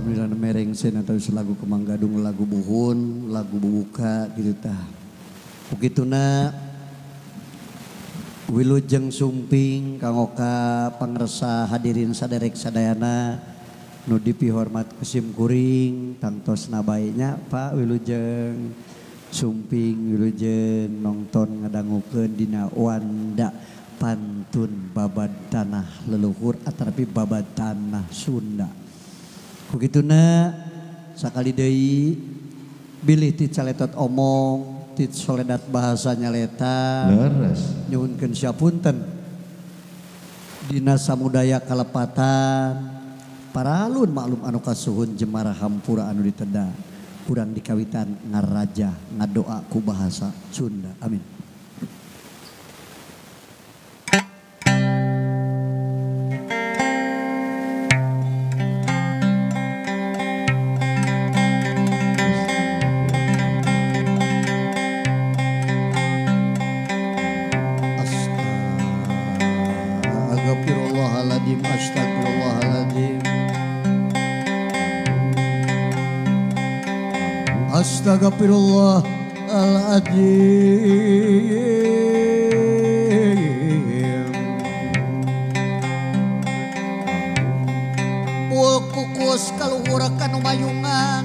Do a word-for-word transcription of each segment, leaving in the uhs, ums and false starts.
Alhamdulillah merengsen atau lagu Kemanggadung, lagu buhun, lagu bubuka gitu tah. Begituna wilujeng sumping kangoka pangresa hadirin saderek sadayana nu dipihormat kesim kuring tangtos nabaenya Pak wilujeng sumping wilujeng nongton ngadangukeun dina wanda pantun babad tanah leluhur atapi babad tanah Sunda. Begituna sakali deui bilih ti caletot omong ti soledat bahasa nyaleta leres nyuhunkeun sapunten dina samudaya kalepatan paralun maklum anu kasuhun jemara hampura anu diteda kurang dikawitan ngaraja ngadoa ku bahasa Sunda amin. Astagfirullahaladzim, astagfirullahaladzim, astagfirullahaladzim. Ul kukus kaluhur kanu mayungan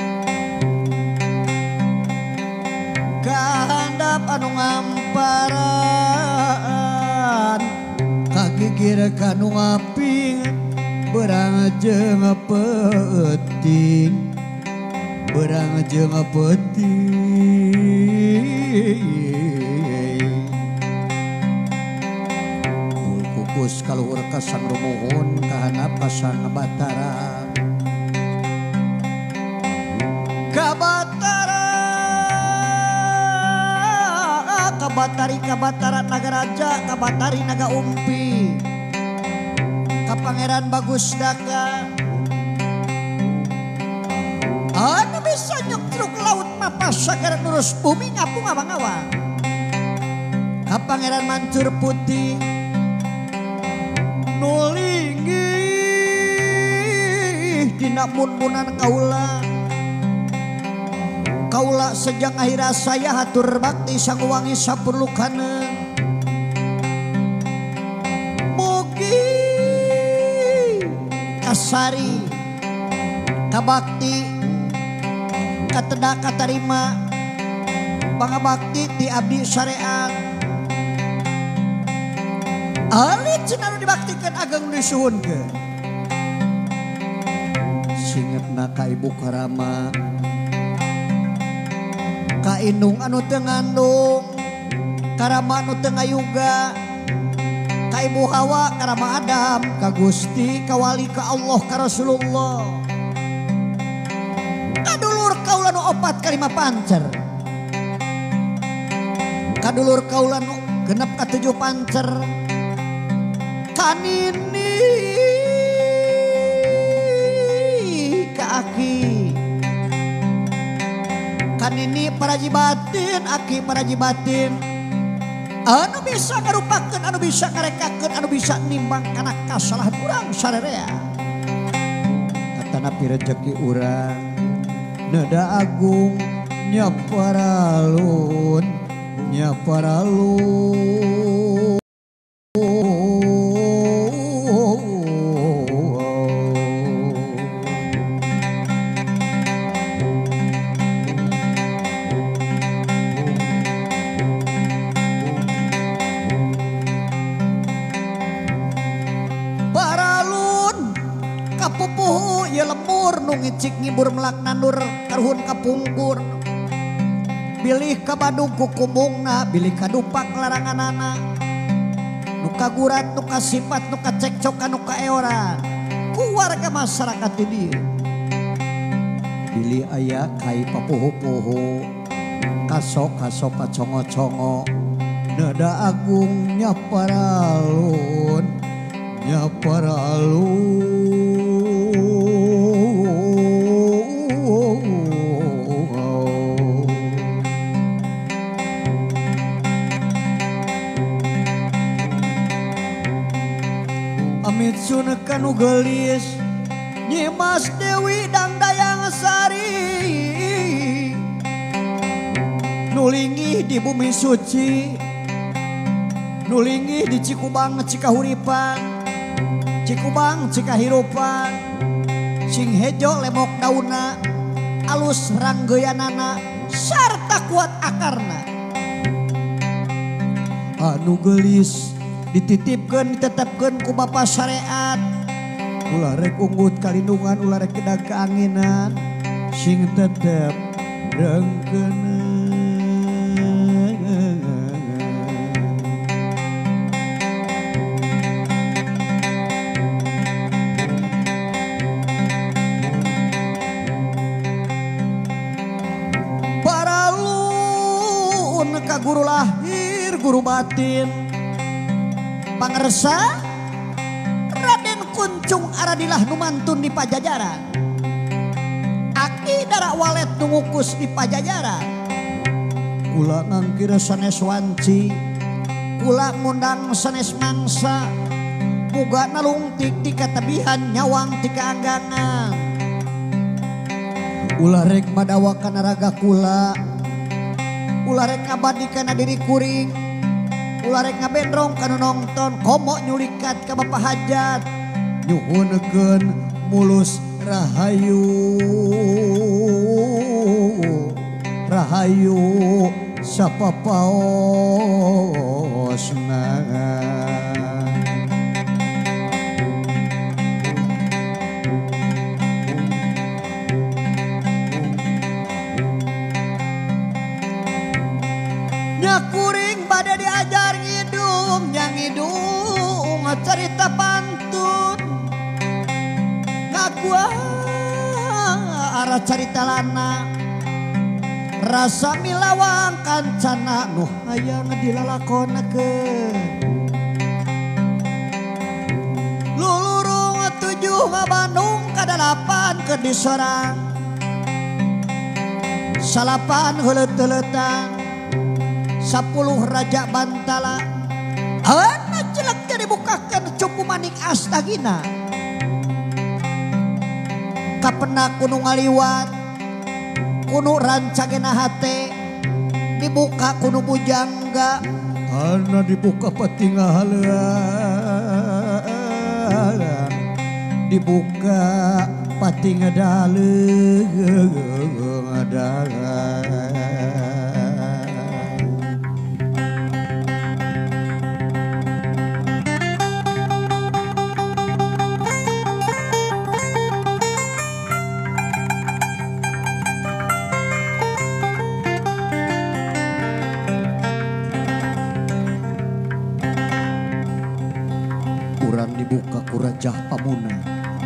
kahandap anu ngamparan kagigir kanu ngaping berang jeung peting berang jeung peting ul kukus kaluhur ka sang rumuhun kahanap ka sang batara kabatara kabatari kabatara naga raja kabatari naga umpi kapangeran bagus daga anu bisa nyekruk laut mapas sagara nurus bumi ngapung abang-awang kapangeran mancur putih nulinggih dina mun-munan kaula kaula sejak akhirah saya hatur bakti sang wangi sapurlukana mugi kasari kabakti kateda katarima pangabakti ti abdi syariat alit cenah dibaktikeun ageng disuhunkeun singetna ka ibu karama ka indung anu teu ngandung karama anu teu ngayuga ka ibu Hawa karama Adam ka Gusti ka wali ka Allah ka Rasulullah kadulur kaula nu opat ka lima pancer kadulur kaula nu genep ka tujuh pancer kanini ka aki kanini paraji batin aki paraji batin anu bisa ngarupakeun anu bisa ngarekakeun anu bisa nimbang kana kasalahan urang sarerea katana pirejeki urang nada agung nyaparalun nyaparalun kapupuh ya lemur nu ngicik ngibur melak nandur karuhun kapungkur bilih kabadung kukumungna bilih kadupak laranganana nu kagurat nu kasifat nu kacekcokan nu kaeoran ku warga masyarakat ini bilih aya kai papuhu-puhu kasok kasok kacongo-congo nada agung nyaparalun nyaparalun amit sunekan nu geulis Nyimas Dewi Dangdayang Sari nulingi di bumi suci, nulingi di Cikubang Cikahuripan, Cikubang Cikahirupan, sing hejo lemok dauna, alus ranggeyanana, sarta kuat akarna. Anu gelis dititipkeun ditetepkeun ku Bapa syariat, ulah rek unggut kalindungan, ulah rek kedag keanginan, sing tetep dengkeun. Guru lahir, guru batin, pangersa Raden Kuncung Aradilah numantun di Pajajaran, Aki Darak Walet nungukus di Pajajaran. Kula ngangkir sanes wanci, kula ngundang sanes mangsa, muga nalungtik di katabihan nyawang di keanggangan. Ulah rek madawakan raga kula, ulah rek ngabadi kana diri kuring, ulah rek ngabendrong kana nonton, komo nyulikat ka Bapa hajat, nyuhunkeun mulus rahayu, rahayu sapapaosna. Kuring bade diajar ngidung, yang ngidung cerita pantun, ngagua arah cerita lana, rasa milawang kancana nuh hayang dilalakonakeun. Lulurung tujuh ngabandung kadalapan ke disorang, salapan heuleut-heuleutang, sepuluh raja bantala, anak jelek jadi bukakan cupu manik astagina, kapena kuno ngaliwat, kuno rancagena hate, dibuka kuno bujangga, anak dibuka patinggalan, dibuka patinggadaleung. Dibuka ku Raja Pamunah,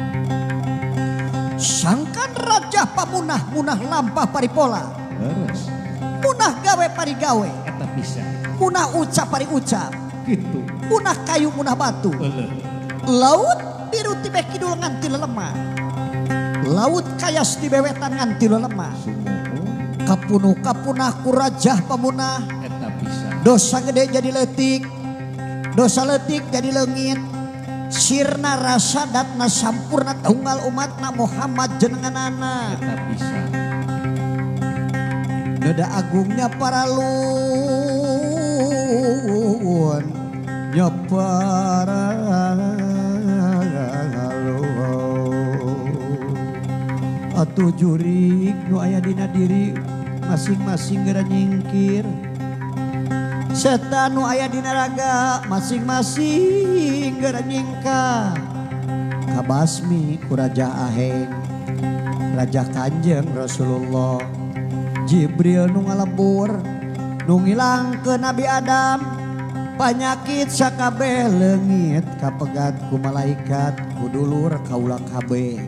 sangkan Raja Pamunah munah lampah paripola, Leres. munah gawe parigawe, Eta bisa munah ucap pari ucap, gitu. munah kayu munah batu, Ele. laut biru tibe kidul nganti lelemah, laut kayas di bewetan nganti lelemah, kapunuh kapunah ku Raja Pamunah, Eta bisa dosa gede jadi letik, dosa letik jadi leungit, sirna rasa datna sampurna tunggal umatna Muhammad jenenganana. Eta bisa Nada agungnya para luhun, nya para luhun. Atuh jurig nu aya dina diri masing-masing geura nyingkir. Setan nu aya dina raga masing-masing geura nyingka. Kabasmi ku Raja Aheng, Raja Kanjeng Rasulullah. Jibril nu ngalebur, nu ngilangkeun Nabi Adam, panyakit sakabeh leungit kapegat ku malaikat, ku dulur kaula kabeh.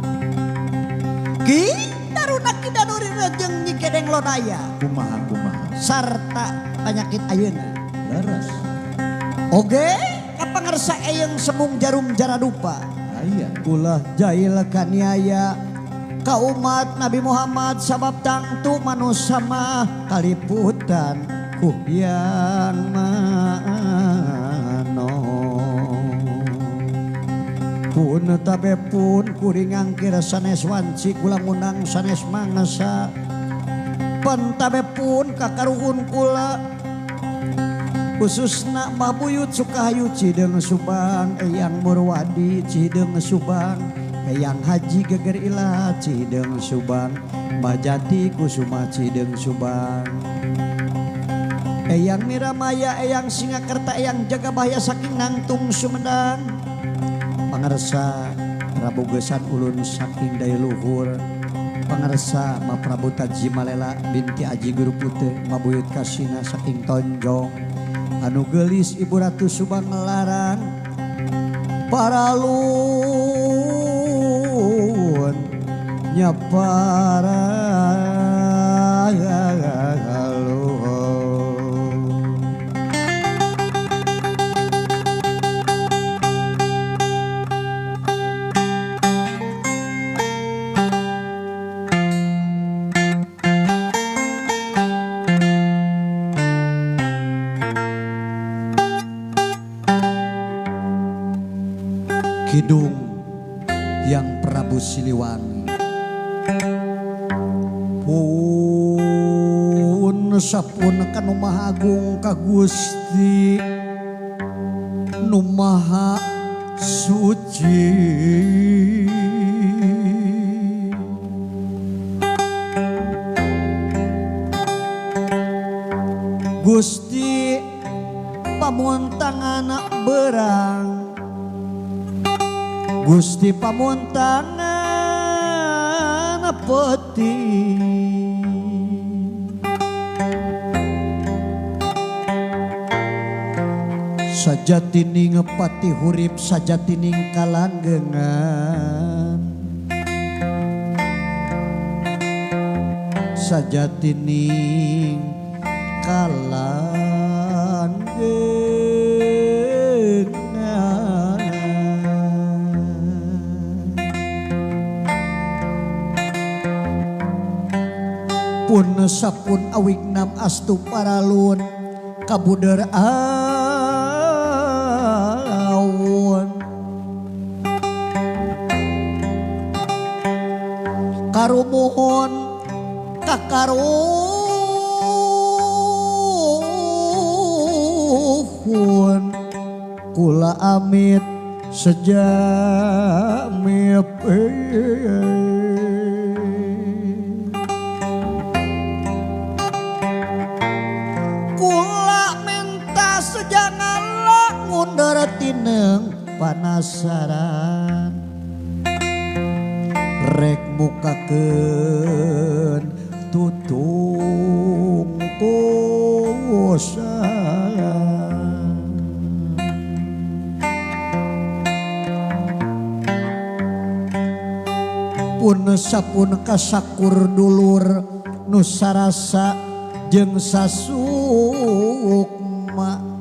Ki daruna kidanuri rejeng nyikedeng lodaya, kumaha kumaha sarta panyakit ayeuna. leres. Oge kapangarsa eyeng semung jarum jaradupa, Aya ulah jail kaniaya ka umat Nabi Muhammad, sabab tangtu manusia mah kaliputan ku yang mano, ku pun tabe pun kuring angkir sanes wanci kula ngundang sanes mangsa pan tabe pun kakaruhun kula khususna mabuyut Sukahayu Cideng Subang Eyang Murwadi Cideng Subang Eyang Haji Geger Ilah Cideng Subang Majati Kusuma Cideng Subang Eyang Miramaya Eyang Singakerta Eyang Jagabahya saking Nangtung Sumedang pangarsa Prabu Gesan ulun saking Daya Luhur pangarsa Ma Prabu Taji Malela binti Aji Guru Putih mabuyut kasina saking Tonjong anu gelis Ibu Ratu Subang Larang paralun nyapara Kidung yang Prabu Siliwangi pun sapun kanu maha agung ka Gusti nu maha suci Gusti pamuntangan berang Gusti pamuntangan peti sajatining pati hurip sajatining kalanggengan sajatining kalanggengan pun sapun awig nam astu paralun kabuder awon karumuhun kakaruhun kula amit sejamip mundar tineng panasaran rek mukakeun tutung kosa pun sapun kasakur dulur nu sarasa jeung sasukma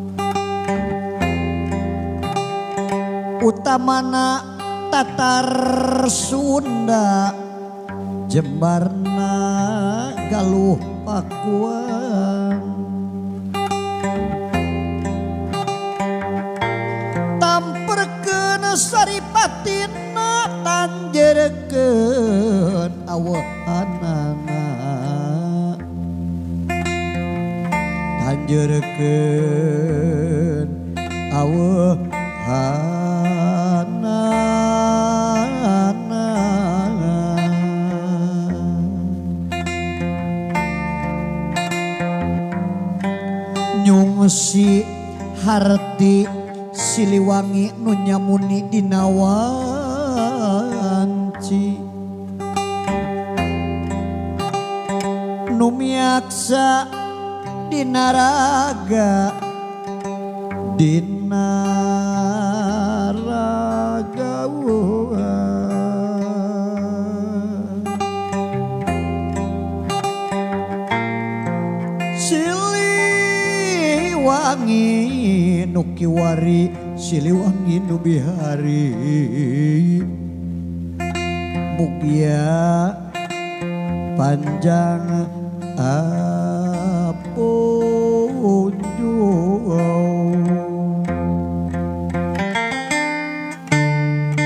utamana Tatar Sunda Jembarna Galuh Pakuan tamperkeun saripatina tanjeurkeun awehanana tanjeurkeun awehanana nyungsi harti Siliwangi nu nyamuni dina wanci nu miaksa dina raga dina raga Siliwangi nu kiwari Siliwangi nu bihari mugia panjang apunju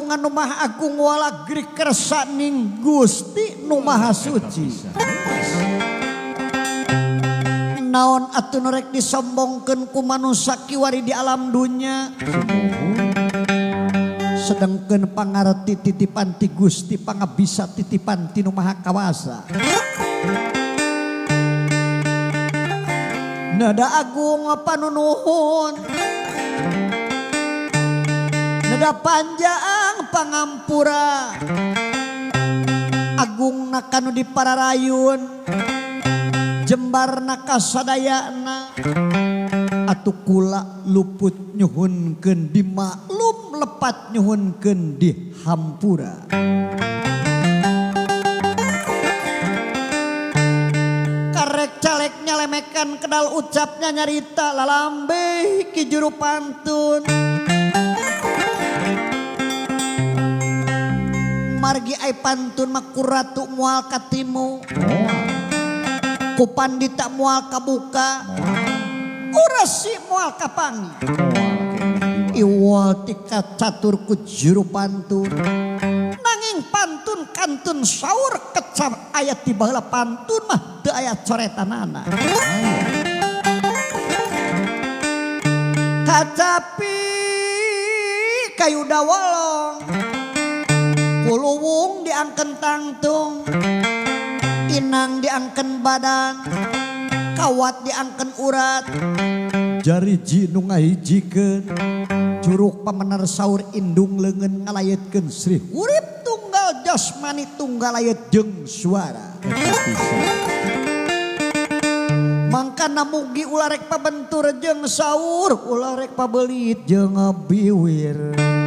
kagungan nu maha agung walagri kersaning Gusti nu maha suci. Naon atuh nu rek disombongkeun ku manusia kiwari di alam dunya. Sedengkeun pangarti titipan ti Gusti pangabisa titipan ti nu maha kawasa. Nada agung panunuhun, nada panjang pangampura, agung nakanu di pararayun, jembar nakasadayana, atuh kula luput nyuhunkeun di maklum lepat nyuhunkeun di hampura. Calek nyalemekan kedal ucapnya nyarita lalambe ki juru pantun. Margi ai pantun makuratu mual katimu, ku pandita mual kabuka, urasi mual kapangi. Iwal tika catur ku juru pantun. Nanging pantun kantun saur kecap ayat di baheula pantun mah teu aya coretanana. Kacapi kayu dawolong, kuluwung diangken tangtung, inang diangken badan, kawat diangken urat, jari jinu ngahijikeun, curug pamener saur indung leungeun ngalayetkeun Sri urip tunggal jasmani tunggal ayat jeung suara. Mangkana mugi ulah rek pabentur jeung saur, ulah rek pabelit jeung biwir.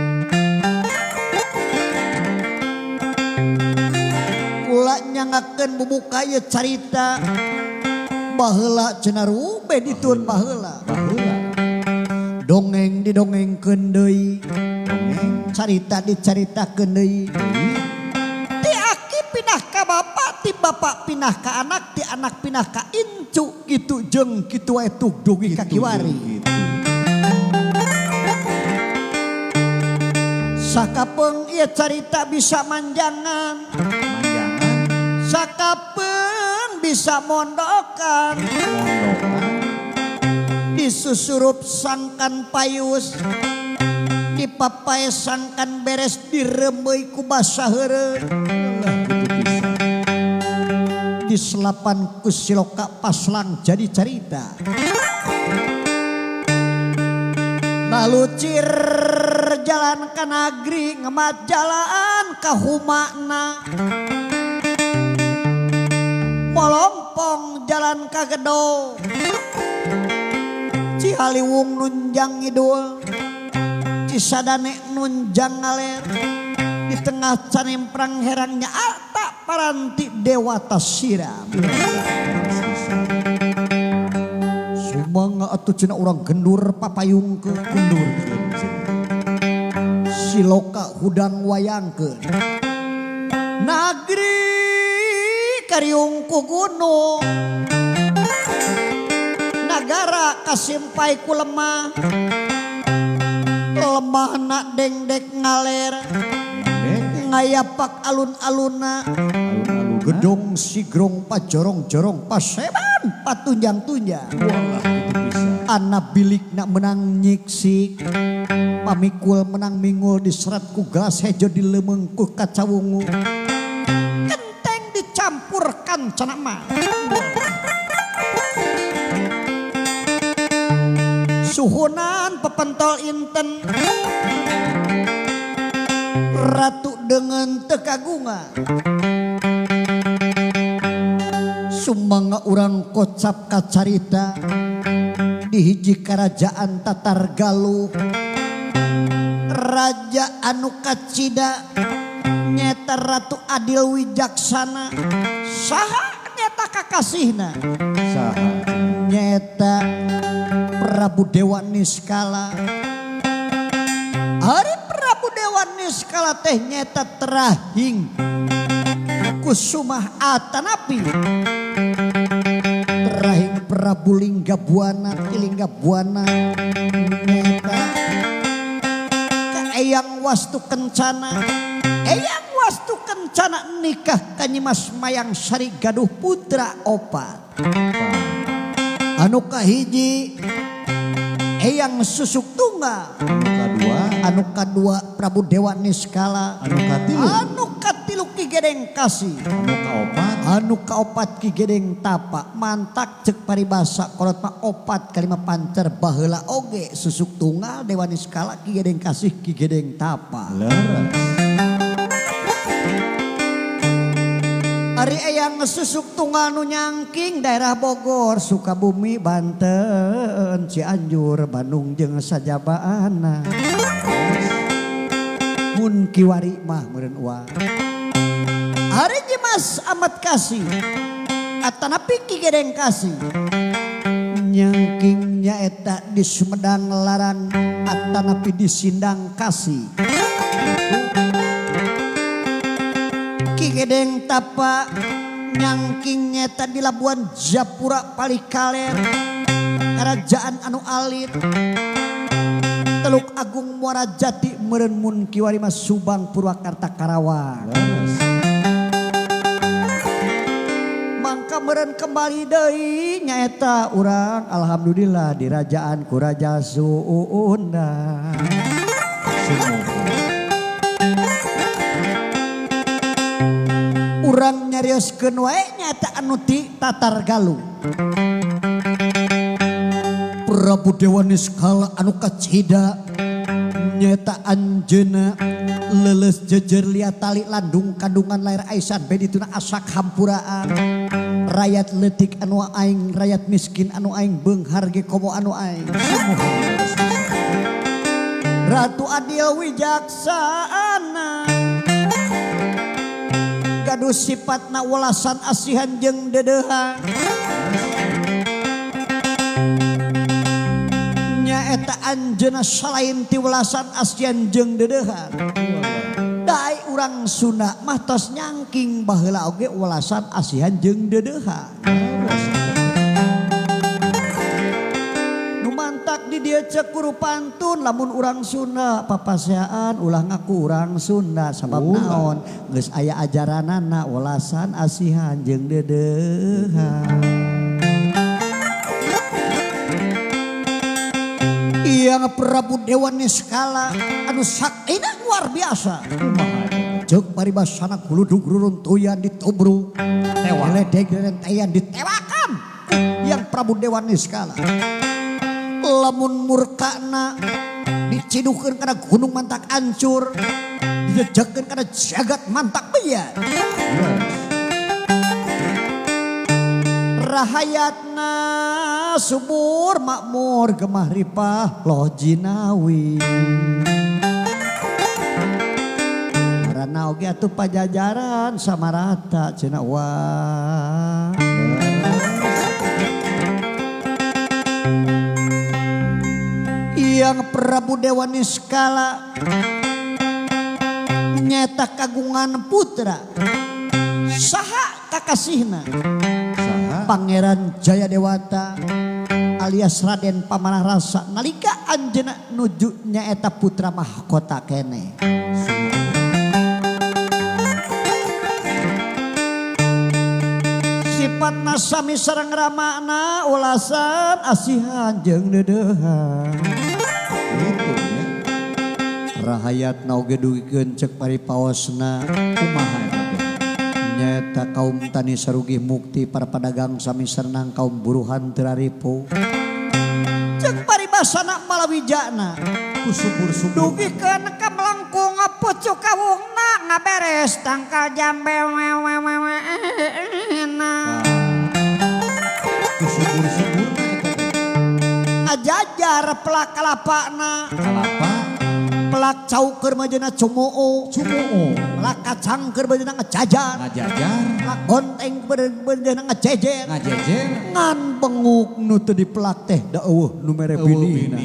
Kula nyangakeun bubuka ieu carita baheula cenah rube ditun baheula. Baheula. Dongeng didongengkeun deui, carita dicaritakeun deui. Ti aki pinah ka bapa, ti bapa pinah ka anak, ti anak pinah ka incu, kitu jeung kitu wae tug dugi ka kiwari. Sakapeung ieu carita bisa manjangan, sakapeung bisa mondokan. Disusurup sangkan payus, dipapae sangkan beres diremei ku basa heureun. Diselapan ku siloka paslang jadi carita. Lalucir jalan ka nagri ngemat jalan ka humana. Molompong jalan ka gedo, Cihaliwung nunjang ngidul, Cisadane nunjang ngaler, di tengah canemprang herangnya arta paranti dewata siram. Sumanga atuh cenah urang gendur papayungkeun, gendurkeun. Siloka hudang wayangkeun. Nagri kariung ku gunung, nagara kasimpai ku lemah, lemah nak dengdek ngaler, ngayapak alun-aluna, gedong sigrong pajorong-jorong paseban patunjang-tunjang. Anak bilik nak menang nyiksik, pamikul menang mingul diserat ku gelas hejo dilemeung ku kacawungu, kenteng dicampurkan cenah mah. Suhunan pepentol inten, ratu dengan tekagungan. Sumanga urang kocap kacarita di hiji kerajaan Tatar Galuh. Raja anu kacida nyeta Ratu Adil Wijaksana. Saha nyeta kakasihna? Saha nyeta Prabu Dewa Niskala. Hari Prabu Dewa Niskala teh nyeta terahing Kusumah Atanapi. Terahing Prabu Linggabuana, Linggabuana nyeta Eyang Wastu Kencana Eyang Wastu Kencana nikah ka Nyimas Mayang Sari gaduh putra opat anu kahiji Eyang Susuk Tunggal anu kadua anu kadua Prabu Dewa Niskala anu katilu anu katilu Ki Gedeng Kasih anu kaopat anu kaopat Ki Gedeng Tapa mantak cek paribasa kolot mah opat kalima panter baheula oge Susuk Tunggal Dewa Niskala Ki Gedeng Kasih Ki Gedeng Tapa leres Ari Eyang Susuk Tunggal nu nyangking daerah Bogor Sukabumi Banten Cianjur Bandung jeung sajabaana mun kiwari mah meureun uang Ari Nyimas Amat Kasih atanapi Ki Gedeng Kasih nyangkingnya eta di Sumedang Larang atanapi di Sindang Kasih Ki Gedeng Tapa nyangkingnya eta di Labuan Japura Palikaler kerajaan anu alit Teluk Agung Muara Jati meureun mun kiwari mah Subang Purwakarta Karawang leres mangka meureun kembali deui nyaeta urang alhamdulillah di Rajaan ku Raja Sunda urang nyarioskeun wae nyaeta anu ti Tatar Galuh Prabu Dewa Niskala anu kacida nyata anjeuna leles jejer liat tali landung kandungan lair aisan bedituna asak hampuraan rakyat letik anu aing rakyat miskin anu aing beunghar ge komo anu aing Ratu Adil Wijaksana gaduh sifatna welasan asihan jeung dedeuhan nyaeta anjeuna salain ti welasan asihan jeung dedeuhan daai urang Sunda mah tos nyangking baheula oge welasan asihan jeung dedeuhan nu mantak di dieu ceuk guru pantun lamun urang Sunda papaseaan ulah ngaku urang Sunda sabab naon geus aya ajaranana welasan asihan jeung dedeuhan Yang Prabu Dewa Niskala anu saktina luar biasa ceuk paribasana kuludug ruruntuyan ditobruk tewaledeg renteyan ditewakan yang Prabu Dewa Niskala lamun murkana dicidukeun kana gunung mantak ancur dijejekeun kana jagat mantak beuyan rahayatna subur makmur gemah ripah loh jinawi karena oge atuh pajajaran sama rata cenah wah yang Prabu Dewa Niskala nyata kagungan putra saha kakasihna Pangeran Jayadewata alias Raden Pamanarasa nalika anjeuna nuju nyaeta putra mahkota kene sifatna sami sareng ramana ulasan asihan jeung dedeuhan gitu ya rahayatna oge duwikeun ceuk paripaosna kumaha nyata kaum tani sarugih mukti para pedagang sami serenang kaum buruhan teraripo cek paribasana malawijana kusubur-subur dugikeun ka melengkung pucuk kawungna ngaberes tangkal jambe weweweweena kusubur-subur ngajajar pelak kalapana kalapa pelak cauker majana cumuo cumuo pelak kacang keur majana ngajajar ngajajar pelak bonteng majana ngajejer ngajejer ngan benguk nu teu dipelak teh da eueuh nu mere binina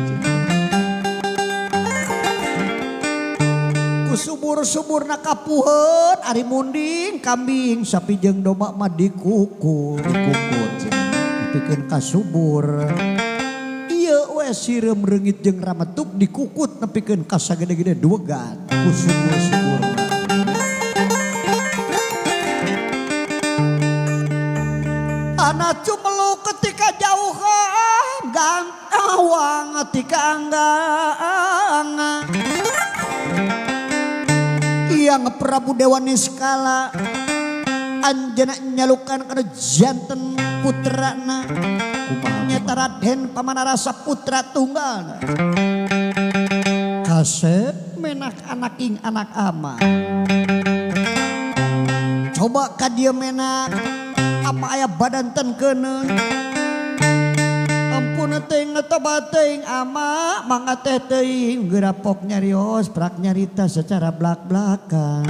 kusubur-suburna kapuheun ari munding kambing sapi jeung domba mah dikukur dikukur dipikeun kasubur ieu we we sirem reungit jeung rametuk dikukut nepikeun ka sagede-gede duwegan ku subur-suburna. Anak cumelu ketika jauhan gantawang ketika anggang yang Prabu Dewa Niskala anjeunna nyalukan kana janten putrana nyata Raden Pamanarasa putra tunggal kasep menak anak ing anak ama coba ka dieu menak apa aya badan ten keuneung ampun teuing ngetobat teuing ama mangga teh teuing geurapok nyarios prak nyarita secara blak-blakan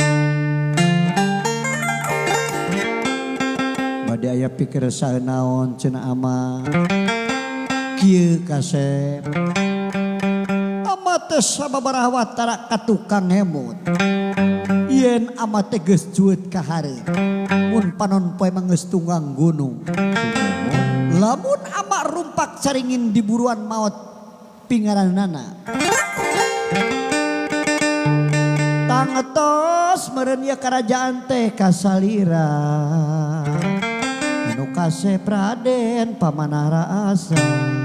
bade aya pikir saeunaon cenah ama kieu kasep ama teh sababaraha watara ka tukang hemut yen ama teh geus juet ka hareup mun panon poe manggeus tunggang gunung lamun ama rumpak caringin di buruan maot pingaranana tangetos meureun ieu karajaan teh kasalira anu kasep Raden Pamanarasa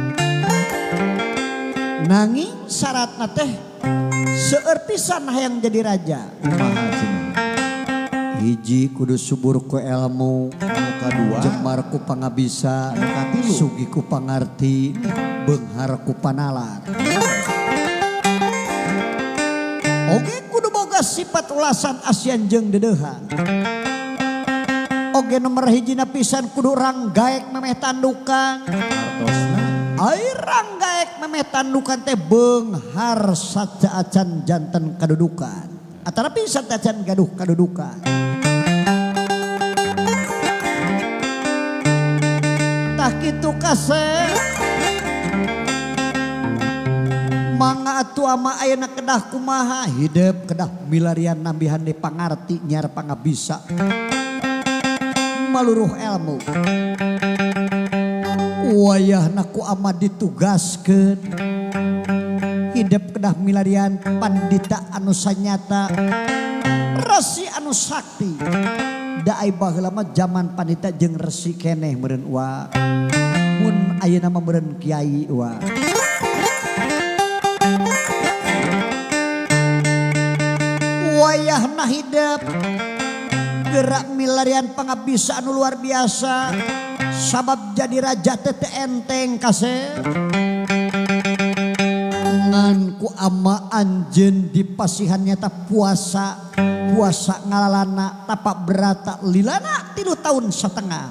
nanging syaratna teh seueur pisan hayang jadi raja Kumaha cenah? hiji kudu subur ku ilmu Anu kadua jembar ku pangabisa anu katilu sugi ku pangarti beunghar ku panalar oge kudu boga sifat ulasan asian jeung deudeuhan oge nomor hijina pisan kudu ranggaek memeh tandukan artosna ai ranggaek memeh tandukan teh beunghar sajaacan janten kadudukan atara pisan teh acan gaduh kadudukan tah kitu kasep mangga atuh ama ayeuna kedah kumaha hidup kedah milarian nambihan di pangarti nyar pangabisa maluruh ilmu wayahna ku ama ditugaskeun hidup kedah milarian pandita anu sanyata resi anu sakti da ai baheula mah zaman pandita jeung resi keneh meureun wa mun ayeuna mah meureun kiai wa wayahna hidup gerak milarian pangabisa anu luar biasa sabab jadi raja teh teu enteng kasep ngan ku ama anjeun di pasihan nyata puasa puasa ngalalana tapak berata lilana tilu tahun setengah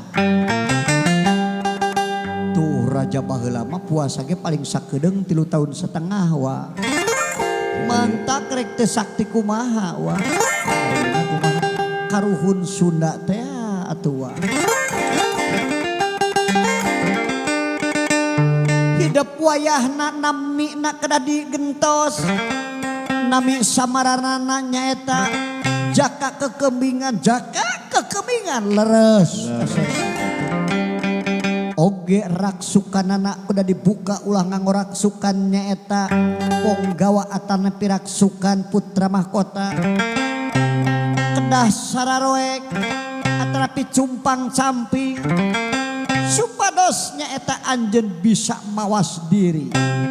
tuh raja baheula mah puasa ge paling sakedeung tilu tahun setengah wa mantak rek teu sakti kumaha wa karuhun Sunda teh atuh wa hidup wayahna nami na kedah digentos nami samaranana nyaeta jaka kekembingan jaka kekembingan leres oge raksukanana udah dibuka ulah nganggo raksukan nyaeta ponggawa atana piraksukan putra mahkota kedah sararoek atarapi cumpang camping supados nyaeta anjeun bisa mawas diri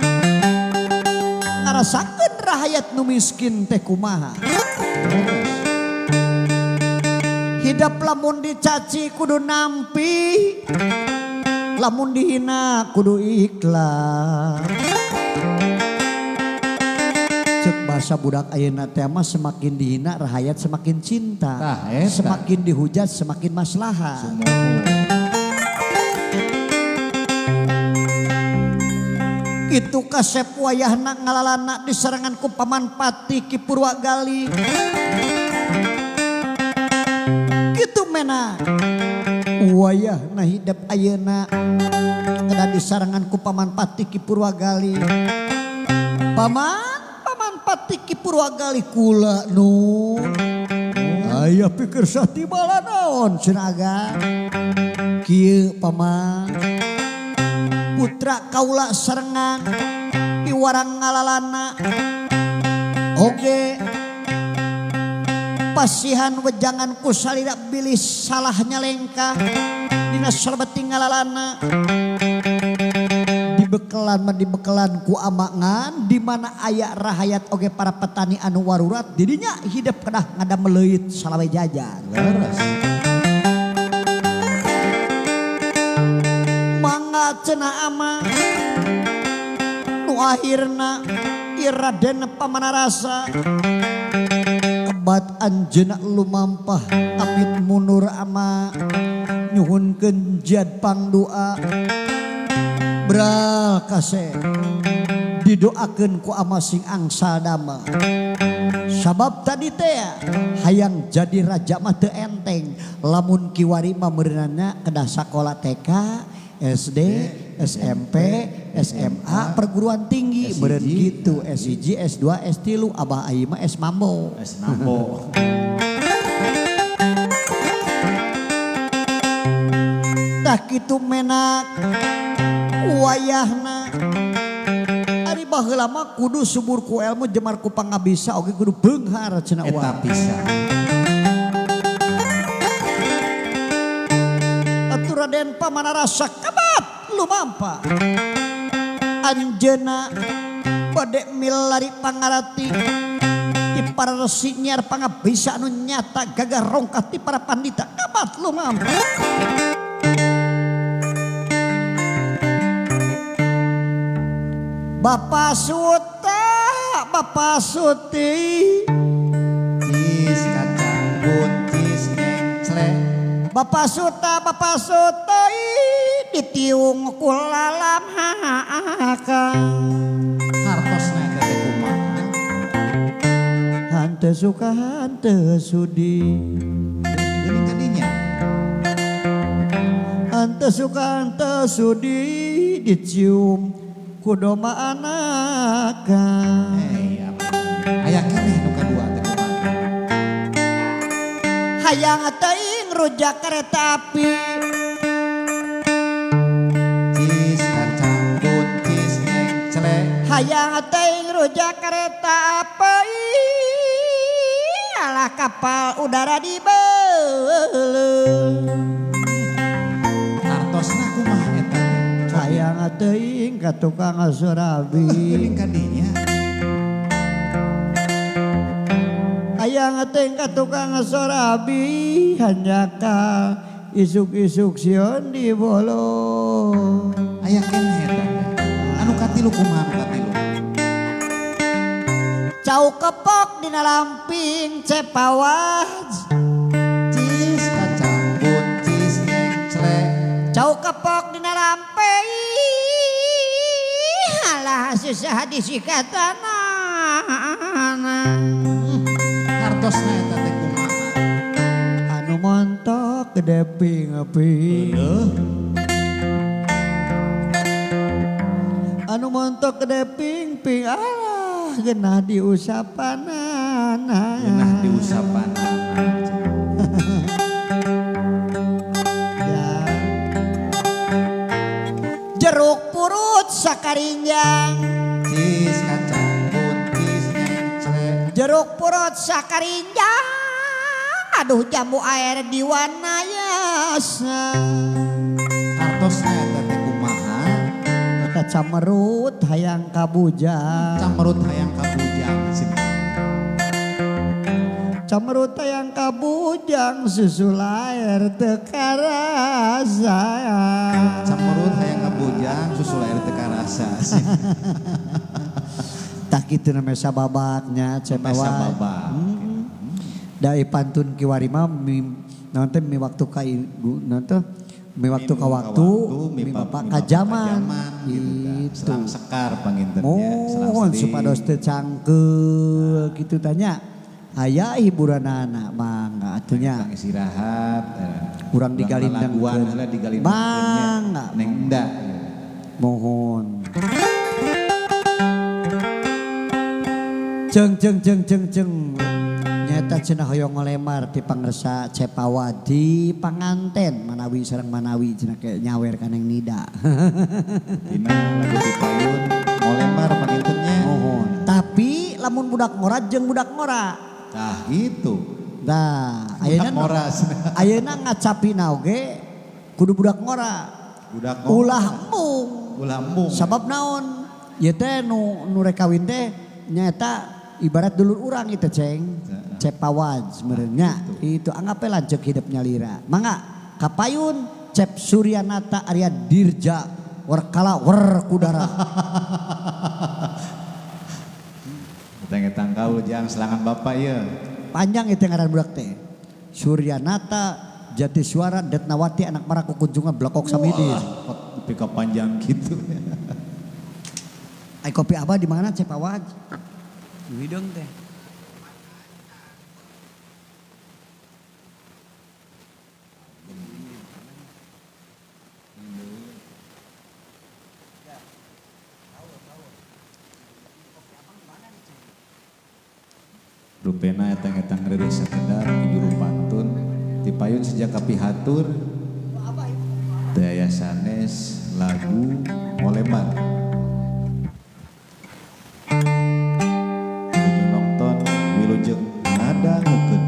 ngarasakeun rahayat nu miskin teh kumaha hidup lamun dicaci kudu nampi lamun dihina kudu ikhlas cek bahasa budak ayeuna teh mah semakin dihina rahayat semakin cinta Tah, eta. semakin dihujat semakin maslahat itu kasep wayahna ngalalana diserangan ku Paman Pati Ki Purwagali kitu mena wayahna hidup ayeuna kedah disarangan ku Paman Pati Ki Purwagali Paman Paman Pati Ki Purwagali kula nu aya pikir satibala naon cenah aga kieu Paman putra kaula sarengan piwarang ngalalana oge pasihan wejangan ku salira bilih salahnya lengkah dina sorbeti ngalalana dibekelan mah dibekelan ku amangan di mana aya rahayat oge para petani anu warurat didinya hidup kedah ngadam meleut salawe jajan Leres. mangga cenah ama nu akhirna iraden pamanarasa kebat anjeuna lumampah apit munur ama nyuhunkeun jad pangdoa bral kase didoakeun ku ama sing angsal dama sabab tadi teh hayang jadi raja mah teu enteng lamun kiwari mah meureunana kedah sakola T K S D S M P S M A perguruan tinggi beureun kitu S hiji S dua S tilu abah aing mah S mambo Es nampo. tah kitu menak wayahna ari baheula mah kudu subur ku ilmu jemar ku pangabisa oge kudu beunghar cenah Eta urang pisan. atuh Raden pamanarasa kabat lumampa anjeuna bade milari pangarati ti para resi nyiar pangabisa anu nyata gagah rongkah ti para pandita kabat lumampa Bapak Suta, Bapak Suti, Cis kacang buncis nengcle. Bapak Suta, Bapak Suti, ditiung kulalam haka. Hartosna eta teh kumaha? Hante suka hante sudi, Geuning kadinya. hante suka hante sudi, dicium kudoma anaka. Hei, apa? Aya keneh nu kadua teh kumaha? Hayang teuing rujak kereta api. Cis kacang buncis nengcle. Hayang teuing rujak kereta api. Alah kapal udara di beuleuh. Hartosna kumaha eta teh? Hayang teuing ka tukang surabi. Geuning kadinya. Hayang teuing ka tukang surabi. Hanjaka isuk-isuk sion di bolo. Aya keneh eta teh. Anu katilu kumaha anu katilu? Cau kepok dina lamping cepawaj. Cis kacang buncis nengcle. Cau kepok dina lamping. Alah susah disikatana. Hartosna eta teh kumaha? Anu montok gede ping-ping. Heuh. Anu montok gede ping-ping. Alah genah diusapanana. Geunah diusapanana. Ya. Jeruk purut sakarinjang. Cis kacang buncis nengcle. Jeruk purut sakarinjang. Aduh jambu air diwanayasa. Hartosna eta teh kumaha? Eta camerut hayang kabujang. Camerut hayang kabujang sih. Camerut hayang kabujang susul air teu karasa. Camerut hayang kabujang susul air teu karasa sih. Tak kitu namanya sababaknya cepawa. Sababak. Dari pantun kiwari mah mi nanti mi waktu ka ibu nanti mi waktu ka waktu mi bapak ka zaman gitu. Selang sekar pangintennya. mohon supados teu cangkeul kitu tanya aya hiburan anak mangga atunya Kang istirahat. urang digalindang laguan heula digalindang. mangga Neng enda. mohon ceng ceng ceng ceng ceng Nyata cenah hoyong ngolemar di pangersa Cepawadi panganten manawi sareng manawi cenah kayak nyawer kaneng nida. Dina lagu Tipayun ngolemar pangintennya. Mohon. Tapi lamun budak ngora jeung budak ngora. Tah itu. Nah, Budak ayeuna ngoras. ayeuna ngacapina oge kudu budak ngora. Budak ngora. Ulah embung. Ulah embung. Sabab naon? Ieu teh nu nu rek kawin teh nyata ibarat dulur urang itu ceng. Cepawad sebenarnya itu anggapnya lanjut hidupnya lira. Mangga kapayun Cep Suryanata Arya Dirja warkala wer kudara. Ketang-ketang kaul jang selangan bapak ya. Panjang itu ngaran budak teh. Suryanata Jatiswara Detnawati anak maraku kunjungan blokok samidin. Tapi panjang gitu. Ai kopi apa di mana Cepawad? Di hidung teh. Rupena etang-etang rere sekedar juru pantun Tipayun sejak kapihatur daya sanes lagu ngolemar tujuh nonton wilujeng nada ngukeun.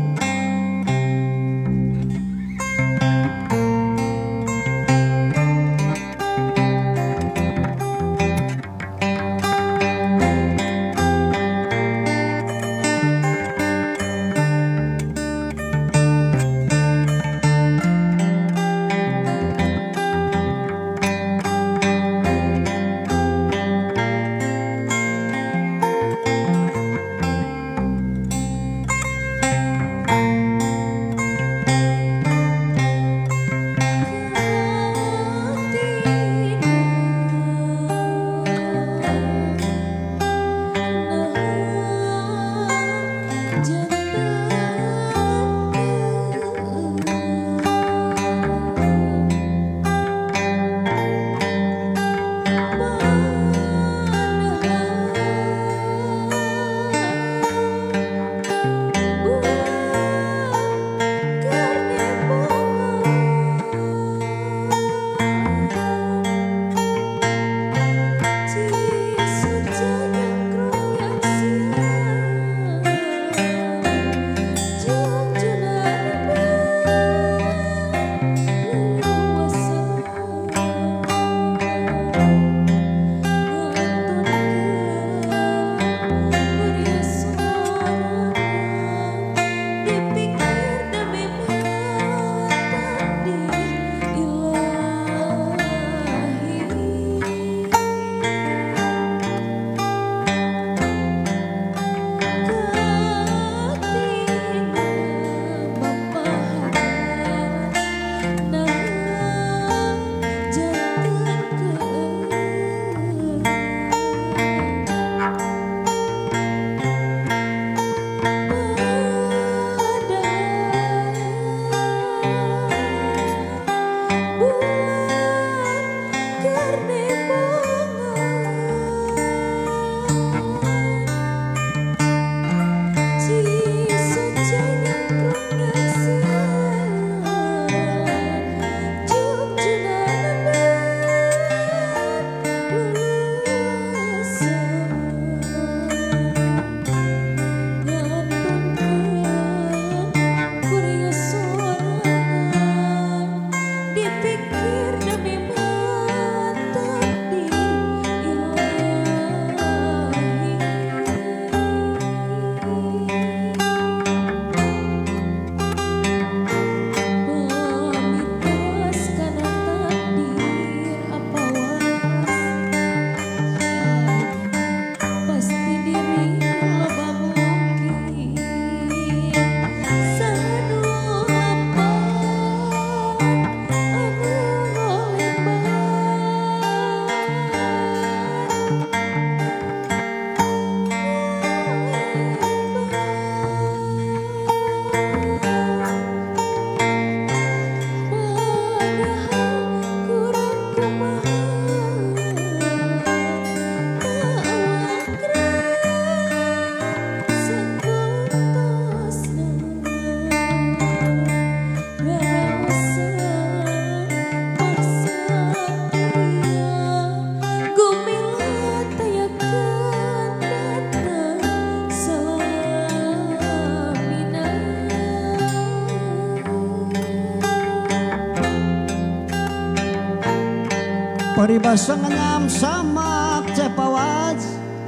Paribasa nganyam sama cepawaj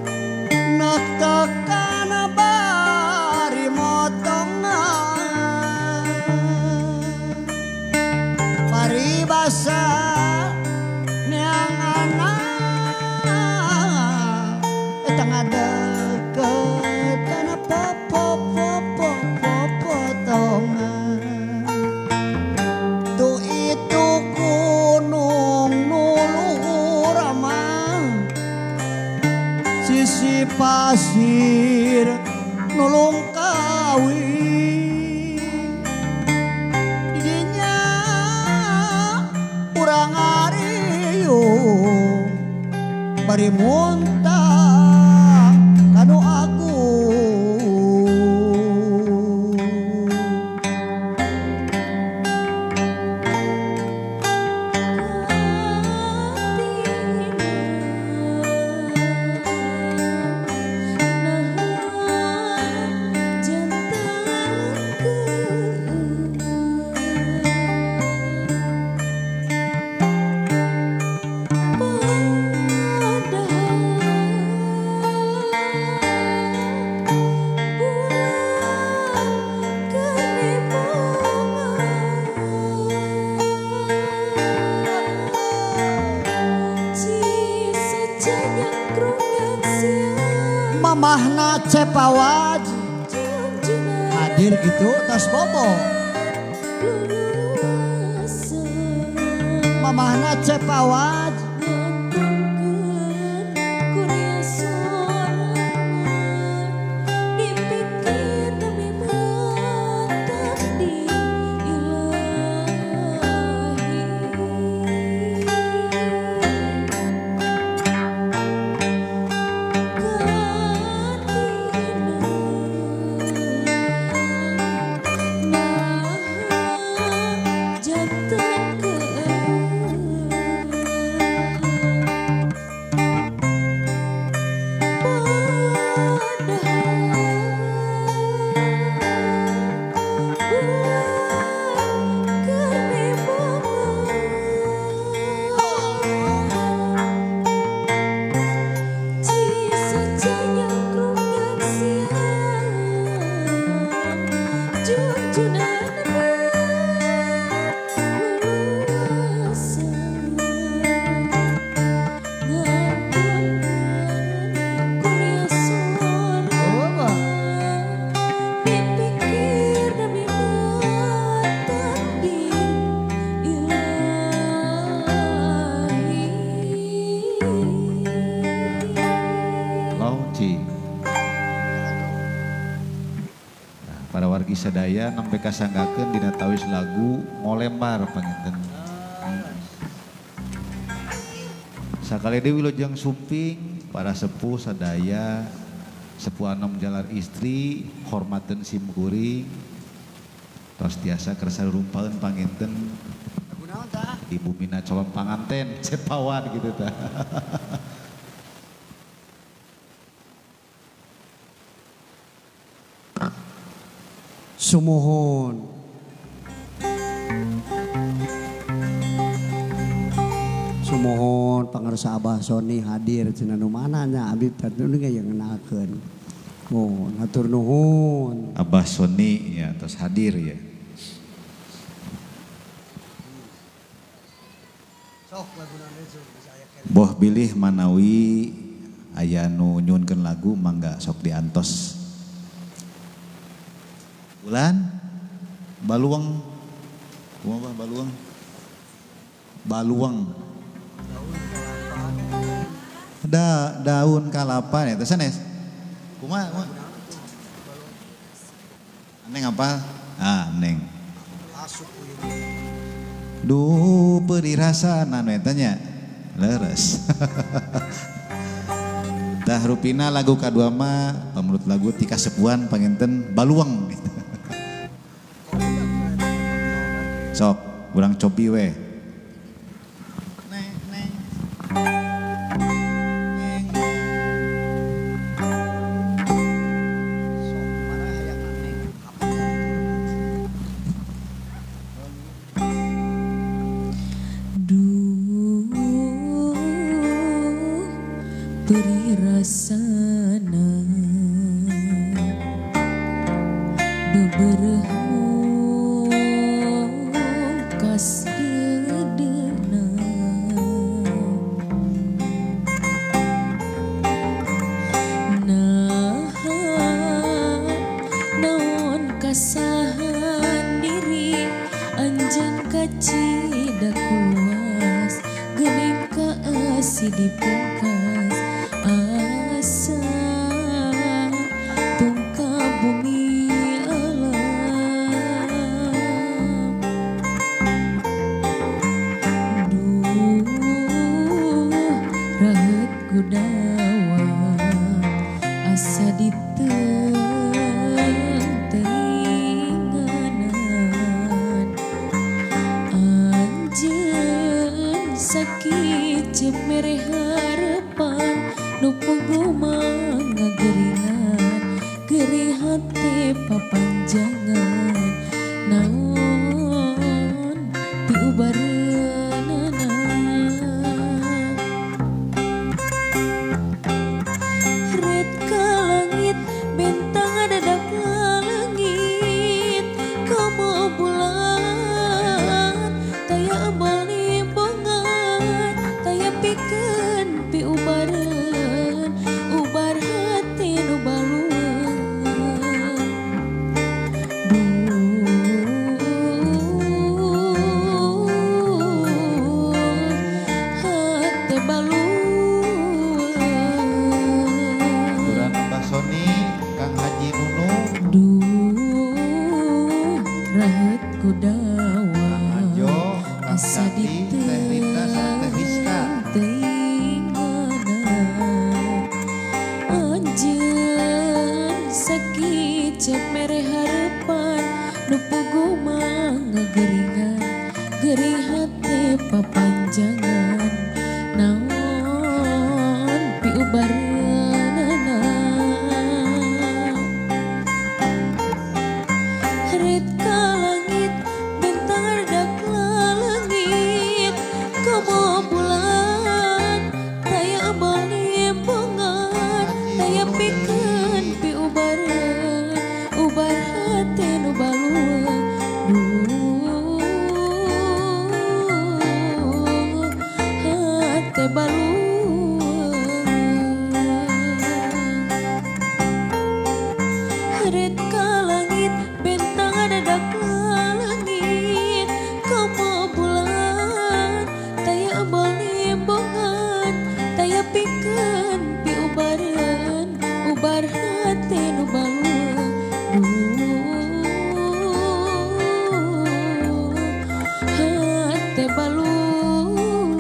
naktakana bari motonga paribasa niang anak etang ada ketana popo popo popo tonga tu itu gunung nulurama sisi pasir nulung kawi didinya urang ariung bari muntah kanu agung mamahna cepawaj hadir gitu tas bobo mamahna cepawaj para wargi sadaya nembe kasanggakeun dina tawis lagu ngolembar panginten. Sakali deui wilujeng sumping para sepuh sadaya sepuh anom jalar istri hormateun sim kuring tos tiasa keur sarumpaeun panginten Ibu Mina calon panganten cepawan gitu tah. Sumuhun Sumuhun pangarsa Abah Soni hadir cenah nu mananya abdi teh yang ngenalkeun. Mohon hatur nuhun. Abah Soni ya terus hadir ya. Boh bilih manawi aya nu nyunkeun lagu mangga sok diantos. Bulan baluang kumaha baluang baluang da daun kalapa ya teh sanes kumaha neng apa ah neng duh peuri rasana nu eta nya leres tah rupina lagu kadua mah pamrut lagu tika sepuan panginten baluang sok urang cobi we neng neng neng sok mana hayang neng Duh beri rasana beberhong kas dedena naha naon kasahan diri anjeun kacida kuluas geuning kaasi dipungkas asa tungka bumi alam duh rahet gudawa asa diteuing-teuinganan anjeun sakit cep mere harapan nu puguma ngageringan gering hati papanjangan naon ti ubareunana red ka langit bentang adadak langit komo bulan taya abal nimbongan taya pikeun pi ubareun ubar hati nu balueun duh hati balueun Duran Mbah Soni Kang Haji Nunu duh rahet kudawa Ajo Kang asa Sakti Teh Rita sareng Teh Rizka diteuinganan anjeun sakit cep mere harapan nu puguma ngageringan gering hati papanjangan naon pi ubareunana red ka langit bentang adadak langit komo bulan taya abal nimbongan taya pikeun pi ubareun ubar hati nu balueun duh hati balueun red ka langit bentang adadak langit komo bulan taya abal nimbongan taya pikeun pi ubareun ubar hati nu balueun duh hati balueun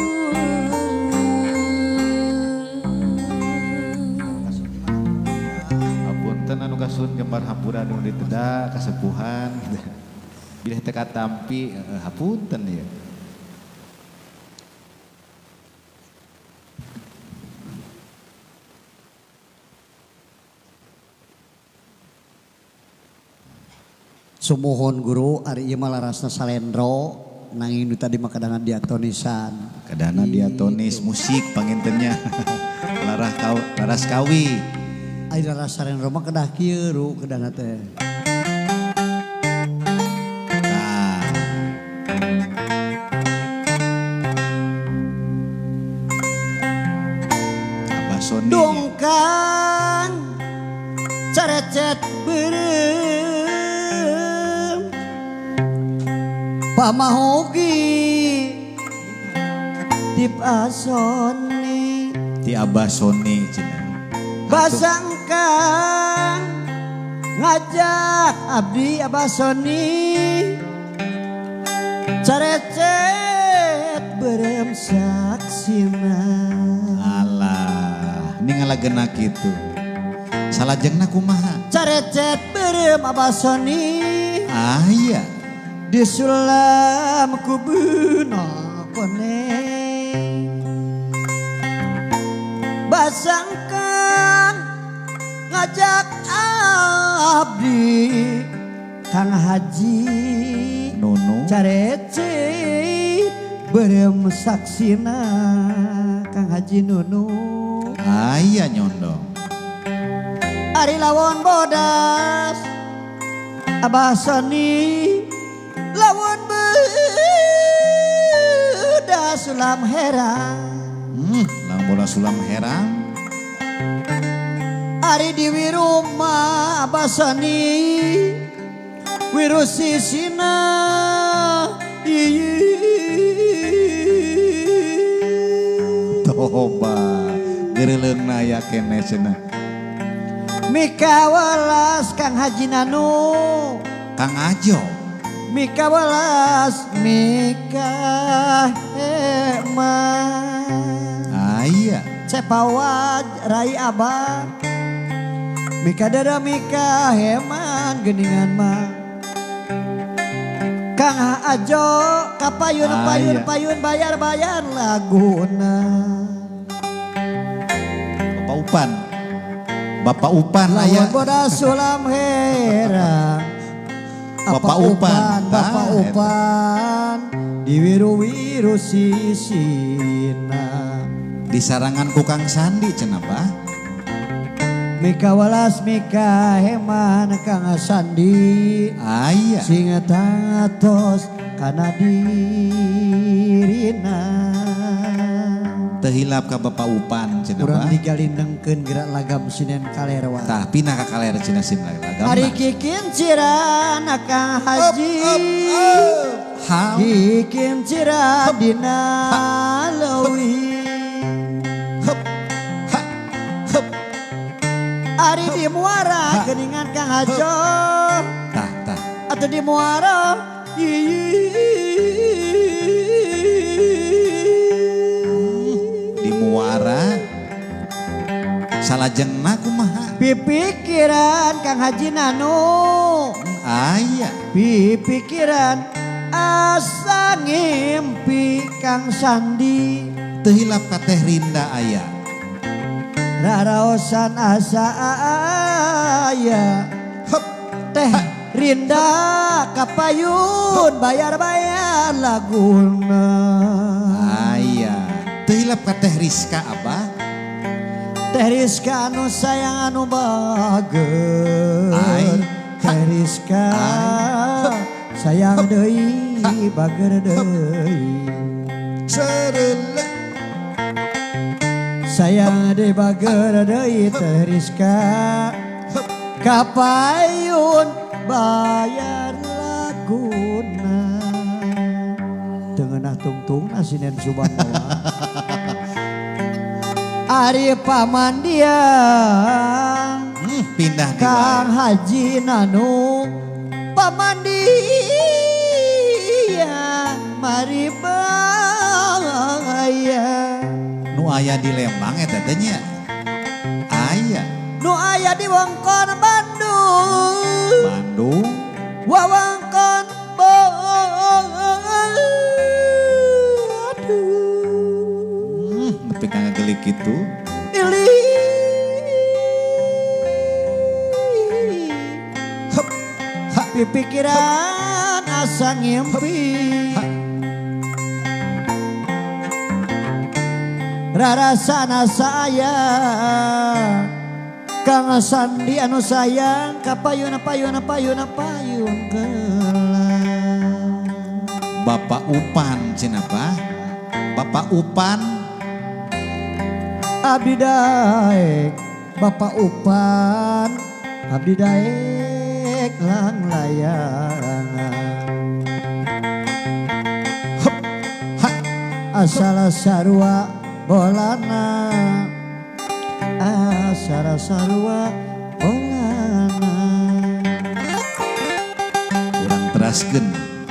Apunten anu kasun gambar hampura nu diteda kasepuhan bilih teka tampi eh, hapunten ya. Sumuhun guru ari ieu mah larasna salendro nanging nu tadi mah kadangan diatonisan. Kadana diatonis musik pangintennya larah kau laras kawi. Ai laras salendro mah kedah kieu ru kedana teh. Nah, Abah Soni Dongkang carecet beureum pamahogi dip asoni ti Abah Soni cenah. basangkang ngajak abdi Abah Soni carecet beureum saksina Alah, ningalageuna kitu. Salajengna kumaha? carecet beureum Abah Soni Ah iya. disulam ku beuna kone basangkang ngajak abdi Kang Haji Nunu carecet beureum saksina Kang Haji Nunu Aya nyondong. Ari lawon bodas Abah Sani lawon bodas sulam herang. Hmm, lamun bola sulam herang. Ari di wiruma Abah Sani wirusisina Toba gereleungna aya keneh cenah. Mika welas Kang Haji Nanu Kang Ajo. Mika welas Mika Heman Aya. Cepawad Rai Abah Mika dada Mika Heman geningan mah Kang Ajo kapayun payun payun bayar bayar laguna. Bapak Upan. Bapak Upan aya. Lawan bodas sulam herang. Bapak Upan, Bapak ah, Upan di wiru-wiru sisina. Di sarangan ku Kang Sandi cenah Bah. Mika welas Mika Heman Kang Sandi Aya. singa tatos kana dirina. Teu hilap ka Bapak Upan cenah Urang Bah. digalindengkeun gerak lagam sinen kalerwa. Tapi na ka kaler cenah sim lagam. Ari kikin cirana Kang Haji How? kikin cira dina leuwih. Ari di muara geningan Kang Hajo Tah tah. atau di muara Di muara salajengna kumaha? pipikiran Kang Haji Nanu Aya. pipikiran asa ngimpi Kang Sandi Teu hilap ka Teh Rinda aya. raraosan asa aya Hup. Teh Rinda kapayun bayar-bayar laguna. Aya. Teu hilap ka Teh Rizka Abah. Teh Rizka anu sayang anu bager. Ai. Teh Rizka sayang deui bager deui. Serele. Sayang deui bager deui Teh Rizka. Kapayun bayar laguna. Tengenah tungtungna sinen Subhanallah. Ari pamandian Hmm, pindah di Kang wae. Haji Nanu pamandian mari baya. Nu aya di Lembang eta teh nya. Aya. Nu aya di wewengkon Bandung. Bandung. Wewengkon Bandung. Hmm, nepi ka ngagelik kitu. Ili. Hup. Ha. Pipikiran asa ngimpi. Rarasana saya Kang Sandi anu sayang kapayun payun payun payun gelang. Bapak Upan cenah Bah. Bapak Upan. Abdi daek Bapak Upan abdi daek lang layangan. Hup. Ha. Asal sarua bolana asal sarua bolana. Urang teraskeun.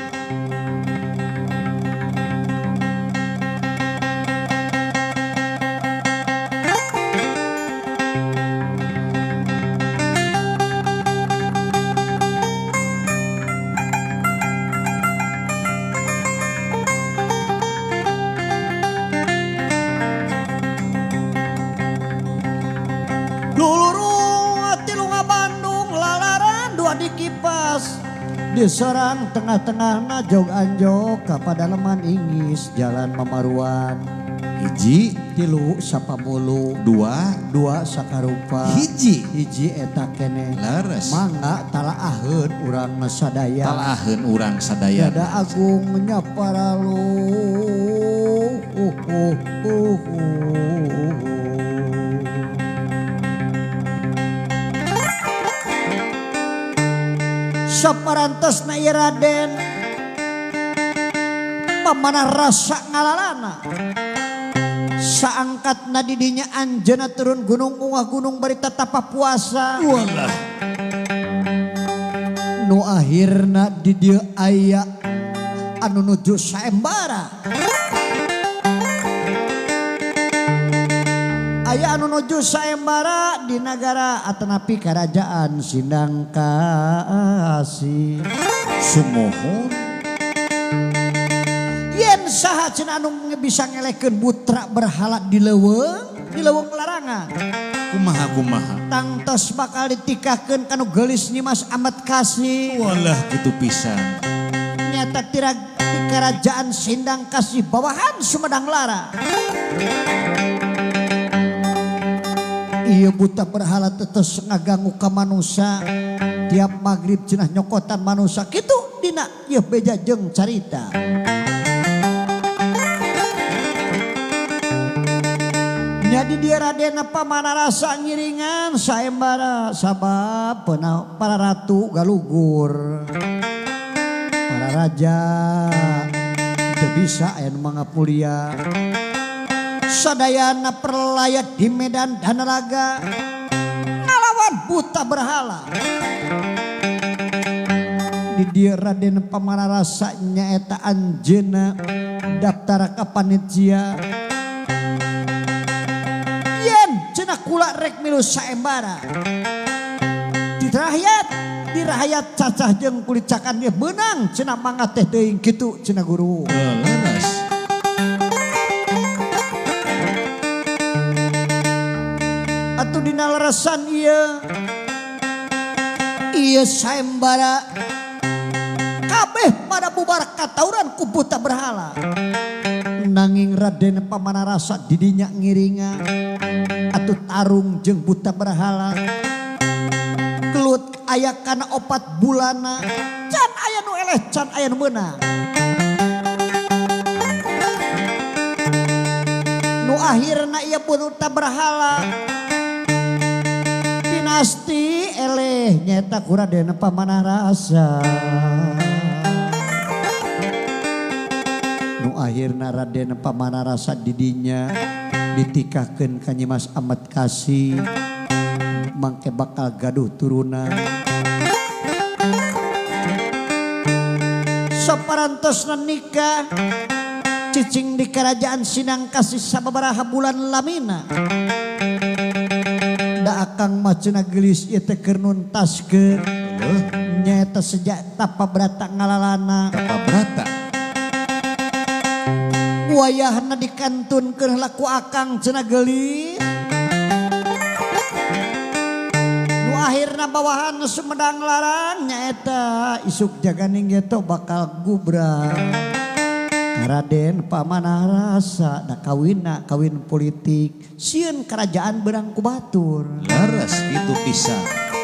Diserang tengah-tengah na jog anjok ka padaleman ingis jalan Mamaruan. hiji tilu sapabulu dua dua sakarupa hiji hiji eta kene laras mangga talaaheun urang sadaya talaaheun urang sadaya dada agung nyaparalu uh, uh, uh, uh, uh. Saparantosna ieu Raden pamanah rasa ngalalana saangkatna didinya anjeunna turun gunung ungah gunung bari tapa puasa walah nu akhirna di dieu aya anu nuju saembara aya anu nuju saembara di negara atanapi kerajaan Sindang Kasih sumohon yen saha cenah anu bisa ngelekeun putra berhala di leuweung di leuweung larangan kumaha kumaha tangtos bakal ditikahkeun kanu geulis Nyimas Amat Kasih walah kitu pisan nyata tira di kerajaan Sindang Kasih bawahan Sumedang Lara ieu buta berhala tetes ngaganggu ka manusia tiap magrib cenah nyokotan manusia kitu dina ieu beja jeung carita jadi dia Raden pamanah rasa ngiringan saembara sabab peuna para ratu galugur para raja teu bisa aya nu mangapulia sadayana perlayat di medan Danaraga ngalawan buta berhala di dia Raden pamanah rasa nyaeta anjeunna daftar ka panitia cenah kula rek milu saembara di rakyat di rakyat cacah jeung kulit cakan dia menang cenah mangga teh teuing kitu cenah guru laras atuh dina leresan ieu ieu saembara kabeh pada bubar katauran ku buta berhala nanging Raden pamanah rasa didinya ngiringan atuh tarung jeung buta berhala kelut aya kana opat bulana can aya nu eleh can aya nu meunang nu akhirna ieu buta berhala pinasti eleh nyata ku Raden pamanah rasa nu akhirna Raden pamanah rasa didinya ditikahkeun ka Nyimas Amat Kasih mangke bakal gaduh turunan saparantosna nikah cicing di kerajaan Sindang Kasih sababaraha bulan lamina da akang mah cenah geulis ieu teh keur nuntaskeun nyaeta sejak tapa brata ngalalana tapa brata wayahna dikantunkeun laku akang cenah geulis nu akhirna bawahan Sumedang Larang nyaeta isuk jaganing geto bakal gubrak Raden pamanah rasa da kawinna kawin politik sieun kerajaan beurang ku batur laras kitu pisan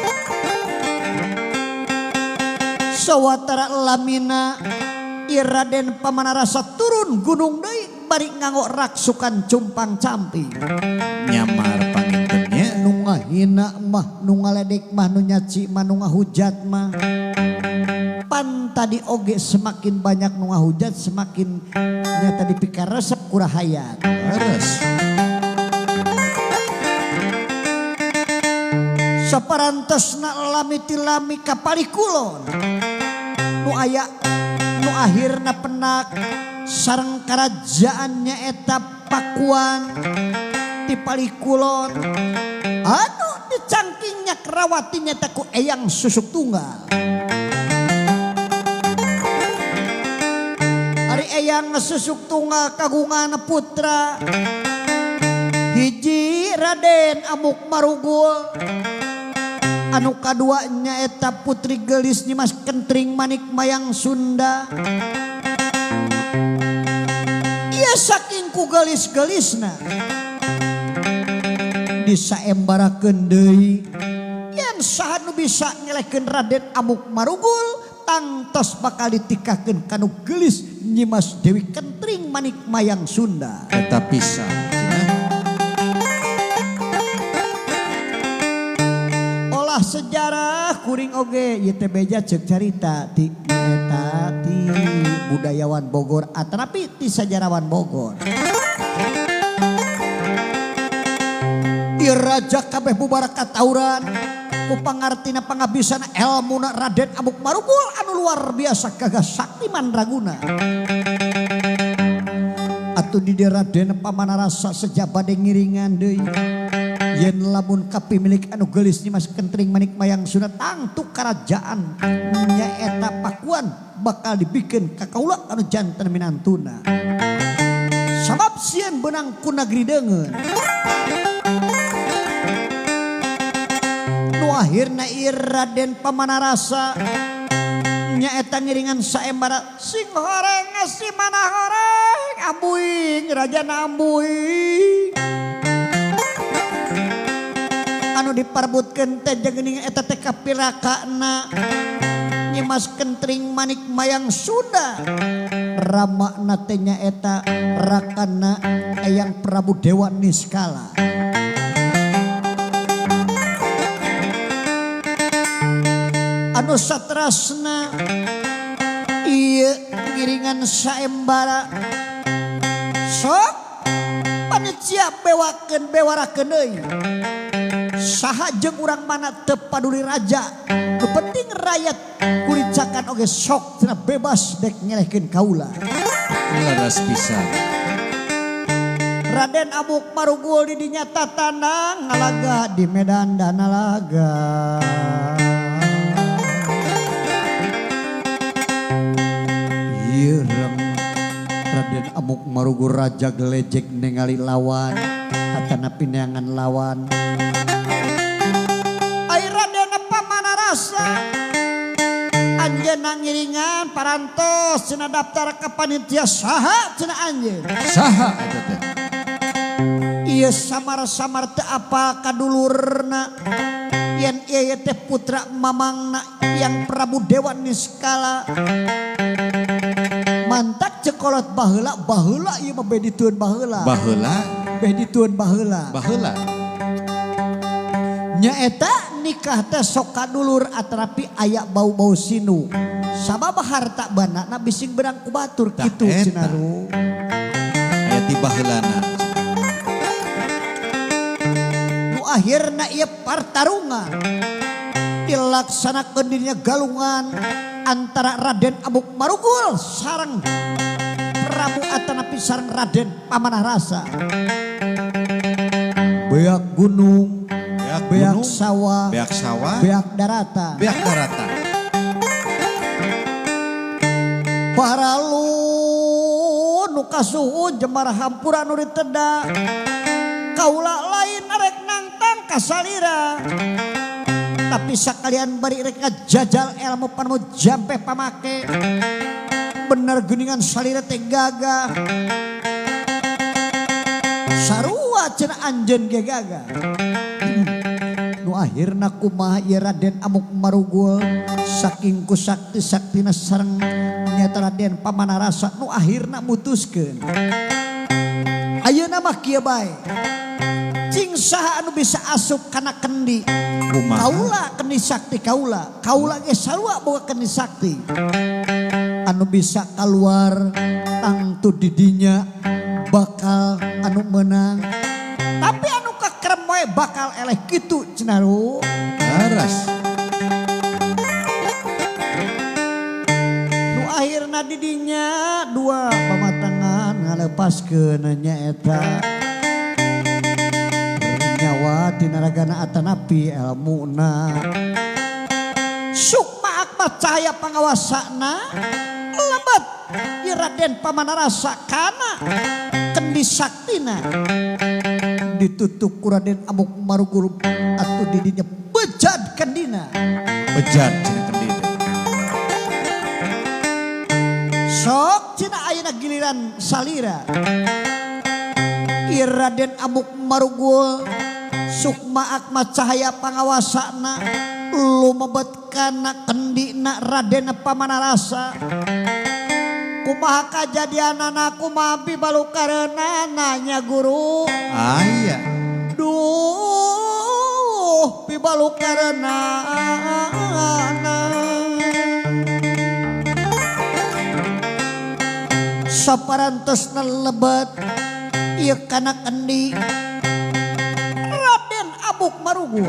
sawatara lamina Raden pamanah rasa turun gunung deui bari nganggo raksukan cumpang camping nyamar pangintennya nu ngahina mah nu ngaledek mah nu nyaci mah nu ngahujat mah pan tadi oge semakin banyak nu ngahujat semakin nyata dipikar resep kurahayat laras saparantosna lami ti lami ka palikulon nu aya nu akhirna penak sareng karajaannya eta Pakuan ti palikulon anu dicangkingnya kerawatinya taku eyang susuk tunggal ari eyang susuk tunggal kagungan putra hiji Raden Amuk Marugul anu kaduanya eta putri gelis Nyimas Kentring Manik Mayang Sunda. Ia saking ku gelis-gelisna disaembarakeun deui yen saha nu bisa nyelekeun Raden Amuk Marugul tangtos bakal ditikakeun kanu gelis Nyimas Dewi Kentring Manik Mayang Sunda. Eta pisan cenah. Olah sejarah kuring oge ieu teh beja ceuk carita ti eta ti budayawan Bogor atanapi ti sajarawan Bogor. Ieu raja kabeh bubarak katauran ku pangartina pangabisan elmuna Raden Amuk Marugul anu luar biasa gagah sakti mandraguna. Atuh di dieu Raden Pamanarasa sejabade ngiringan deui yen lamun kapimilik anu geulis Nyimas Kentring Manik Mayang Sunda tangtu karajaan nyaeta Pakuan bakal dibikeun ka kaula anu janten minantuna. Sabab sieun beunang ku negeri deungeun. Akhirna ieu Raden Pamanarasa nyaeta ngiringan saembara sing horeng si mana horeng ambuing rajana ambuing anu diperebutkeun teh jeung eta teh kapirakana Nyimas Kentring Manik Mayang Sunda ramakna teh nyaeta rakana Eyang Prabu Dewa Niskala. Anu satrasna ieu ngiringan saembara sok panitia bewakeun bewarakeun deui saha jeung urang mana teu paduli raja nu penting rakyat kulicakan oge sok cenah bebas dek nyelehkeun kaula. Laras pisan. Raden Amuk Marugul di dinya tatanang ngalaga di Medan Danalaga. Ireng Raden Amuk Marugul raja gelejek ningali lawan atanapi neangan lawan ai Raden Pamanarasa anjeunna ngiringan parantos cenah daftar ka panitia saha cenah anjeun Saha eta teh? ieu samar-samar teu apal kadulurna yen ieu teh putra mamangna Yang Prabu Dewa Niskala mantak cekolot baheula baheula ieu mah beh ditueun baheula Baheula? beh ditueun baheula Baheula. nyaeta nikah teh sok kadulur atarapi aya bau-bau sinu sabab harta banana bising berang ku batur Tah kitu eta. cinaru Aya ti baheulana. nu akhirna ieu partarungan dilaksanakeun dirinya galungan antara Raden Amuk Marugul sareng Prabu atanapi sareng Raden Pamanarasa. Beak gunung, Beak beak gunung, sawah, beak sawah, beak daratan. beak daratan. Paralu nu kasuhun jemar hampura nu diteda. Kaula lain arek nangtang kasalira. Tapi sakalian bari rek ngajajal ilmu panu jampe pamake. Bener geuningan salira teh gagah. Sarua cenah anjeun ge gagah. Nu akhirna kumaha ieu Raden Amuk Marugul saking ku sakti-saktina sareng nyata Raden Pamanarasa nu akhirna mutuskeun. Ayeuna mah kieu bae. Cing saha anu bisa asup kana kendi. Kumaha? Kaula kendi sakti kaula. Kaula ge sarua boga kendi sakti. Anu bisa keluar tangtu didinya bakal anu menang. Tapi anu kakerem we bakal eleh kitu cenaru. Laras. Nu akhirna didinya dua pamatangan ngalepaskeun nyaeta nyawa tina ragana atanapi elmuna. Sukma akma cahaya pangawasana lebat di Raden Pamanarasa kana kendi saktina ditutup ku Raden Amuk Marugul atuh didinya bejad kendina. Bejat cenah kendi. sok cina ayeuna giliran salira ieu Raden Amuk Marugul sukma akma cahaya pangawasana lumebet kana kendina Raden Pamanarasa kumaha kajadianana kumaha pibalukareuna nanya guru aya duh pibalukareuna saparantosna lebet ieu kana kendi Raden Amuk Marugul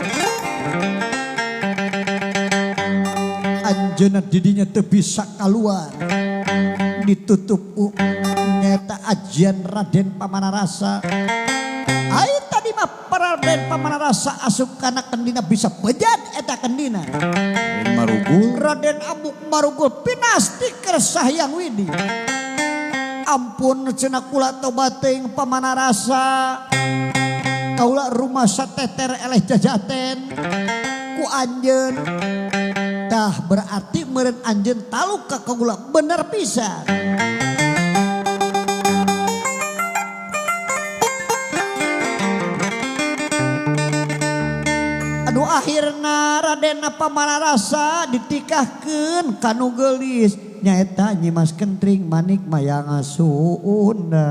anjeunna didinya teu bisa kaluar ditutup uh, nyata ajian Raden Pamanarasa ai tadi mah Raden Pamanarasa asup kana kendina bisa bejat eta kendina Raden Marugul Raden Amuk Marugul pinasti kersah yang widi ampun cenah kula tobat teuing Pamanarasa kaula rumah sateter eleh jajaten ku anjeun tah berarti meureun anjeun taluk ka kaula bener pisan aduh akhirna Raden Pamanarasa ditikahkeun kanu geulis nyaeta Nyi Mas Kentring manik mayang asuunda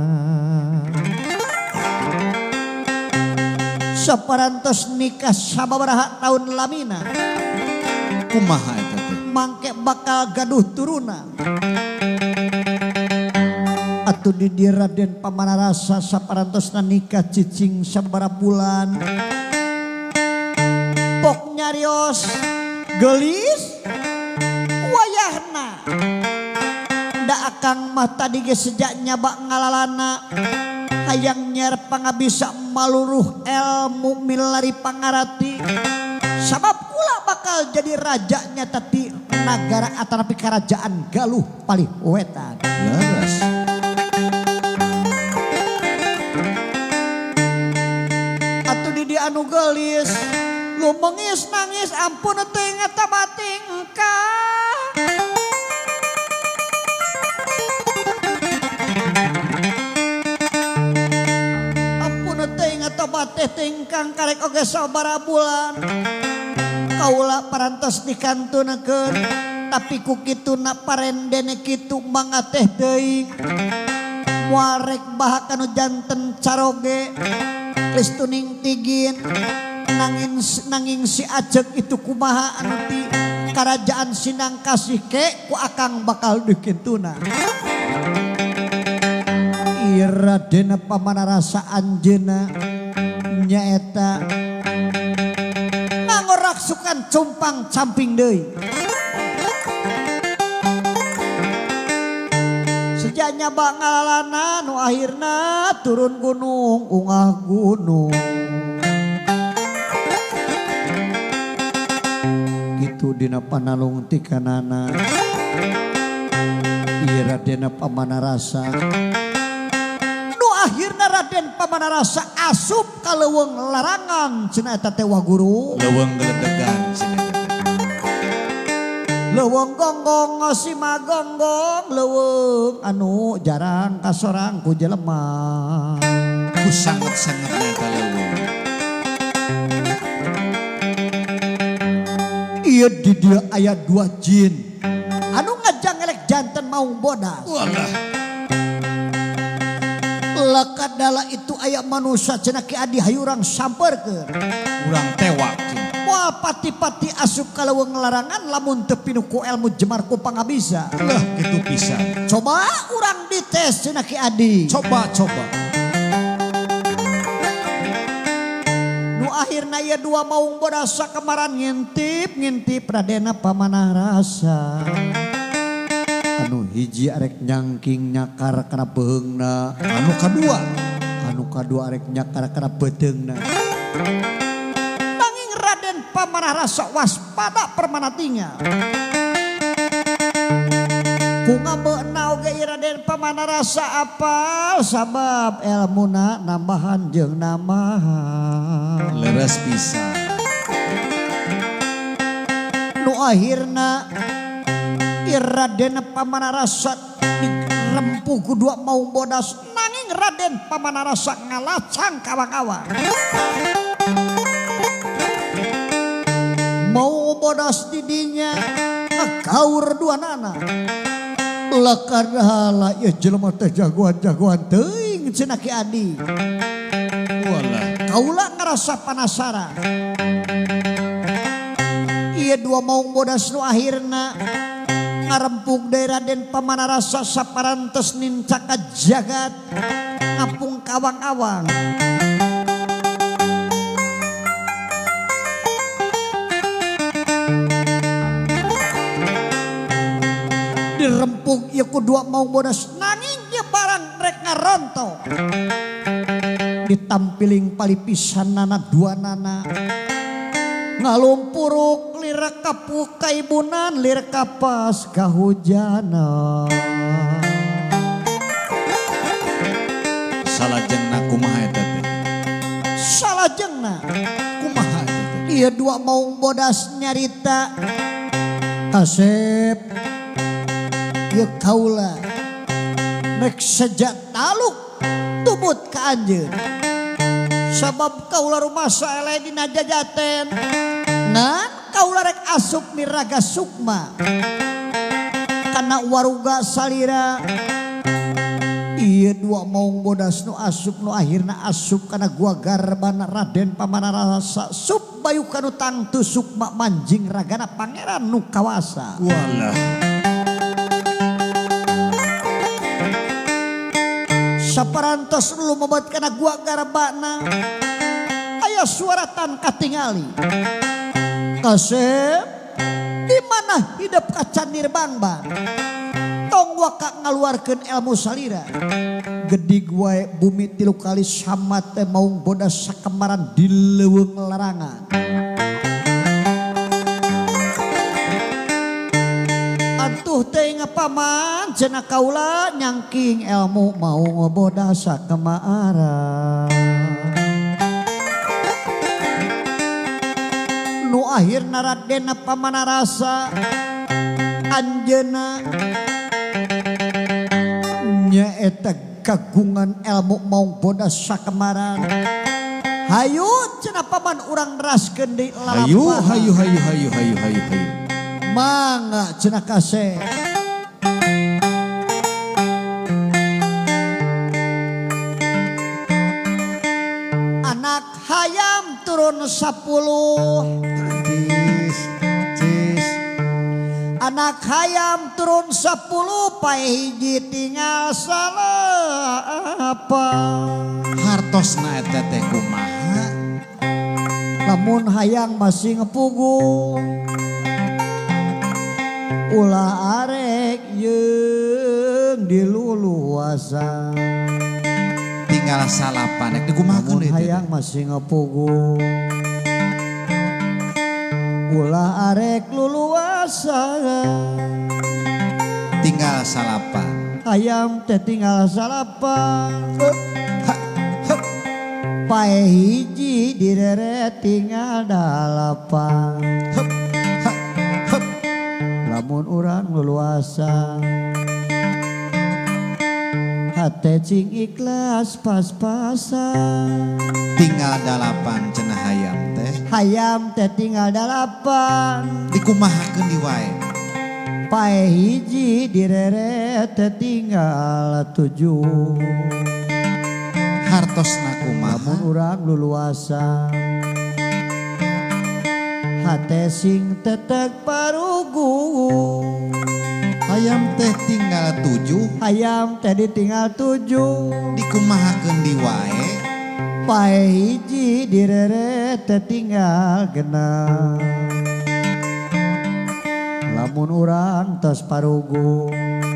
saparantos nikah sababaraha taun lamina kumaha eta teh mangke bakal gaduh turunan atuh di dieu Raden Pamanarasa saparantosna nikah cicing sabaraha bulan pok nyarios geulis wayahna da akang mah tadi ge sejak nyaba ngalalana hayang nyer pangabisa maluruh ilmu milari pangarati sabab kula bakal jadi rajanya tadi nagara atarapi kerajaan Galuh palih wetan laras atuh di dieu anu geulis lu mengis nangis ampun teuing eta bating engkang ampun teuing eta bateh tingkang karek oge sabaraha bulan kaula parantos dikantunekeun tapi ku kituna parendene kitu mangga teh teuing moal rek baha kanu janten caroge geus tuning tigin nanging nanging si Ajeg itu kumaha anu ti kerajaan Sindang Kasih ke ku akang bakal dikintuna ieu Raden Pamanarasa anjeunna nyaeta nganggoraksukan cumpang camping deui sejak nyaba ngalalana nu akhirna turun gunung ungah gunung gitu dina panalung ti kanana ieu Raden Pamanarasa nu akhirna Raden Pamanarasa asup ka leuweung larangan cenah eta teh Waguru leuweung geledegan cenah leuweung gonggong si magonggong leuweung anu jarang kasorang ku jelema ku sanget-sangetna eta leuweung ieu di dieu aya dua jin anu ngajangelek janten maung bodas walah lakadala itu aya manusia cenah Ki Adi hayurang sampeurkeun urang tewak moal pati-pati asup ka leuweung larangan lamun teu pinuku ilmu jemar ku pangabisa lah kitu pisan coba urang dites cenah Ki Adi coba coba nu akhirna ieu dua maung bodas sakamaran ngintip ngintip Raden Pamanarasa anu hiji arek nyangking nyakar kana beheungna anu kadua anu kadua arek nyakar kana beteungna nanging Raden Pamanarasa waspada permanatinya ku ngabeuna oge Raden Pamanarasa apal sabab elmuna nambahan jeung namahan leres pisan nu akhirna Raden Pamanarasa dirempuh ku dua mau bodas nanging Raden Pamanarasa ngalacang kawa-kawa. Mau bodas didinya ngagaur dua nana. Lekadala ya jelema teh jagoan-jagoan teuing cenah Ki Adi. Walah. Kaula ngerasa penasaran. Ieu dua maung bodas nu akhirna ngarempug deui Raden Pamanarasa saparantos nincaka jagat ngapung kawang-awang. Dirempug ieu ku dua maung bodas nanging ieu barang rek ngaronto. Ditampiling palipisanana dua nana ngalumpuruk lir kapu kaibunan lir kapas kahujana. Salajengna kumaha eta teh? Salajengna Kumaha eta teh? ieu dua maung bodas nyarita Kasep ieu kaula rek sejak taluk tubut ka anjeun. Sabab kaula rumasa eleh dina jajaten ngan kaula rek asup miraga sukma kana waruga salira. Ieu dua maung bodas nu asup nu akhirna asup kana gua garbana Raden Pamanarasa sup bayu kanu tangtu sukma manjing ragana pangeran nu kawasa. Walah. Saparantos lu mobat kana gua garbana aya suara tan katingali. Kasep di mana hidup kacan nirbangban tong waka ngaluarkeun ilmu salira. Gedig wae bumi tilu kali sama teh maung bodas sakemaran di leuweung larangan. Atuh teh ngapaman cenah kaula nyangking ilmu mau ngobodas sakemaaran. Nu akhirna Raden Pamanarasa anjeunna nyaeta kagungan ilmu maung bodas sakemaran. Hayu cenah paman urang neraskeun deui lalampahan. Hayu hayu hayu hayu hayu hayu hayu. Mangga cenah Kasep. Anak hayam turun sepuluh. Cis cis. Anak hayam turun sepuluh pae hiji tinggal salapan. Hartosna eta teh kumaha? Lamun hayang masih ngepugu ulah arek yeung diluluasa. Tinggal salapan ek dikumahakeun Lamun deui teh. hayang masih ngepugu ulah arek luluasa. Tinggal salapan. Hayam teh tinggal salapan. Pae hiji direret tinggal dalapan. Lamun urang luluasa hate cing ikhlas pas-pasan. Tinggal dalapan cenah hayam teh. Hayam teh tinggal dalapan. Dikumahakeun di wae. Pae hiji direret teh tinggal tujuh. Hartosna kumaha? Lamun urang luluasa hate sing tetek parugu. Hayam teh tinggal tujuh. Hayam teh ditinggal tujuh. Dikumahakeun di wae. Pae hiji direret teh tinggal genep. Lamun urang tos parugu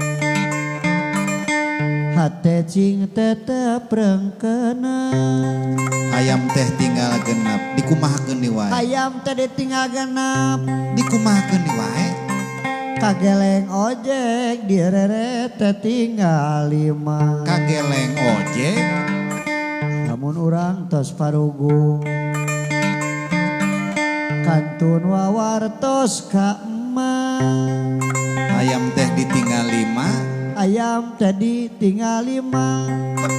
hate cing tetep rengkeuna. Hayam teh tinggal genep. Dikumahakeun di wae. Hayam teh ditinggal genep. Dikumahakeun di wae. Kageleng ojek direret teh tinggal lima. Kageleng ojek. Lamun urang tos parugu kantun wawartos ka emak. Hayam teh ditinggal lima. ayam tadi tinggal lima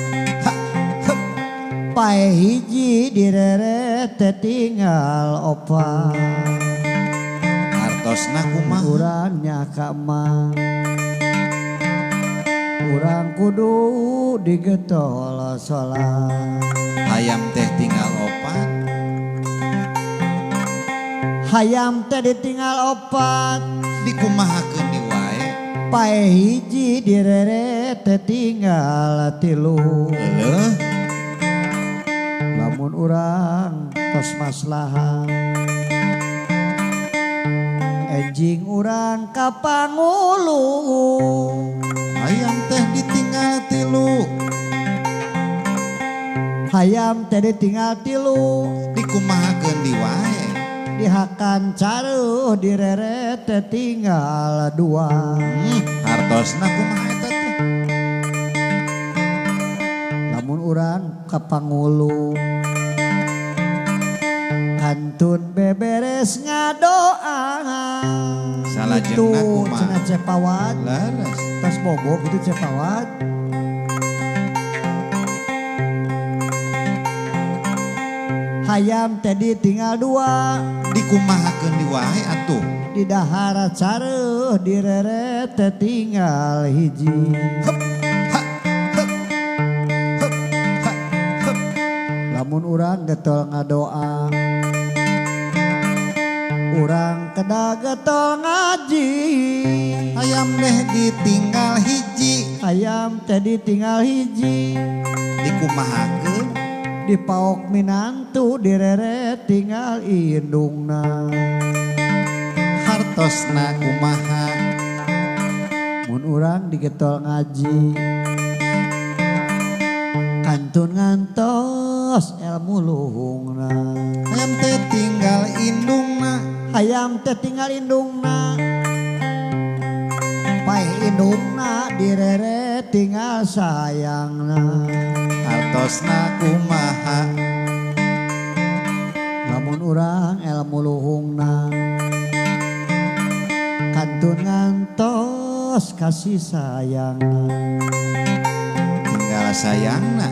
pae hiji direret teh tinggal opat hartosna kumaha urangnya kamang urang kudu digetol salat ayam teh tinggal opat hayam teh ditinggal opat dikumahakeun di wae pae hiji direret teh tinggal tilu heueuh lamun urang tos maslahat enjing urang ka pangulu ayam teh ditinggal tilu hayam teh ditinggal tilu dikumahakeun di wae dihakan caruh direret teh tinggal dua hmm, hartosna kumaha eta teh lamun urang ka pangulu hantun beberes ngadoa salajengna kumaha cenah cepawat laras tas bobok itu cepawat hayam tadi tinggal dua dikumahakeun di wae atuh di dahara caruh direret teh tinggal hiji Hup, ha, hup, hup, ha, hup. lamun urang getol ngadoa urang kedah getol ngaji ayam teh ditinggal hiji ayam teh ditinggal hiji dikumahakeun di paok minantu direret tinggal indungna hartosna kumaha mun urang digetol ngaji kantun ngantos ilmu luhungna ayam teh tinggal indungna hayam teh tinggal indungna pae indungna direret tinggal sayangna hartosna kumaha lamun urang ilmu luhungna kantun ngantos kasih sayangna tinggal sayangna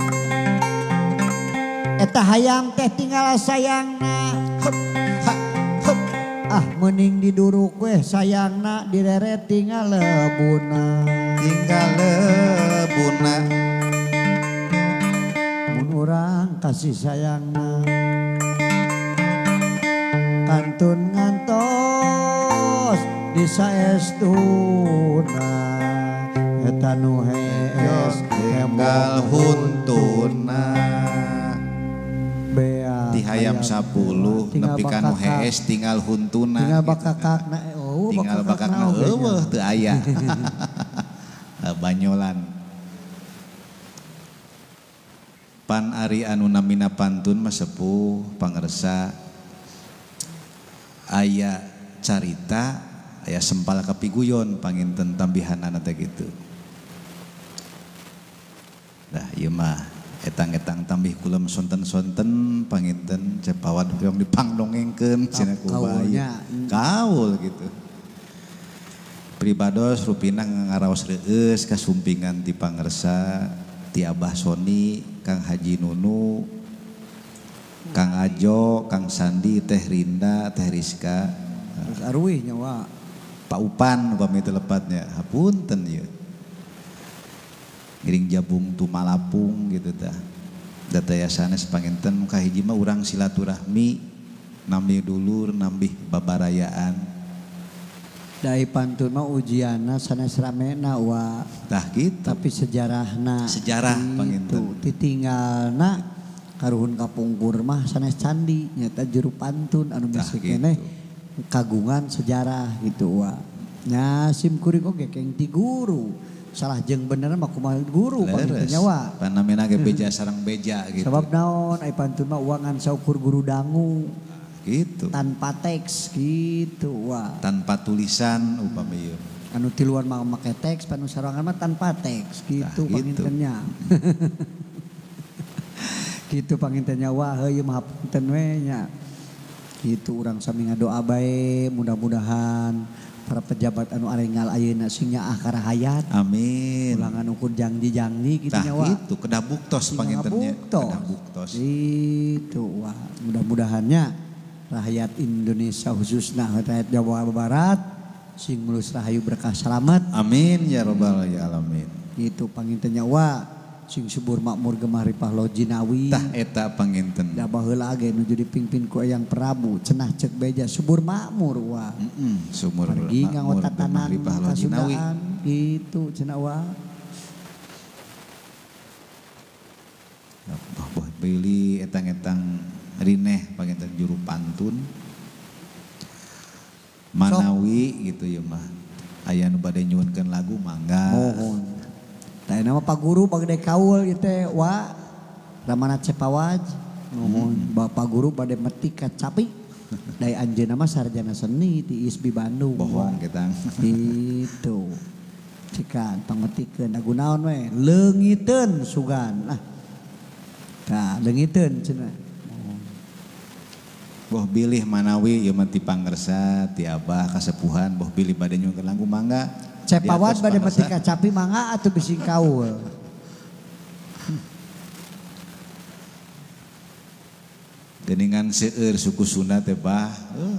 eta hayam teh tinggal sayangna hup, ha, hup. ah mending diduruk weh sayangna direret tinggal lebuna tinggal lebuna mun urang kasih sayangna kantun ngantos di saestuna eta nu hees tinggal huntuna bea di hayam sepuluh tinggal nepi kanu bakakak. hees tinggal huntuna tinggal gitu. bakakakna oh tinggal bakakna bakakna oge eueuh nya. teu aya banyolan pan ari anu namina pantun mah sepuh pangersa aya carita aya sempal kapiguyon panginten tambihanana teh kitu dah ieu mah etang-etang tambih kula sonten-sonten panginten cepawat hoyong dipangdongengkeun cenah ku bae kaul gitu pribados rupina ngaraos reueus kasumpingan ti pangersa ti Abah Soni Kang Haji Nunu Kang Ajo Kang Sandi Teh Rinda Teh Rizka terus arwih nyawa Pak Upan upami teu lepatnya hapunten ieu giring jabung tumalapung gitu tah dataya sanes panginten muka hiji mah urang silaturahmi nambi dulur nambih babarayaan dai pantun mah ujianna sanes ramena wa tah gitu tapi sejarahna Sejarah, itu panginten. ditinggalna karuhun kapungkur mah sanes candi nyata juru pantun anu Tah bisi gitu. keneh kagungan sejarah gitu wa nya sim kuring oge keng ti guru salah jeung bener mah kumaha guru panginten leres nyawa panamina ge beja sareng beja gitu sebab naon ai pantun mah uangan saukur guru dangu gitu tanpa teks gitu wa tanpa tulisan upami ieu anu tiluan mah make teks panu sarangan mah tanpa teks gitu Tah, gitu. pangintennya gitu pangintennya wah heuh mah hapunten we nya gitu urang sami ngadoa bae mudah-mudahan para pejabat anu arengal ayeuna sing nyaah karahayat. Amin. Ulangan ukur jangji-jangji gitu Tah nyawa. itu kedah buktos Sing pangintennya. ngabuktos. Kedah buktos. Itu wah mudah-mudahannya rakyat Indonesia khususnya rakyat Jawa Barat sing mulus rahayu berkah selamat. Amin ya robbal alamin. Itu panginten nyawa sing subur makmur gemah ripah lo jinawi. Tah eta panginten. Da baheula ge nuju dipingpin ku Eyang Prabu cenah cek beja subur makmur wah. Mm-mm, sumur Pergi nganggo makmur tatanan gemah ripah lo jinawi. kasundaan gitu cenah wah. Boh beli etang-etang rineh panginten juru pantun. Manawi gitu ya mah. Aya nu bade nyuwunkeun lagu mangga. Mohon. Tah nama Pak Guru bade kaul ieu teh wa Ramana Cepawaj. Mohon Bapak Guru bade meti kacapi. Dai anjeunna mah sarjana seni di I S B Bandung. Bohong kita. Itu. Cikan pangetikeun lagu naon we? Leungiteun sugan. Ah. Tah leungiteun cenah. Boh bilih manawi ieu mah ti pangersa ti abah kasepuhan boh bilih bade nyuwunkeun lagu mangga. Cepawat bade meti kacapi mangga atuh bisi kaul. Deningan seueur suku Sunda teh bah. Uh.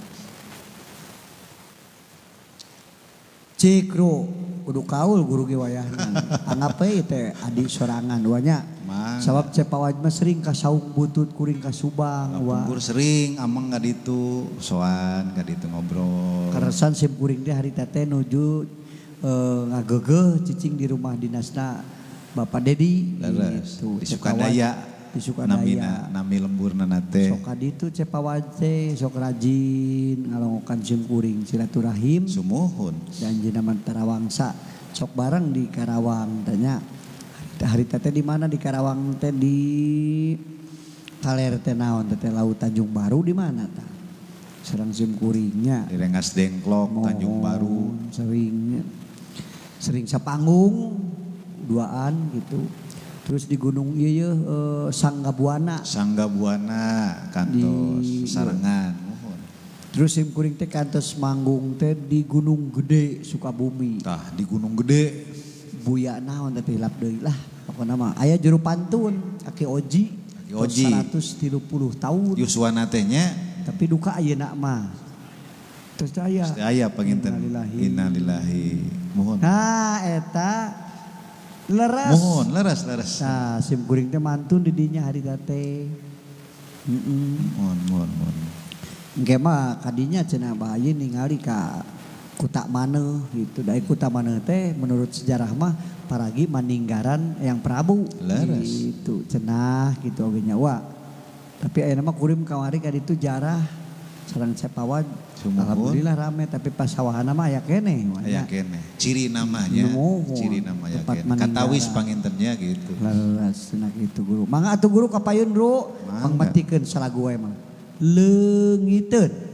Cikru kudu kaul guru ge wayahna. Anggap we teh adi sorangan wanya. Mang. Sabab Cepawat mah sering ka saung butut kuring ka Subang wa. Pungkur sering amang ka ditu soan ka ditu ngobrol. Karesan sim kuring teh harita teh nuju eh, ngagegeh cicing di rumah dinasna Bapak Dedi. Leres. Gitu. Di Cepawat Sukadaya. Di Sukadaya. Namina, nami lemburna nate. Sok kaditu Cepawat teh sok rajin ngalongokan sim kuring silaturahim. Sumuhun. Dan jenama Tarawangsa sok bareng di Karawang tanya hari teh di mana di Karawang teh di Kaler teh naon teh Laut Tanjung Baru di mana tah serang sim kuringnya Di Rengas Dengklok Tanjung Baru. sering sering sapanggung duaan gitu terus di gunung ieu uh, Sangga Buana Sangga Buana kantos Di- sarangan. Muhun. terus sim kuring teh kantos manggung teh di Gunung Gede Sukabumi. Tah di Gunung Gede. Buya naon tapi hilap deui lah pokona mah aya juru pantun Aki Oji Aki Oji. seratus tiga puluh tahun Yuswana tehnya tapi duka ayeuna mah terus teh aya pasti aya panginten. Innalillahi. Innalillahi. Muhun. nah eta leres Muhun leres leres. nah sim kuring teh mantun di dinya hari teh heeh Muhun muhun muhun. engke mah kadinya cenah bayi ningali ka kutak maneh gitu. Dari kutak maneh teh menurut sejarah mah paragi maninggaran Eyang Prabu. Leres. Gitu cenah gitu oge nyawa. Tapi ayeuna mah kurim kamari ka ditu jarah sareng Cepawat. Sumuhun. Alhamdulillah rame tapi pas sawahana mah aya keneh. Aya kene. Ciri namanya. Nuhun. Ciri namanya Tempat kene. Katawis maninggaran. pangintennya gitu. Leres cenah gitu guru. Mangga atuh guru kapayun Bro. Mangga. Mangmetikeun salagu wae mah. Leungiteun.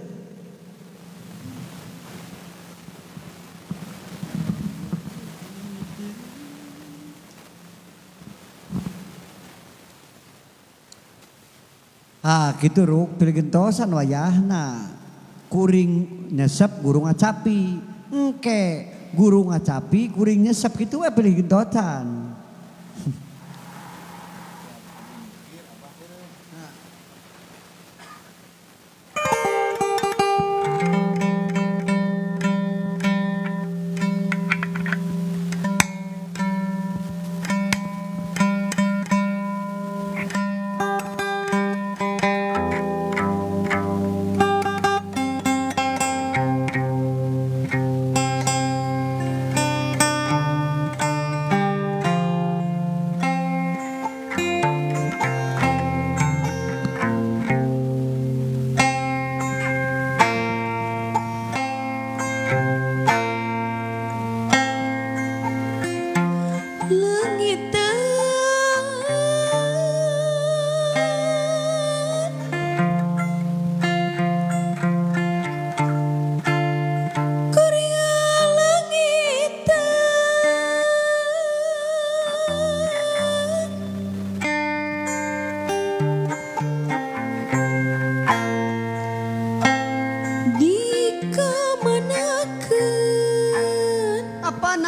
Ah gitu Ruk, pilih gentosan wayahna. Kuring nyesep guru ngacapi. Engke guru ngacapi kuring nyesep gitu we pilih gentosan.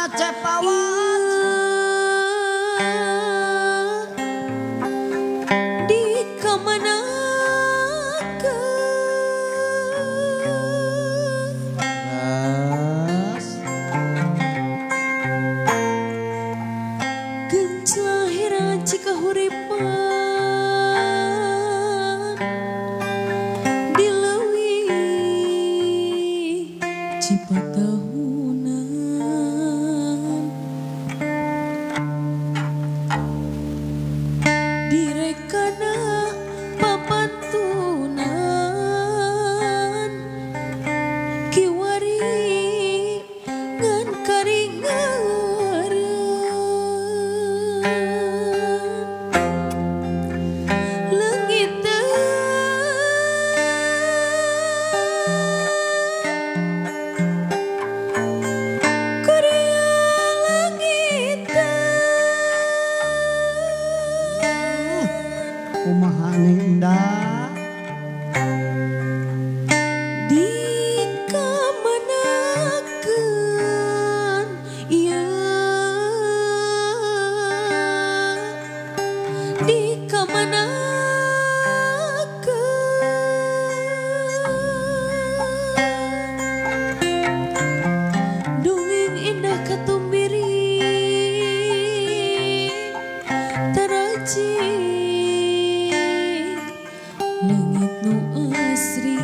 Cepawat di kamana ke gencahira cika huripan di leuwih Cipatahunan direkana papatunan kiwari ngan karingaran leungit Korea langit kumaha indah di kamanakeun ieu di kamanakeun dongeng indah katumbiri tarajik langit nu asri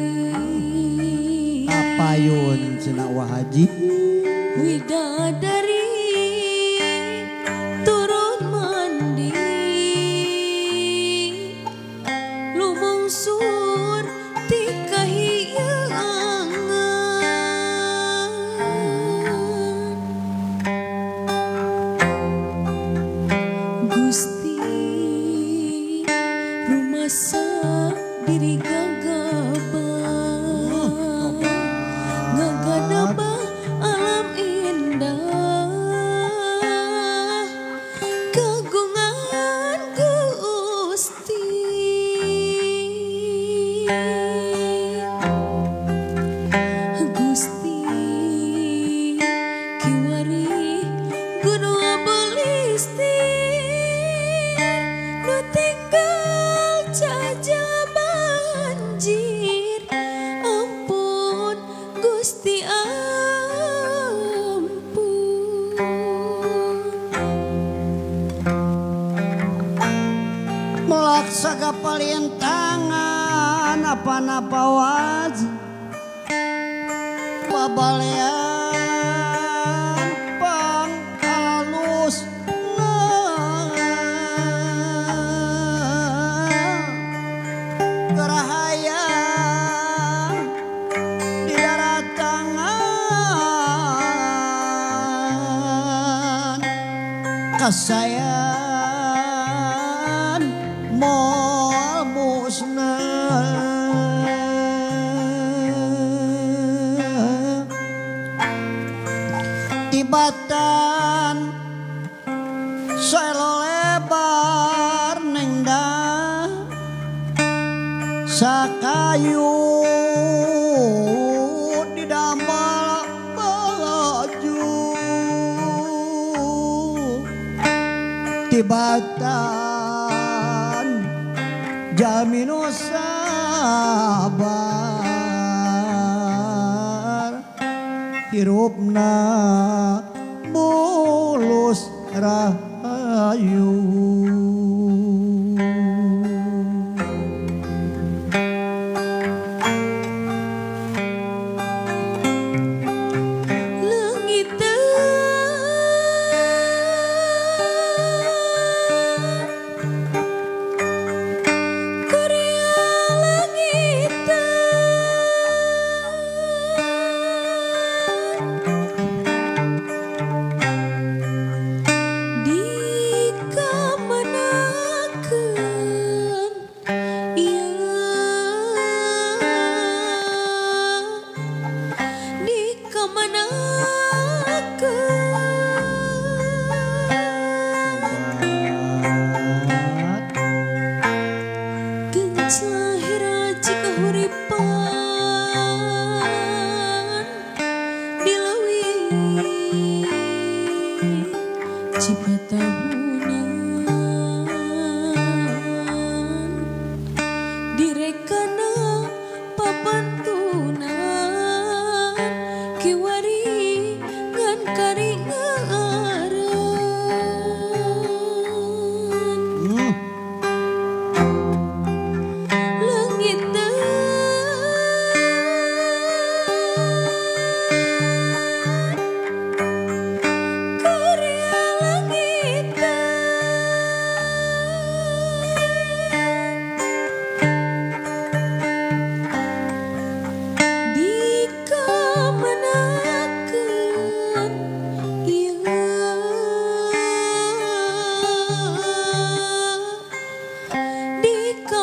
apayun cenah wahaji widadari turun mandi lumungsur ti kahyangan Gusti rumasa diri gagabah ngagadabah alam indah kagungan Gusti Gusti kiwari gunung abelistir nu tinggal caja banjir ampun Gusti ampun melaksaga palintangan apa-napa wajib pabalean pang alus gerahaya di darat tangan kasayan moal musnah tibatan selo lebar nengda sakayu didambal baju tibatan jaminu sabar hirupna mulus rahayu leungit Korea langit di Hmm. Langit Korea langit di kamanakeun ieu di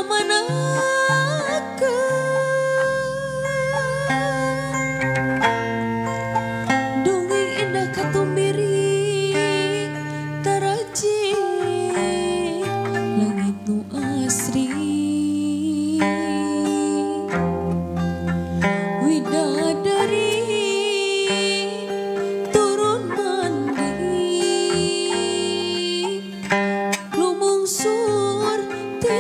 kamanakeun dongeng indah katumbiri taraji langit nu asri widadari turun mandi lumungsur ti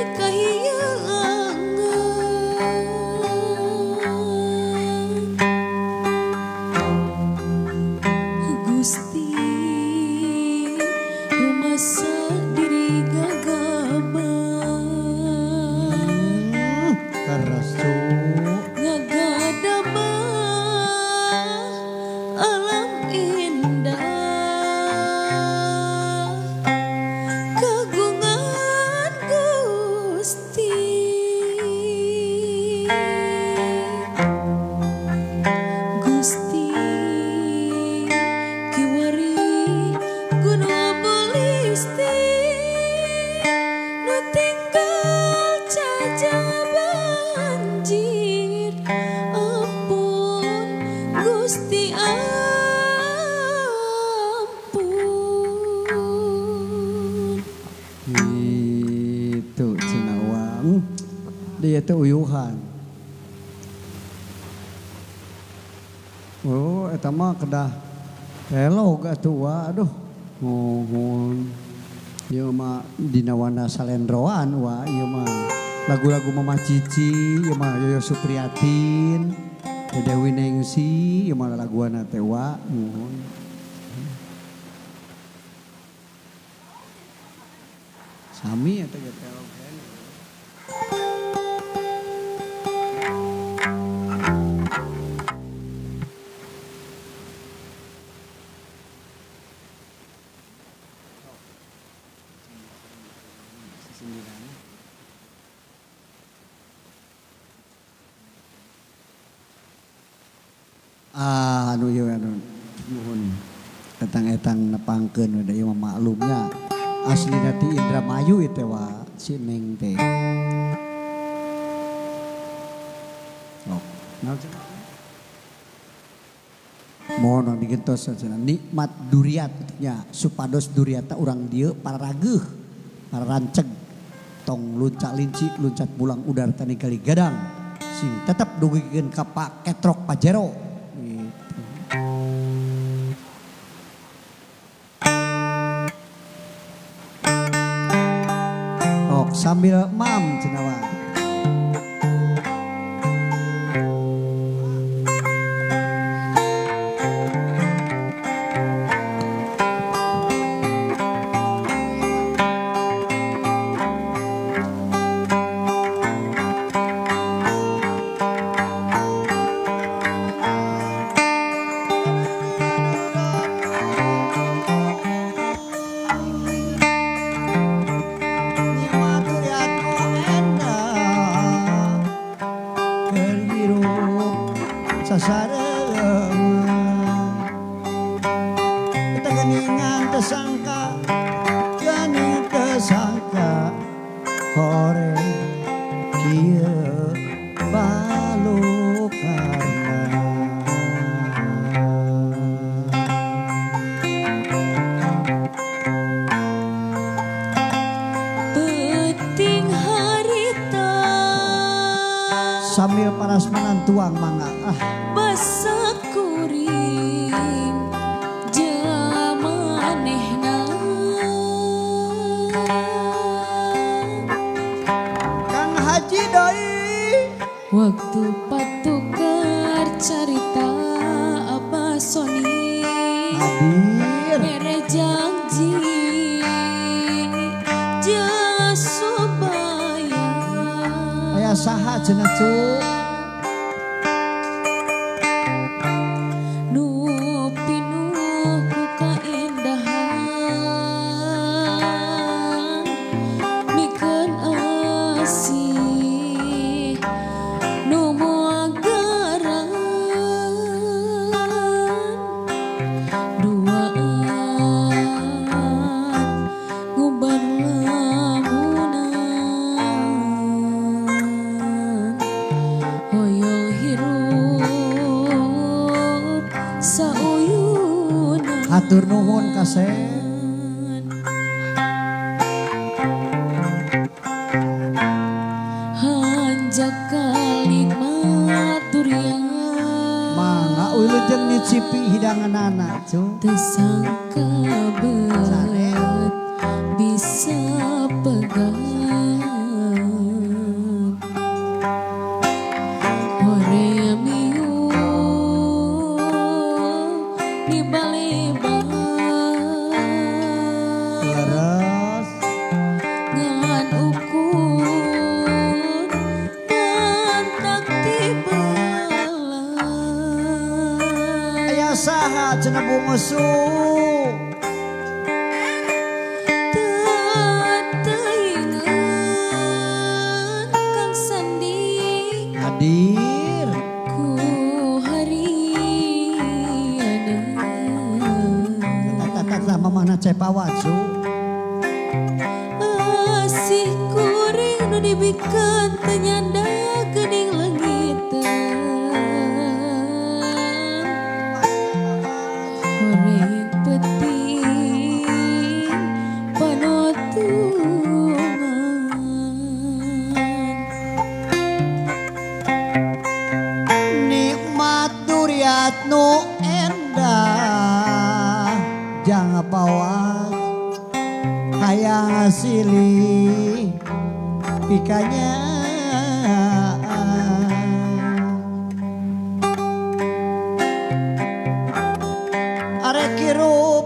kahyangan Gusti rumasa diri gagabah Hmm. Karasu. ngagadamah alam indah kagungan Gusti Gusti kiwari gunung belisti nu tinggal caja banjir ampun Gusti ampun Itu Cinawang. Dia itu uyuhan. Oh, eta mah kedah elog atuh aduh. Mohon. Ieu mah dina wana salendroan wa ieu mah lagu-lagu Mama Cici, ieu mah Yoyo Supriyatin, Dewi Nengsi, ieu mah laguana teh wa. Mohon. Sami eta ge elog. Ah, anu ieu anu nuhun etang-etang nepangkeun da ieu mah maklumnya aslina ti Indramayu itu wa si Neng teh. Oh, naon cenah? Mohon digentos cenah nikmat duriat nya supados duriata urang dieu para rageus, para ranceg tong luncak linci luncat bulang udar tani kali gadang sing tetep dugikeun ka Pak Ketrok Pajero. Sambil mam cenawa. Sambil parasmanan tuang mangga ah. Basa kuring jamanehna Kang Haji doi waktu patukar carita Abah Soni hadir mere janji janji aya saha cenah Cuk? Nu pinuh ku kaindahan mikeun asih nu moal garan duaan ngubar lamunan hoyong hirup sauyunan Hatur nuhun kasep. hanjak kalimat durian Mangga wilujeng nyicipi hidanganana Cuk. tersangka berat bisa pegang Horemiu di balibang Leres. ngan ukur mantap tibalan Aya saha cenah bungusu? teingat Kang Sandi Hadir. ku hariana Tata mamana cepawa Cuk. asih kuring nu dibikeun teu nyanda geuning leungiteun horeng penting panotungan Nikmat duriat nu endah jangan pawat hayang silih pikanya arek kirup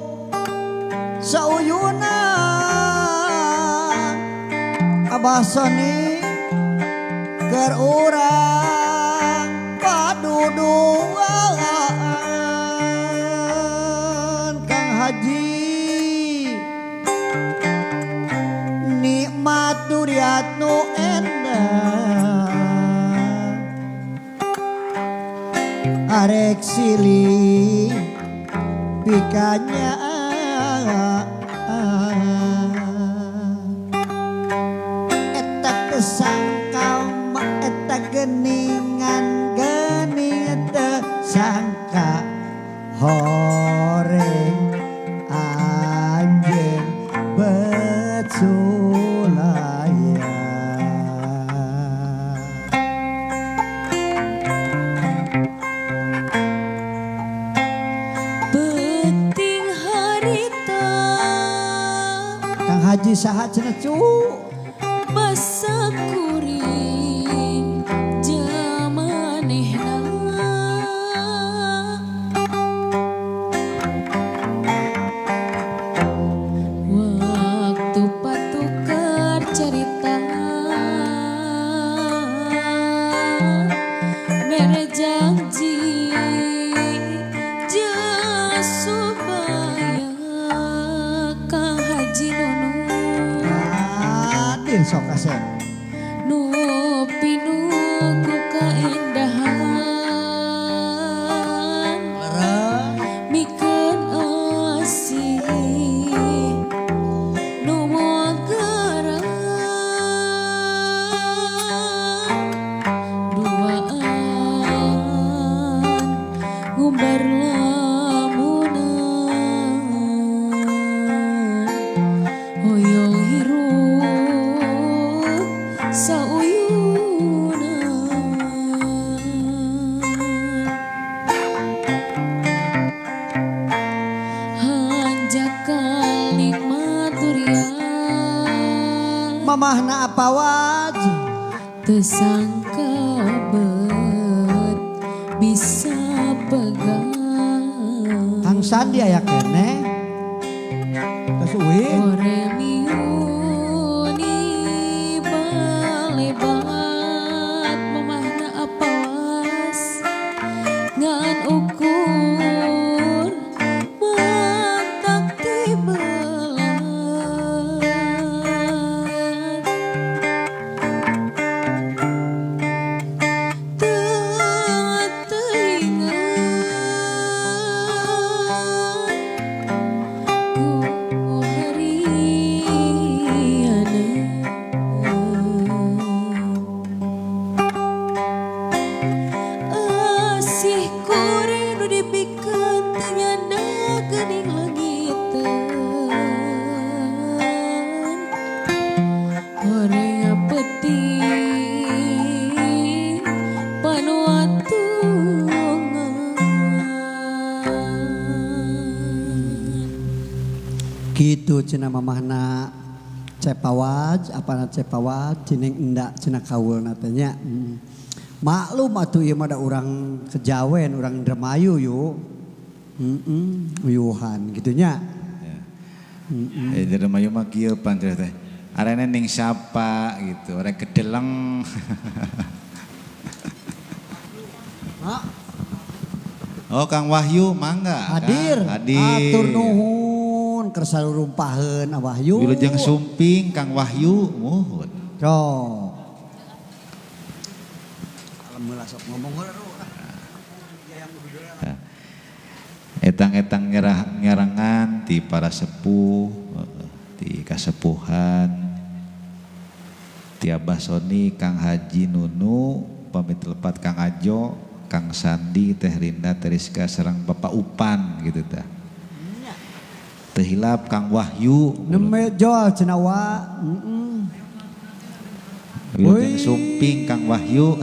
sauyuna Abah Soni keur urang paduduan Kang Haji nikmat duriat nu endah arek silih pikanya eta kesangka ma eta geningan gening teu sangka horeng anjeun beculaya penting harita Kang Haji saha cenah Cuk? basa kuring jamanehna waktu patukar carita mere janji jeung supaya Kang Haji Nunu Hadir sok kasep. nu pinuh ku kaindahan mikeun asih nu moal garan duaan ngumbar lamunan hoyong hirup sauyunan hanjak kalimat durian Mamahna apa waj? tersangka bet bisa pegang Kang Sandi aya keneh. Terus uin. Horemiu ni balebang cina mamahna Cepawaj, apana Cepawaj, cining endak cina kaul natanya. Hmm. Maklum atuh ieu mah da urang kejawen, urang Indramayu yuk. Heeh, uyuhan gitunya. Ya. Mm Eh Indramayu mah kieu pan teh. Arena ning siapa gitu, orang kedeleng. Oh Kang Wahyu mangga. Hadir. Kang. Hadir. Atur nuhun keur rumpaheun Wahyu. Wilujeng sumping Kang Wahyu muhun. Cok. Alhamdulillah sok ngomong heula. Etang-etang ngerangan ti para sepuh, ti kasepuhan, ti Abah Soni, Kang Haji Nunu, pamit lepat Kang Ajo, Kang Sandi, Teh Rinda, Teriska, serang Bapak Upan gitu dah. Tehilap Kang Wahyu. Neme jol cenawa. Heeh. Wilujeng sumping Kang Wahyu.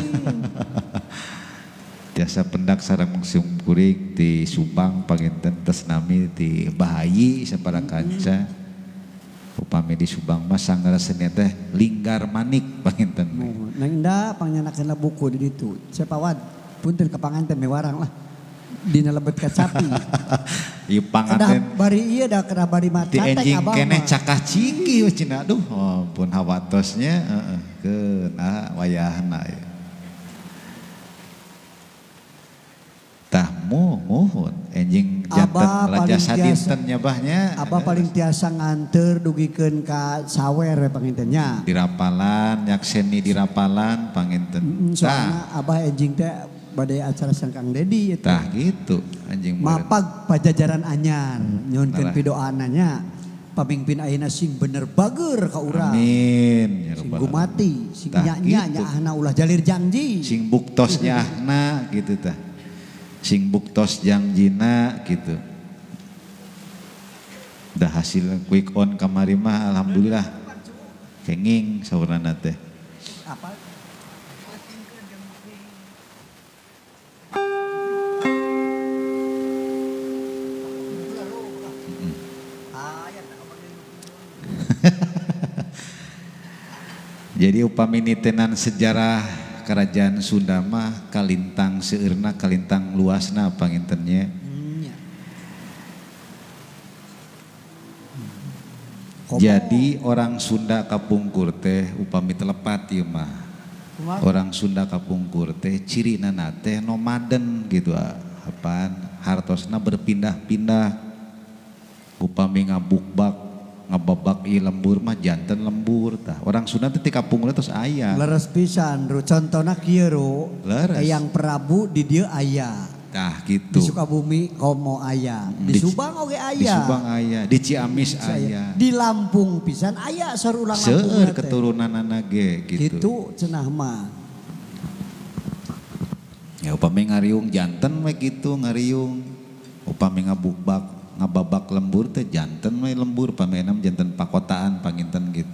Tiasa pendak sareng museum kuring di Subang panginten tes nami di Bahayi sapara kanca. Upami di Subang mah sanggaraseunna teh linggar manik panginten. Nang indah pangyanakeun buku di ditu. Cepawad punten ka panganten mewarang lah. Dina lebet kacapi. Ieu panganten bari ieu da kada bari mah ti catek enjing abang. keneh cakah cinggi we cenah. Aduh, ampun hawatosnya heeh. Keun ah wayahna ya. Tahmu muhun enjing janten Raja Sadinten nyabahnya. Abah paling tiasa nganter dugikeun ka sawer we pangintennya. Di Rapalan, nyakseni di Rapalan panginten. Mm, soalnya Abah enjing teh bade acara sang Kang Dedi eta. Tah gitu anjing meureun. Mapag pajajaran anyar nyunkeun pidoana nya. Pamimpin ayeuna sing bener bager ka urang. Amin. Ya Sing Rabbal gumati, sing Tah nya-nya gitu. nyaahna ulah jalir janji. Sing buktos nyahna gitu tah. Sing buktos jangjina gitu. Dah hasil quick on kamari mah alhamdulillah kenging saurana teh. Apa? Jadi upami nitenan sejarah kerajaan Sunda mah kalintang seueurna kalintang luasna pangintennya. Jadi orang Sunda kapungkur teh upami telepat ieu mah. Orang Sunda kapungkur teh cirina na teh nomaden gitu apaan hartosna berpindah-pindah. Upami ngabukbak ngababak i lembur mah janten lembur tah. Orang Sunda teh ti kapungkur terus aya. Leres pisan ru contona kieu ru. Leres. Eyang Prabu di dieu aya. Tah Di gitu. Sukabumi komo aya. Di, Di- Subang oge aya. Di Subang aya, di Ciamis aya. Di Lampung pisan aya sarulang Lampung. Seueur keturunanana ge gitu. Gitu cenah mah. Ya upami ngariung janten we gitu ngariung. Upami ngabukbak ngababak lembur teh janten we lembur pamenam janten pakotaan panginten gitu.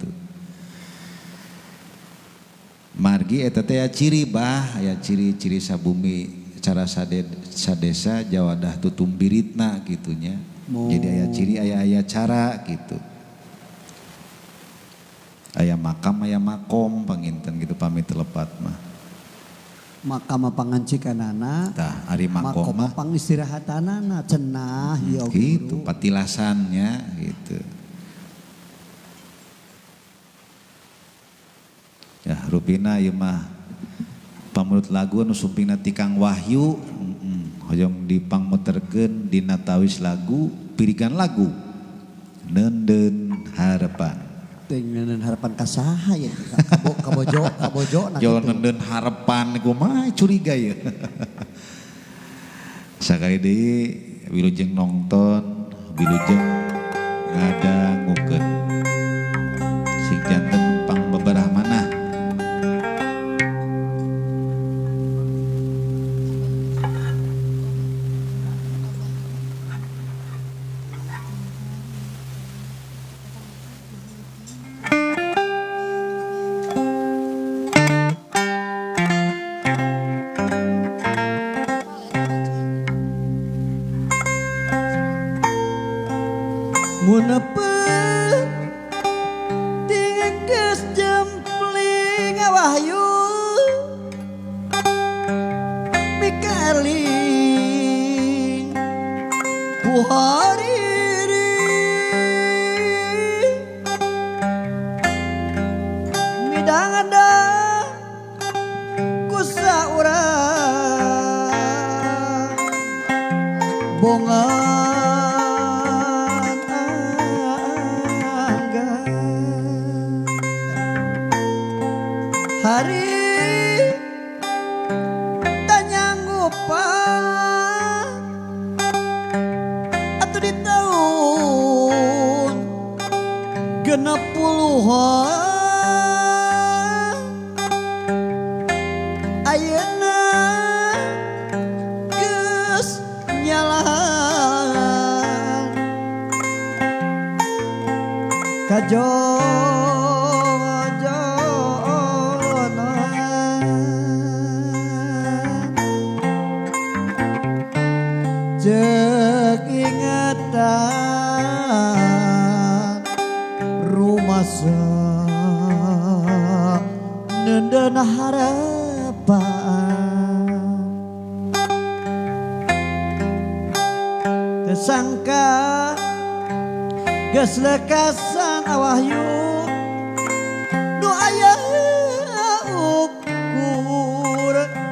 Margi eta teh aya ciri bah, aya ciri-ciri sabumi cara sade, sadesa jawadah tutum biritna gitunya. Oh. Jadi aya ciri aya-aya cara gitu. Aya makam aya makom panginten gitu pamit telepat mah. Makam pangancikanana. Tah ari makom Makom mah pangistirahatanana cenah ya gitu patilasannya gitu. Ya rupina ieu mah pamurut lagu anu sumpingna ti Kang Wahyu heeh hoyong dipangmuterkeun dina tawis lagu pirigan lagu Neundeun Harapan. Dengan harapan kasaha ya kabo kabojo kabojo nah Jo gitu. neundeun harapan kumaha curiga ya. Sakali deui wilujeng nongton, wilujeng ngadangukeun. Sing janten pang beberah manah. Mun ngadang-ngadang ku saurang bongan angga hari tanyanggupan atau di tahun genep puluhan ayeuna geus nyalaan kajojonan jeung ingatan rumasa nendana harapan tersangka geus lekasan awahyu nu aya ukur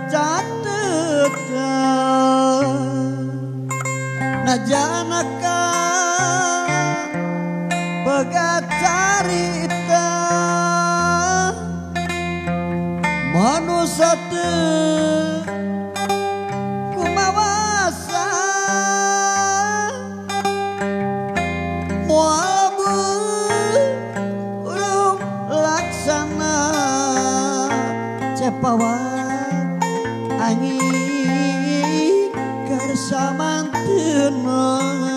catetan najanaka begat carita manusia teu kumawasa moal burung laksana cepawat angin kersamanteuna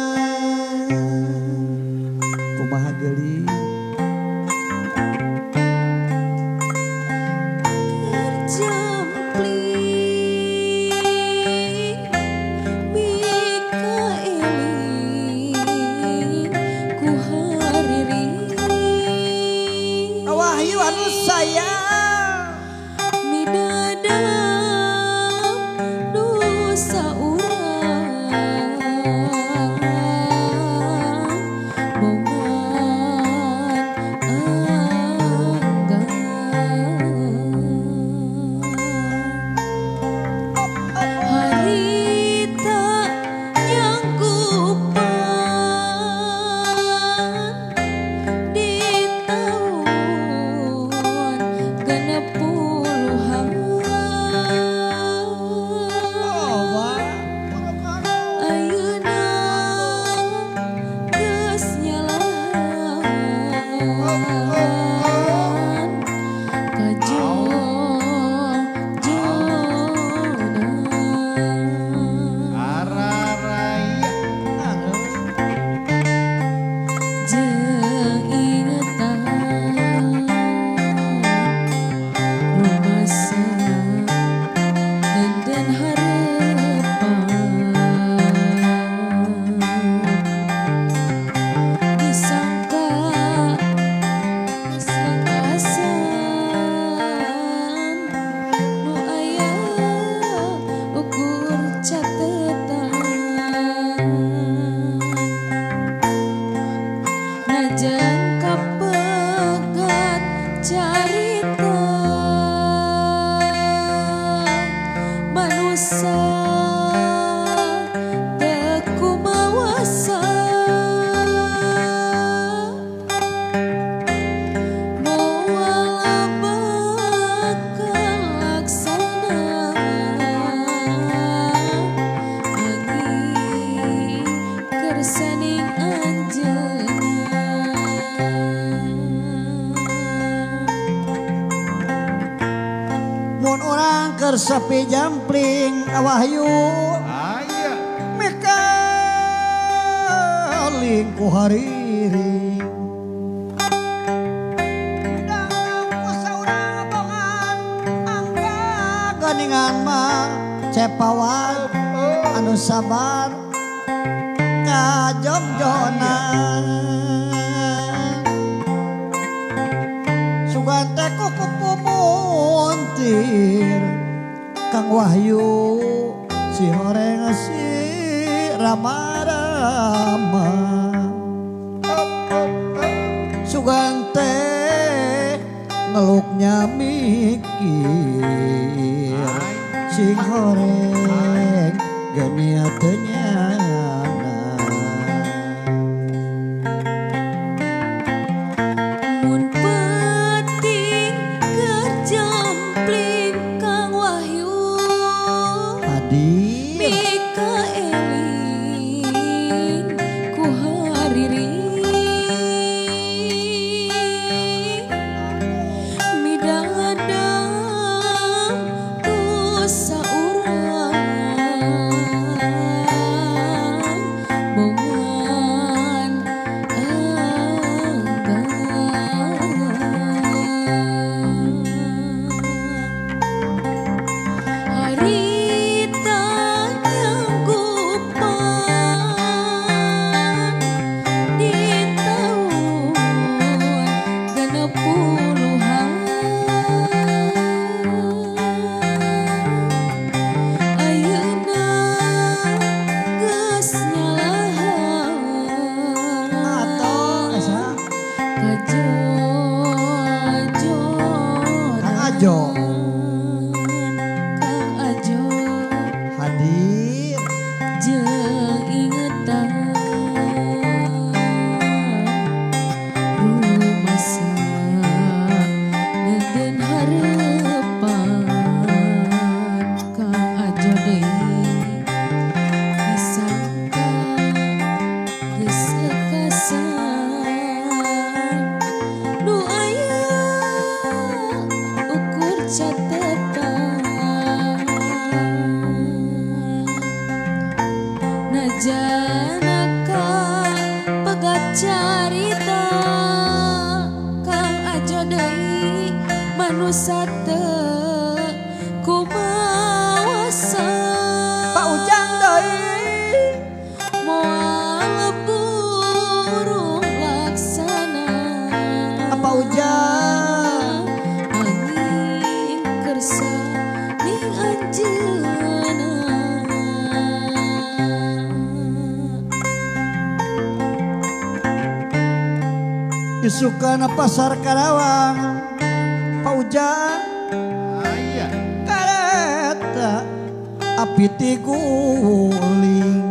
kumaha geuling sapi jampling awahyu aya mekaling ku hariri dangdang ku saurang bongan angga ganingan mah cepawan anu sabar ngajomjonan sugante kuku pumuntir Kang Wahyu si horeng si rama-rama sugante ngeluknya mikir sing horeng genia tenyana mun penting kerjampling Kang Wahyu hadir Mikaelin ku hariri midadang dosa urang bongan anggang harita nyanggupan di tahun genep puluhan ayeuna geus nyalahan atau esa kajojon Kang Ajo Kang Ajo hadir jeung ingetan rumasa neden harepan Kang Ajo deui disangka geus lekasan nu aya ukur catetan najanaka pegat carita Kang Ajo deui manusa teu kumawasa Pak Ujang deui moal burung laksana apa Ujang angin kersa ning anjeunna isukana pasar Karawang Pak Ujang Aya. kareta api ti guling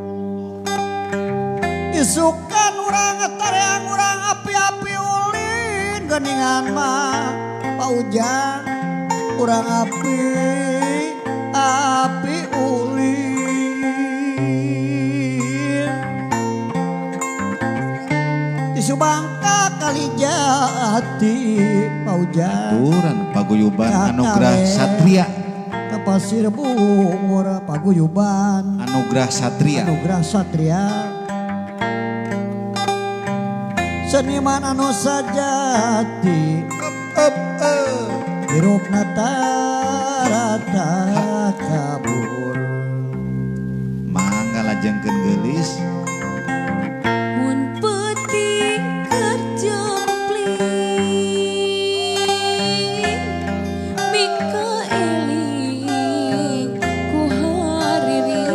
isukan urang tareang urang api-api ulin geningan mah Pak Ujang urang api api ulin isu bangka kali jati Pak Ujang Aturan paguyuban Ya, Anugrah kale. Satria. ke pasir bungur paguyuban Anugrah Satria. Anugrah Satria seniman anu sajati up up hirupna tarata kabur Mangga lajengkeun geulis. mun penting kerjampling Mikaelin ku hariri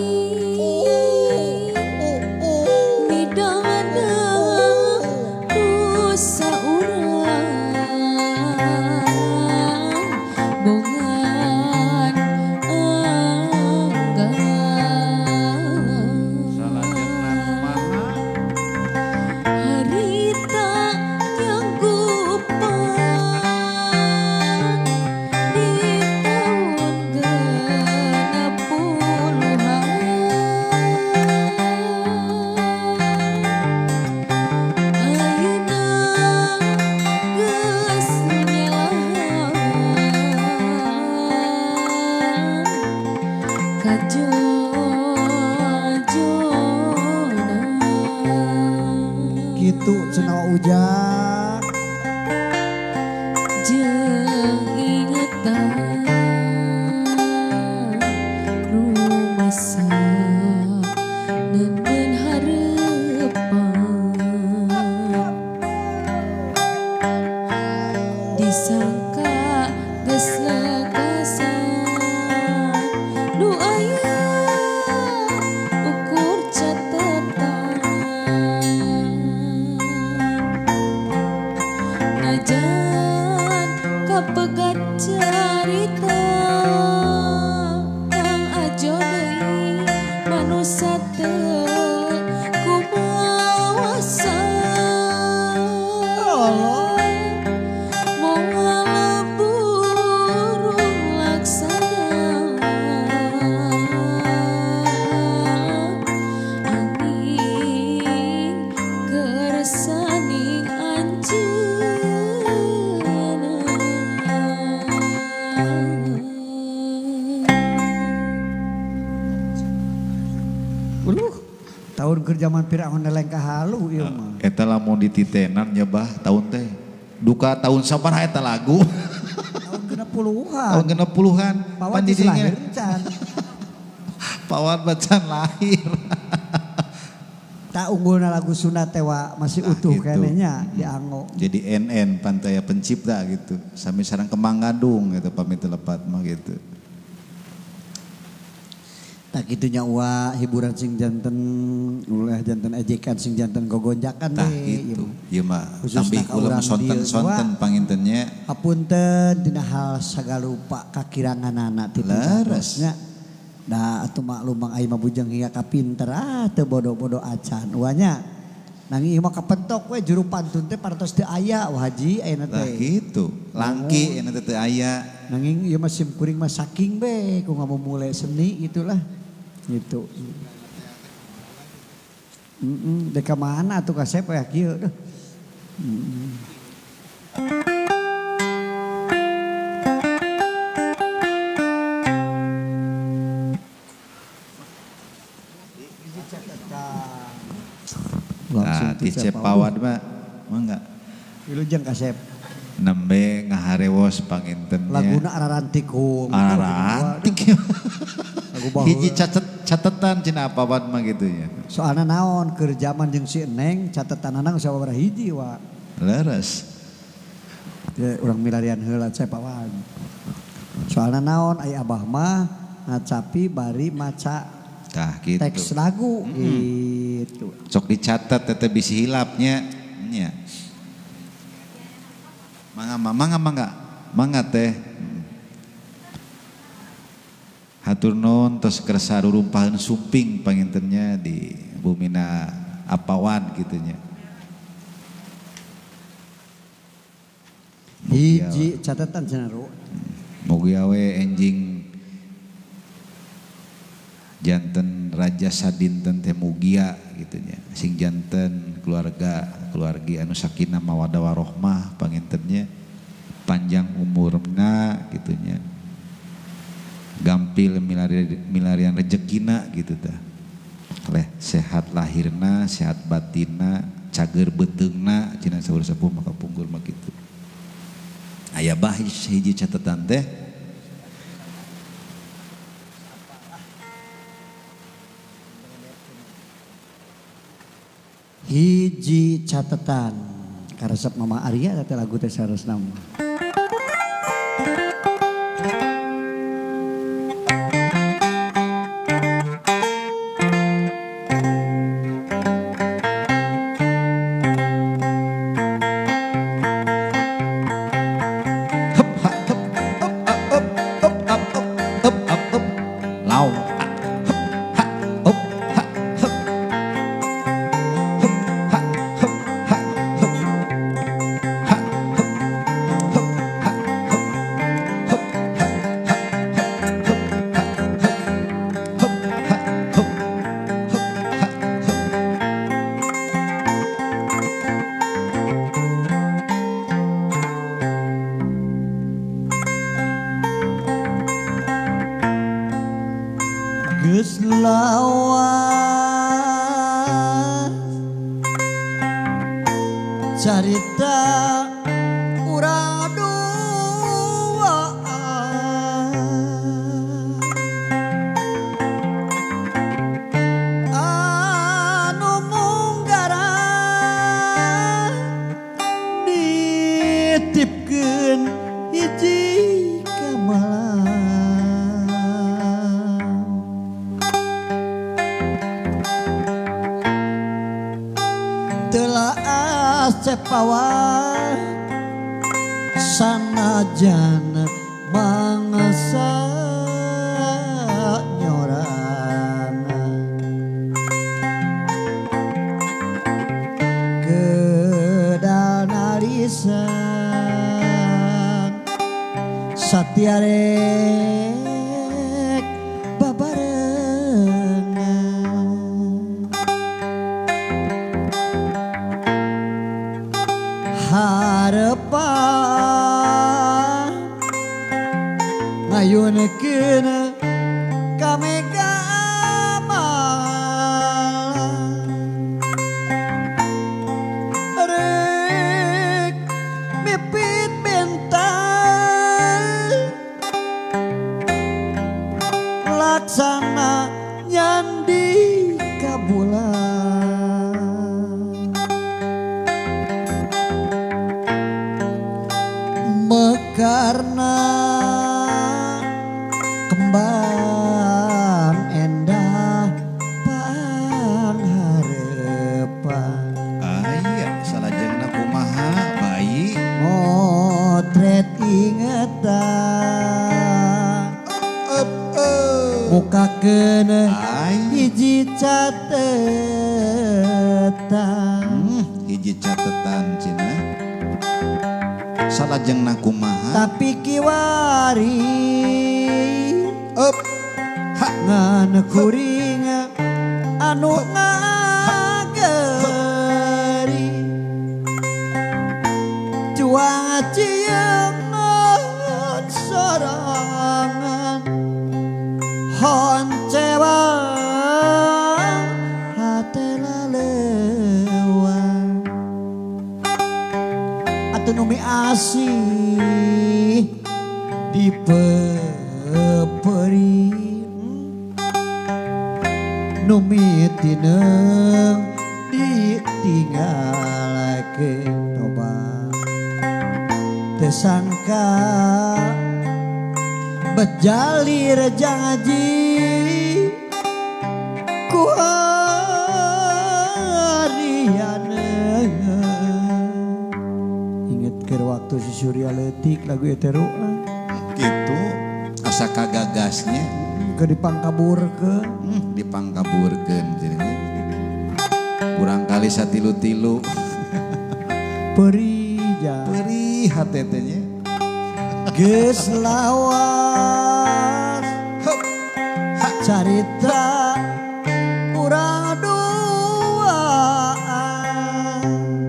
midadang dosa urang bongan anggang Salajengna kumaha? harita nyanggupan di tahun genep puluhan ayeuna geus nyalahan kajojonan gitu cenah Ujang jeung ingetan rumasa nenden harepan disangka geus lekasan nu aya ukur catetan najan kapegat carita kang ajo deui manusa teu kumawasa moal burung laksana angin kersani Uluh, tahun kerjaman Firaun neleng ka halu ieu mah. Eta lamun dititenan nyebah tahun teh. Duka tahun sabaraha eta lagu? Tahun genep puluhan. Tahun genep puluhan. Pawat geus lahir can. Pawat bacan lahir. Tak unggulna lagu sunat tewa masih Nah, utuh gitu. kenehnya di Ango. Jadi N N Pantaya Pencipta gitu. Sampai sareng Kemang Gadung gitu pamit lepat mah gitu. Tak gitunya wa hiburan sing janten ulah janten ejekan sing janten gogonjakan Tah deh. gitu. Ieu mah Khususna tambih ka ulah urang sonten-sonten dieu, pangintennya. Hapunten dina hal sagalupa kakiranganana ti Leres. nya. Da atuh maklum Mang Ai mah bujang hingga kapinter ah teu bodoh-bodoh acan. Wanya nanging ieu mah kapentok we juru pantun teh partos teu aya wah haji ayeuna Tah teh. gitu. Langki ena teh teu aya. Nanging ieu mah sim kuring mah saking be ku ngamumule seni gitulah. Gitu. Mm deka mana atuh kasep ya kieu deh. Nah, di Cepawad mah mah enggak. Wilujeng kasep. Nembe ngaharewos pangintennya. Laguna ararantikung. Ararantik. Lagu baheula. Hiji catet catetan cenah apapad mah gitu ya. Soalna naon keur zaman jeung si Eneng catetanana geus sababaraha hiji wa. Leres. Ya, urang milarian heula Cepawad. Soalna naon aya abah mah ngacapi bari maca Tah gitu. teks lagu gitu. Cok dicatat teteh bisi hilapnya nya. Mangga mangga mangga mangga teh. Hatur nuhun tos kersa rurumpahan sumping pangintennya di bumina apawan gitunya. Hiji catatan cenah ru. Mugi awe enjing janten raja sadinten teh mugia gitunya. Sing janten keluarga keluargi anu sakinah mawaddah warohmah pangintennya panjang umurna gitunya. Gampil milarian, milarian rezekina gitu tah. Leh sehat lahirna, sehat batinna, cager beteungna cenah saur sepuh maka punggul mah kitu. Aya bah hiji catatan teh. Hiji catatan karesep Mama Arya teh lagu teh saresna mah. Geus lawas carita urang duaan anu munggaran nitipkeun hiji kamalang sanajan mangsa nyorana kedana lisan satiarek babarengan harepan ngayunkeun ka mega rek mipit bentang laksana nyandi ka bulan mekarna kembang endah pangharepan aya salajengna kumaha bayi motret ingetan up up mukakeun ay hiji catetan hmm, hiji catetan cina salajengna kumaha tapi kiwari up ha ngan kuring anu ngageri juang ciangan sorangan honcewa hatela leuang atuh nu asih dipeperi nu mitineung ditinggalakeun coba teu sangka bejalir janji ku hariana inget ke waktu si Surya leutik lagu etero gitu asa kagagasnya ke dipangkaburkeun hmm, dipangkaburkeun cenah kurang kali satilu-tilu perija perih hate teh nya geus lawas carita urang duaan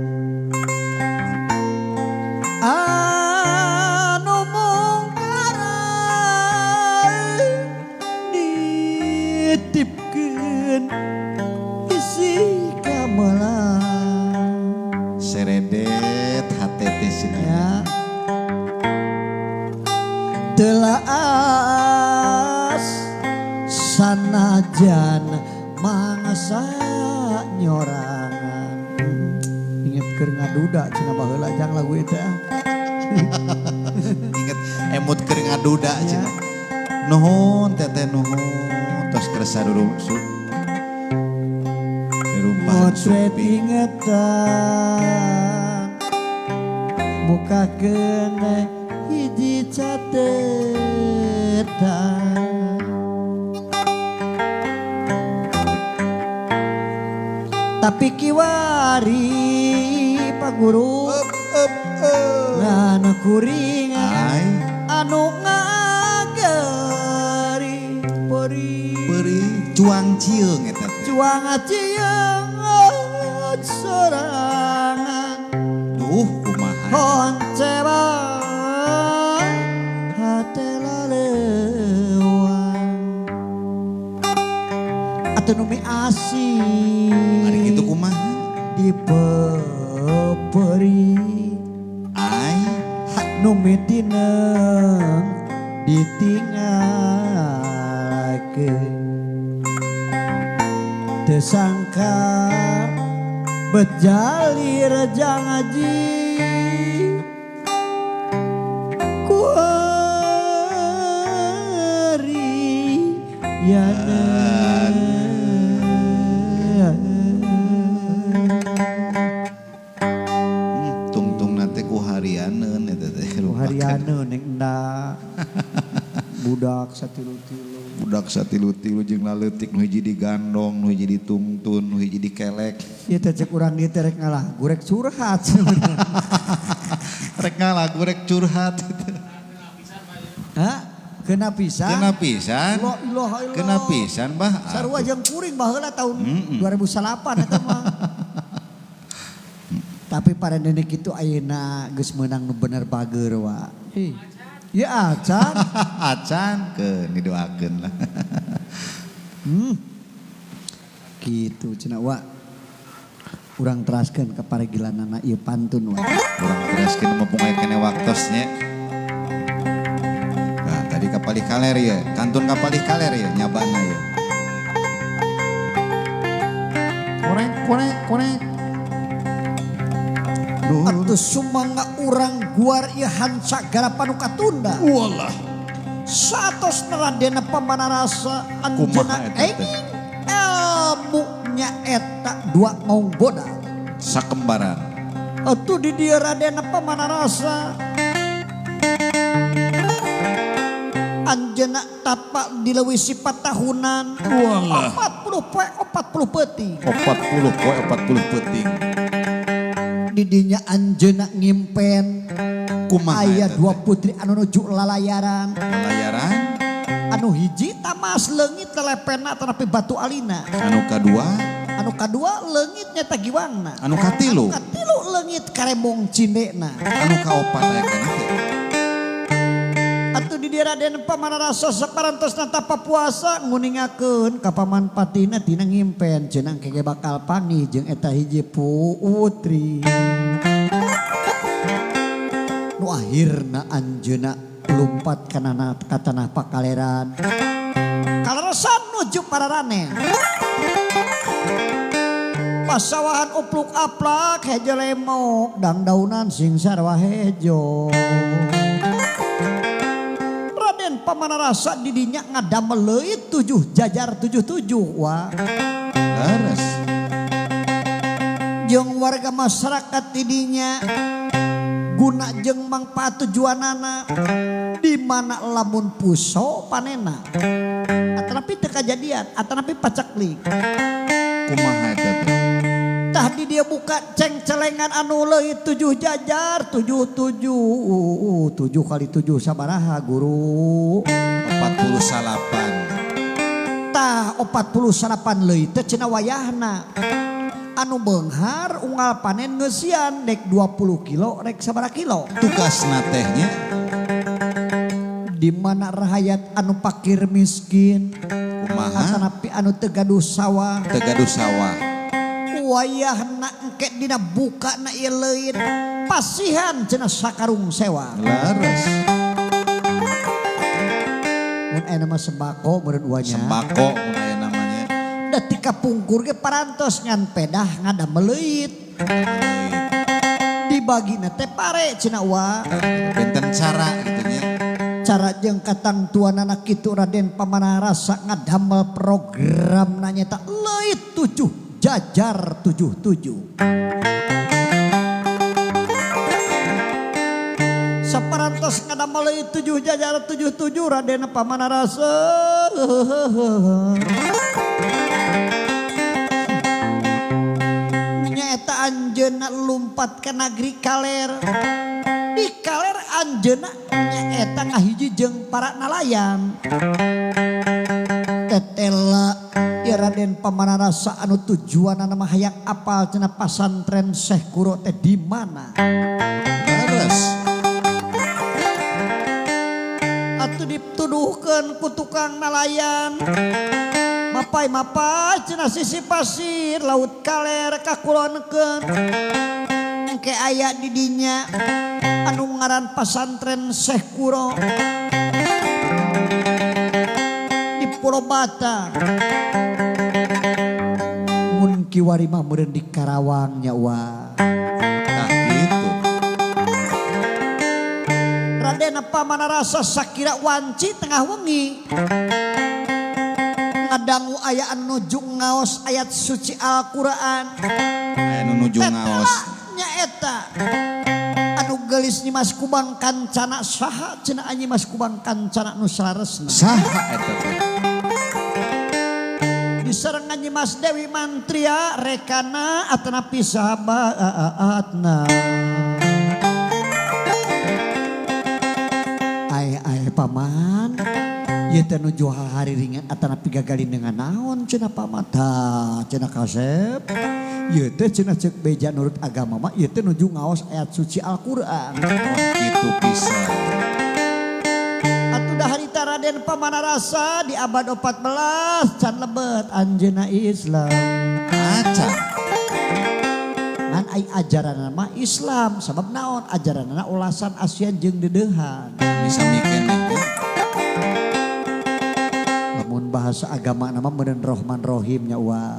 anu mungkaran nitipkeun isi gamelan seredet hate teh cenah ya telaas sanajan mangsa nyorangan inget keur ngaduda cenah baheula jang lagu eta inget emut keur ngaduda cenah nuhun teteh nuhun tos keur sarurusuk rumpahan motret supi ingetan mukakeun hiji catetan tapi kiwari Pak Guru ngana kuring ay anu ngageri peri perih cuang cieung eta teh juang ciang sorangan duh kumaha honcewa hatela leuang atuh nu asih ari kitu kumaha dipeperi ay hak nu mitineung ditinggalakeun teu sangka bejalir janji ku hariana tungtung nanti ku harianeun eta teh ku harianeun geuning da. Budak satilu-tilu. Budak satilu-tilu jeung laleutik nu hiji digandong, nu hiji ditungtun, nu hiji dikelek. Ieu teh cek urang dieu teh rek ngalah, gurek curhat. Rek ngalah gurek curhat. Hah? Kena pisan? Kena pisan. La ilaha illallah. Kena pisan bah. Sarua jeung kuring baheula tahun Mm -mm. dua ribu delapan eta mah. Tapi pada nenek itu ayeuna geus meunang nu bener bager wa. Ih. Ya acan. Acan ke didoakeun lah. Hmm. Gitu cenah wa. Urang teraskeun ka parigilanana ieu pantun wa. Urang teraskeun mumpung aya kene waktosnya. Nah, tadi kapalih kaler ya, kantun kapalih kaler ya nyabana ya. Korek korek korek. Atuh sumangga urang guar ieu hanca garapan nu katunda. Walah. Satos Raden Pamanarasa Kumaha anjeunna eta teh? enging ilmu nya eta dua maung boda. Sakembaran. Atuh di dieu Raden Pamanarasa anjeunna tapak dileuwisi patahunan. Walah. empat puluh poe empat puluh peuting. empat puluh poe empat puluh peuting. Di dinya anjeunna ngimpen Kumaha aya eta dua teh? putri anu nuju lalayaran. Lalayaran. Anu hiji tamas leungit telepena tanapi batu alina. Anu kadua. Anu kadua leungit nyata giwangna. Anu katilu. Anu katilu leungit karembong cindena. Anu kaopat aya kana teh. Atuh di dieu Raden Pamanarasa saparantosna tapa puasa nguningakeun ka paman patina tina ngimpen cenah kege bakal panggih jeung eta hiji putri. Nu akhirna anjeunna lumpat kana ka tanah Pakaleran. Kaleresan nuju Pararanen. Pasawahan upluk aplak hejo lemok dangdaunan sing sarwa hejo. Raden Pamanarasa didinya ngadamel leuit tujuh jajar tujuh tujuh wa. Laras. Jeung warga masyarakat didinya guna jeung mangpa tujuanana di mana lamun puso panena. Atanapi teu kajadian, atanapi pacaklik. Kumaha eta teh? Tah di dia buka ceng-celengan anu leuit tujuh jajar tujuh tujuh tujuh kali tujuh sabaraha guru? empat puluh salapan. Tah empat puluh salapan leuit teh cenah wayahna. Anu beunghar unggal panen ngeusian dek dua puluh kilo rek sabaraha kilo. Tugasna tehnya Di mana rahayat anu pakir miskin kumaha? atanapi anu teu gaduh sawah. Teu gaduh sawah. Wayahna engke dina buka na ieu leuit pasihan cenah sakarung sewa. Laras. Mun aya nama sembako meureun uanya. Sembako mun aya namanya. Da ti kapungkur ge parantos ngan pedah ngadamel leuit. Dibagina teh pare cenah wa. Benten cara gitu nya. Cara jeung katang tuanana kitu Raden Pamanarasa ngadamel program nanyata leuit tujuh jajar tujuh tujuh. Saparantos ngadamel leuit tujuh jajar tujuh tujuh Raden Pamanarasa nyaeta anjeunna lumpat ka nagri Kaler. Di Kaler anjeunna nyaeta ngahiji jeung para nalayan. Tetela ya Raden Pamanarasa anu tujuanna mah hayang apal cenah pasantren Syekh Kuro teh di mana. Laras. Atuh dituduhkeun ku tukang nalayan. Mapai-mapai cenah sisi pasir laut Kaler kakulonkeun. Engke aya di dinya anu ngaran pasantren Syekh Kuro di Pulau Bata. Mun kiwari mah meureun di Karawang nya wa. Nah gitu. Raden Pamanarasa sakira wanci tengah wengi ngadangu aya anu nuju ngaos ayat suci Al-Qur'an. Aya nu nuju ngaos. Nyaeta anu gelis Nyimas Kubang Kancana saha cenah Nyimas Kubang Kancana nu salaresna. Saha eta teh? Diserengan Nyimas Dewi Mantria rekana atanapi sahabatna. Ai ai paman. Ieu teh nuju hari ringan atanapi gagalin dengan naon cenah paman. Tah cenah Kasep. Ieu teh cenah ceuk beja nurut agama mah ieu teh nuju ngaos ayat suci Al-Qur'an. Oh kitu pisan. Atuh harita Raden Pamanarasa di abad empat belas can lebet anjeunna Islam. Acan. Ngan ai ajaranna mah Islam sabab naon ajaranna ulasan Asian jeung dedeuhan. Bisa mikir nih. Lamun bahasa agama nama meureun Rahman Rahim nya uang.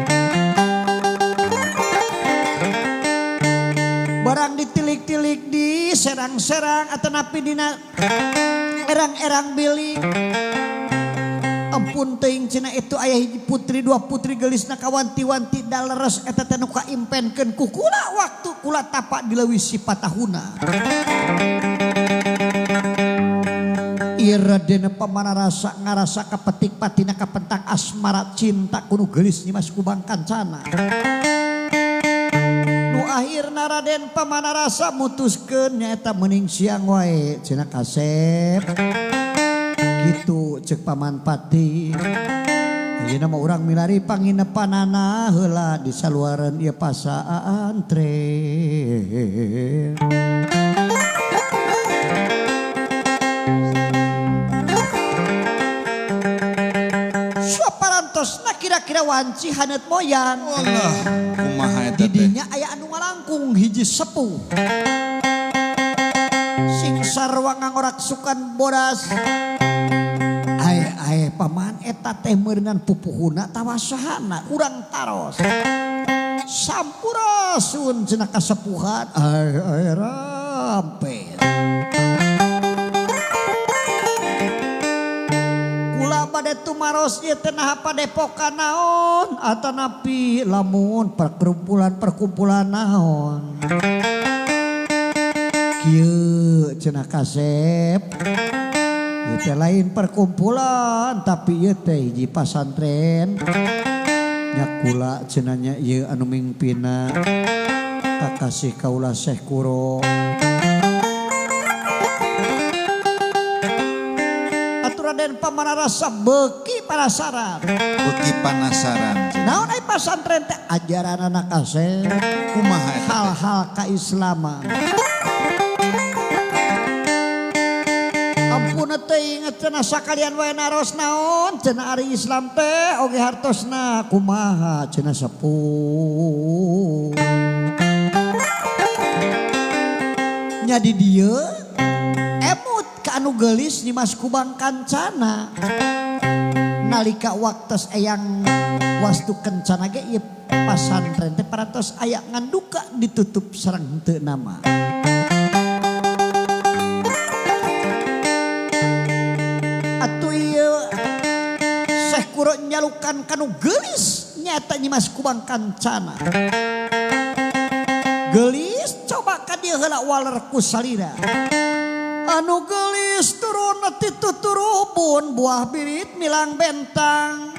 Barang ditilik-tilik di serang-serang atanapi dina erang-erang bilik. Ampun teuing cenah itu aya hiji putri dua putri gelisna kawanti-wanti daleres eta teh nu kaimpenkeun ku kula waktu kula tapak dileuwih sipatahuna. Ieu Raden Pamanarasa ngarasa kapetik patina kapentak asmara cinta kuno gelis Nyimas Kubang Kancana. Nu akhirna Raden Pamanarasa mutuskeun nyaeta meuning siang wae cenah Kasep. Kitu ceuk Paman Pati. Ayeuna mah urang milari panginepanana heula di saluareun ieu pasantren. Saparantosna kira-kira wanci haneut moyang. Wallah, kumaha eta teh? Didinya aya anu ngalangkung hiji sepuh. Sing sarwa ngangorak sukan bodas. Ae paman eta teh meureunan pupuhuna tawasahana urang taros. Sampurasun cenah kasepuhan ae ae rampet. Kula bade tumaros ieu teh naha padepokan naon atanapi lamun perkumpulan-perkumpulan naon. Kieu cenah Kasep. Ieu teh lain perkumpulan tapi ieu teh hiji pasantren. Nya kula cenah nya ieu anu mingpina kakasih kaula Syekh Kuro. Atur Raden Pamanarasa beuki penasaran. Beuki penasaran. Naon ai pasantren teh ajaran anak Kasep. Kumaha eta? Hal-hal kaislaman. Ampun teuing cenah sakalian wae naros naon cenah ari Islam teh oge hartosna kumaha cenah sepuh. Nya di dieu emut ka anu geulis Nyimas Kubang Kancana. Nalika waktos eyang wastu kencana ge ieu pasantren teh parantos aya nganduka ditutup sareng teu nama. Nyalukan kanu gelis nyata Nyimas Kubang Kancana. Gelis coba ka dieu heula waler ku salira. Anu gelis turun ti tuturubun buah birit milang bentang.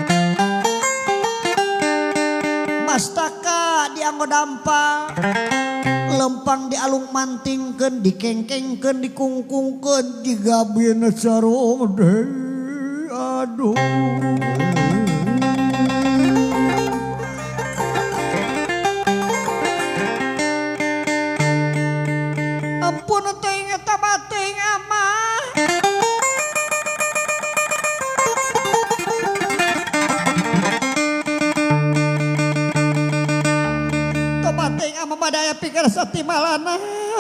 Mastaka dianggo dampal. Lempang dialung mantingkeun dikengkengkeun dikungkungkeun digabieun sarung deui. Aduh. Ampun teuing eta bating amah. Teu bating amah badaya pikir satimalana.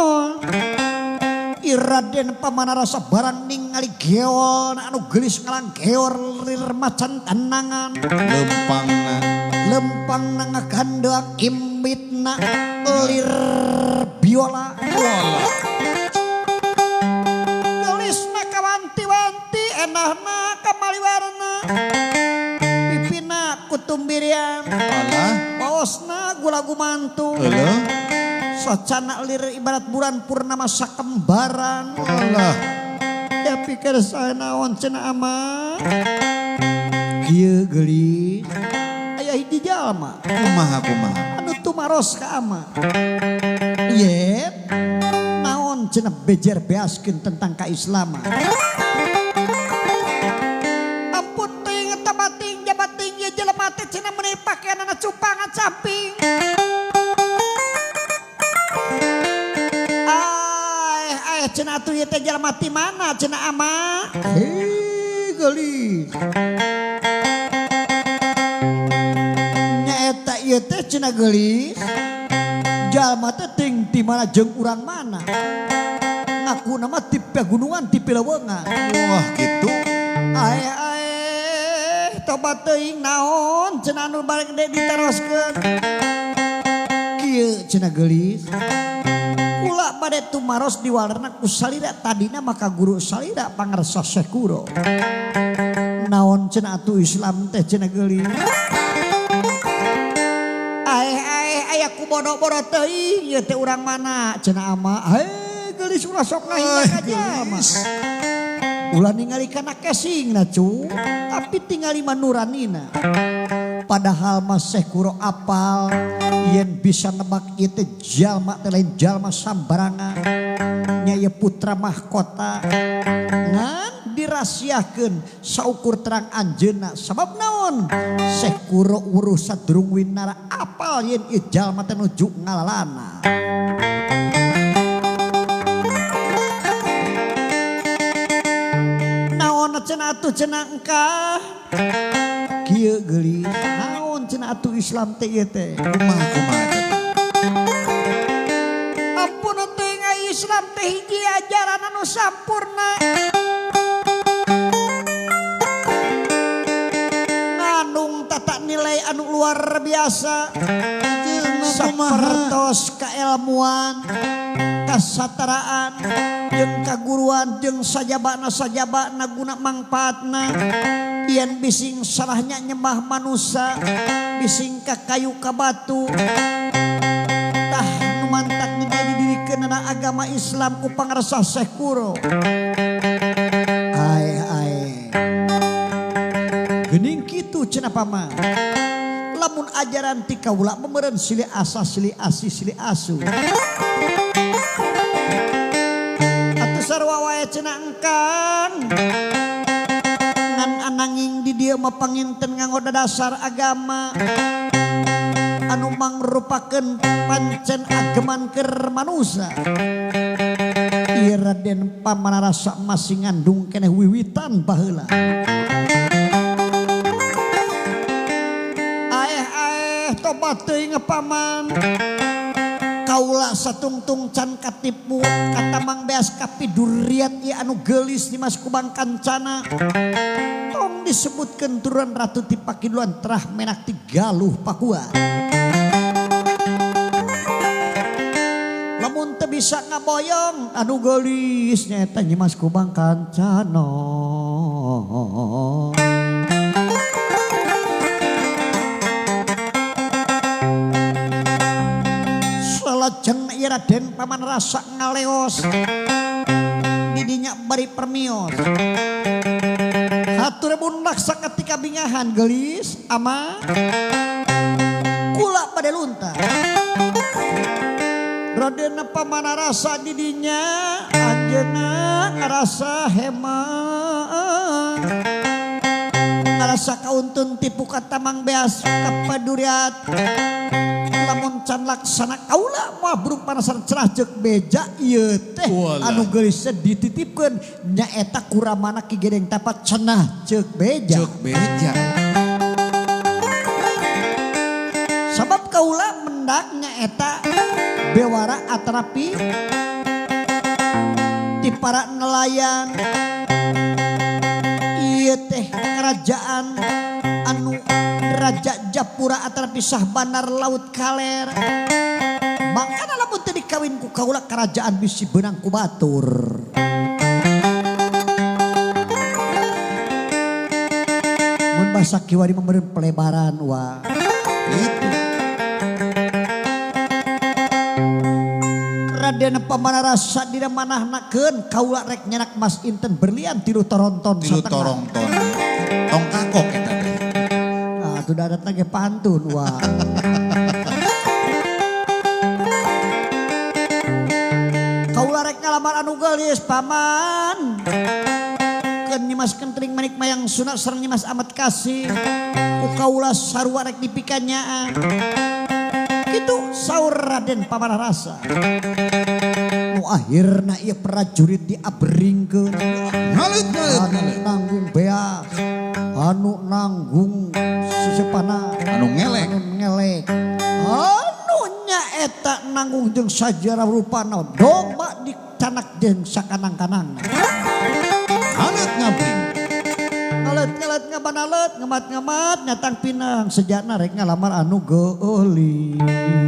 Raden Pamanarasa barang ningali geol anu gelis ngalang geor lir macan tenangan lempangna lempangna ngagandang imitna lir biola wala gelisna kawanti-wanti enahna kamaliwarna pipina kutumbirian wala paosna gula gumantu heuh Socana lir ibarat bulan purnama sakembaran. Allah. Ya pikir saya naon cenah ama. Kieu geulis. Aya hiji jalma. Kumaha kumaha. Anu tumaros ka ama. Yep. Naon cenah bejer beaskeun tentang kaislaman. Ampun teuing eta bating jabating ye jelema teh cenah meuni pakaianna cupangan samping. Ai ai cenah atuh ieu teh jelema ti mana cenah ama? Hei geulis. Nyaeta ieu teh cenah geulis. Jalma teh ting ti mana jeung urang mana. Ngaku nama ti pegunungan ti Pilewengan. Wah gitu. Ae ae tobat teuing naon cenah anu balik gede diteroskeun. Kieu cenah geulis. Kula bade tumaros di walerna ku salira tadina maka guru salira pangarsa Syekh Kuro. Naon cenah atuh Islam teh cenah geulis. Ae ae aya ku bodo-bodo teuing ieu teh urang mana cenah ama. Hei geulis ulah sok ngahinga ka jalma. Ulah ningali kana kesingna cu, tapi tingali manuranina. Padahal mah Syekh Kuro apal yen bisa nebak ieu teh jalma teh lain jalma sambarangan. Nya ieu putra mahkota. Ngan dirahasiakeun saukur terang anjeunna. Sabab naon? Syekh Kuro urus sadurung winara apal yen ieu jalma teh nuju ngalalana. Cenah atuh cenah engkah kieu geulis naon cenah atuh Islam teh ieu teh Kumaha kumaha. ampun teuing Islam teh hiji ajaran anu sampurna ngandung tata nilai anu luar biasa sapertos kailmuan kasataraan jeung kaguruan jeung sajabana sajabana guna mangpaatna yen bising salahnya nyembah manusia bising ka kayu ka batu tah nu mantak jadi dirikeunna agama Islam ku pangarsa Syekh Kuro. Ae ae geuning kitu cenah paman lamun ajaran ti kaula meureun silih asa silih asi silih asu. Sarwa wae cenah engkang ngan ananging di dieu mah panginten nganggo dasar agama anu mangrupakeun pancen ageman keur manusia. Ieu Raden Pamanarasa masih ngandung keneh wiwitan baheula. Aeh aeh tobat teuing paman. Kaula satungtung can katipu kata mang beas kapiduriat ieu anu geulis di Mas Kubang Kancana. Tong disebutkeun turunan Ratu ti Pakiduan terah menak ti Galuh Pakua. Lamun teu bisa ngaboyong anu geulis nyaeta Nyi Mas Kubang Kancana. Lajeng ieu Raden Pamanarasa ngaleos didinya bari permios. Hatur bundak saketika bingahan geulis ama kula bade lunta. Raden Pamanarasa didinya anjeunna ngarasa hemah ngarasa kauntun tipu kata mang beas kapaduriat. Lamun can laksana kaula mah burung panasan cerah ceuk beja ieu teh anu geulis dititipkeun nyaeta kuramana Ki Gedeng Tapat cenah ceuk beja. Ceuk beja. Sabab kaula mendak nyaeta bewara atrapi ti para nelayan ieu teh kerajaan anu Raja Japura antara pisah Bandar Laut Kaler. Makana lamun teu dikawin ku kaula kerajaan bisi beunang ku batur. Mun basa kiwari memberi pelebaran wah. Itu. Raden Pamanarasa dina manahnakeun kaula rek nyenak Mas Inten berlian tilu toronton Tilu satengah. torongton. Tong kakok eta teh. Ah tuh dadat lagi pantun wah. Kaula rek ngalamar anu geulis paman. Keun nyimas kentring manik mayang sunat sareng nyimas amat kasih. Ku kaula sarua rek dipikanya. Kitu saur Raden Pamanarasa. Nu akhirna ieu prajurit diabringkeun. Ngalit ngalit Anu ngalit. nanggung beas, anu nanggung sesepana, Anu ngelek. anu ngelek, anu nyaeta nanggung jeung sajarah rupana domba dicanak jeung sakanang-kanang. Ngalit ngabring. Ngalet-ngalet ngabanalet, ngemat-ngemat nyatang pinang sejana rek ngalamar anu geulis.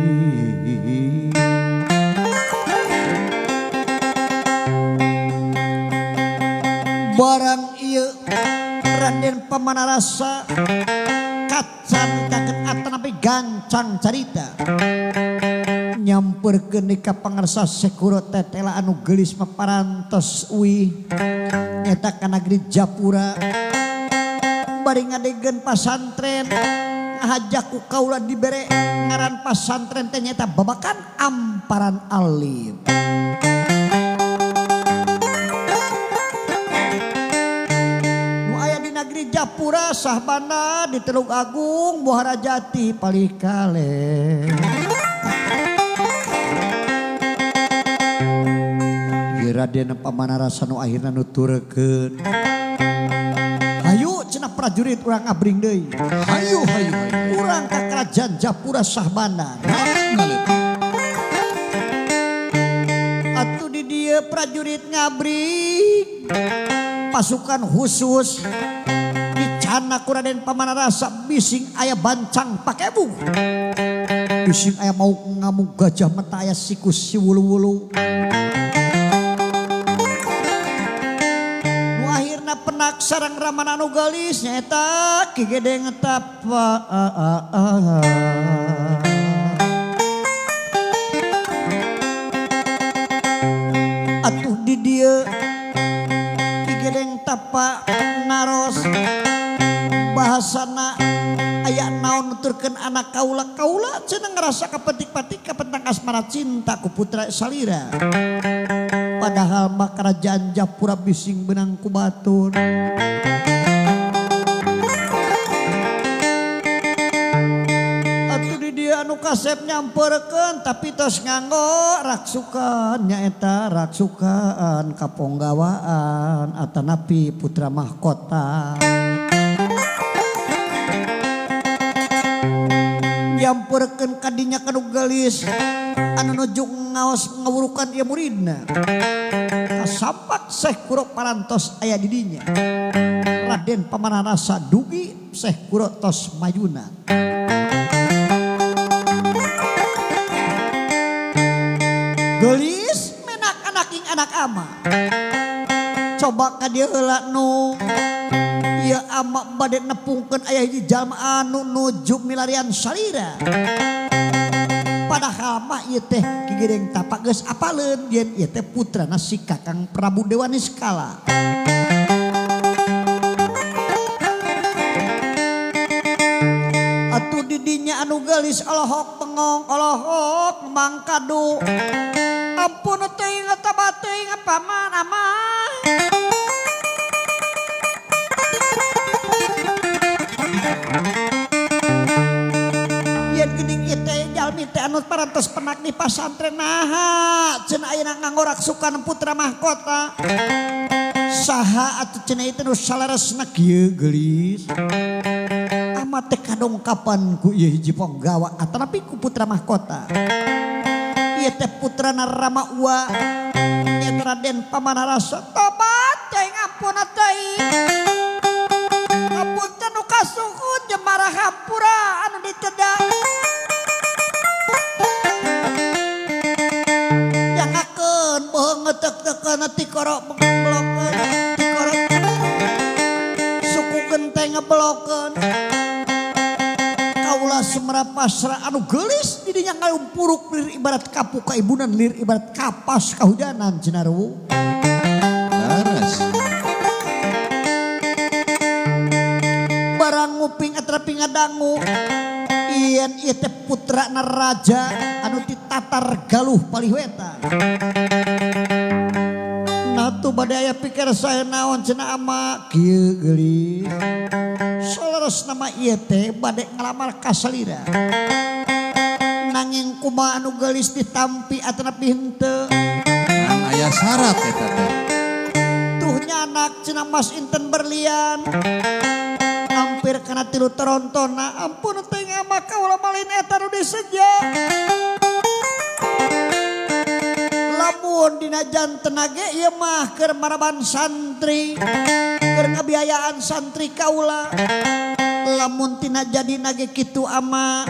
Barang ieu Raden Pamanarasa kacan kaget atanapi gancang carita nyamperkeun ka pangarsa Sekuro tetela anu geulis maparantos uwi nyata ka nagri Japura bari ngadegeun pasantren ngahajak ku kaula dibere ngaran pasantren teh nyata babakan Amparan Alim. Japura sahbana di Teluk Agung Muara Jati Palikale. Raden Pamanarasa nu akhirna nuturkeun. Hayu cenah prajurit urang abring deui. Hayu hayu hayu. Urang ka kerajaan Japura sahbana. Ngalit ngalit. Atuh di dieu prajurit ngabring. Pasukan khusus anak Raden Pamanarasa bising aya bancang pakebu. Bising aya mau ngamuk gajah mata aya sikus si wulu-wulu. Nu akhirna penak sareng Ramana anu geulis nyaeta Ki Gedeng Tapa. Atuh di dieu Ki Gedeng Tapa naros bahasana aya naon nuturkeun anak kaula kaula cenah ngerasa kapetik-petik kapentang asmara cinta ku putra salira padahal mah kerajaan Japura bising benang ku batur. Atuh di dieu anu kasep nyamperkeun tapi tos nganggo raksukan nyaeta raksukan kaponggawaan atanapi putra mahkota. Nyamperkeun kadinya kanu geulis anu nuju ngaos ngawurukan ieu muridna. Kasampak Syekh Kuro parantos aya di dinya. Raden Pamanarasa dugi Syekh Kuro tos mayuna. Geulis menak anak ing anak ama. Coba ka dieu heula nu ieu ama bade nepungkeun aya hiji jalma anu nuju milarian salira. Padahal mah ieu teh Ki Gedeng Tapa geus apaleun yen ieu teh putrana si Kakang Prabu Dewa Niskala. Atuh di dinya anu geulis olohok bengong olohok mangkadu. Ampun teuing eta bateuing paman amah. Yen geuning ieu teh jalmi teh anu parantos penak di pasantren naha cenah ayeuna nganggo raksukan putra mahkota. Saha atuh cenah ieu teh nu salaresna kieu geulis. Amat teh kadongkapan ku ieu hiji ponggawa atanapi ku putra mahkota. Ieu teh putrana Rama Uwa yen Raden Pamanarasa tobat teuing ampun teuing. Apunten nu kasuhun Jemara Hampura anu diceda. Jangakeun bohong ngetek-tekeun ti koro blokkeun ti koro suku genteng ngeblokeun. Kaula Sumera pasrah-pasrah anu gelis didinya ngalumpuruk lir ibarat kapu kaibunan lir ibarat kapas kahujanan cenarwu. Laras. Barang nguping atrapi ngadangu ien ieu teh putrana raja anu ditatar galuh palihweta. Natu bade aya pikir saya naon cenah ama kieu geulis. Saleres nama ieu teh bade ngalamar ka salira. Nanging kumaha anu geulis ditampi atanapi henteu. Nang aya syarat eta teh. Tuh nyanak cenah Mas Inten berlian. Hampir kana tilu terontona ampun teh ngama kaula malin eta nu diseja. Lamun dina janten ge ieu mah keur maraban santri keur ngabiayaan santri kaula. Lamun tina jadina ge kitu ama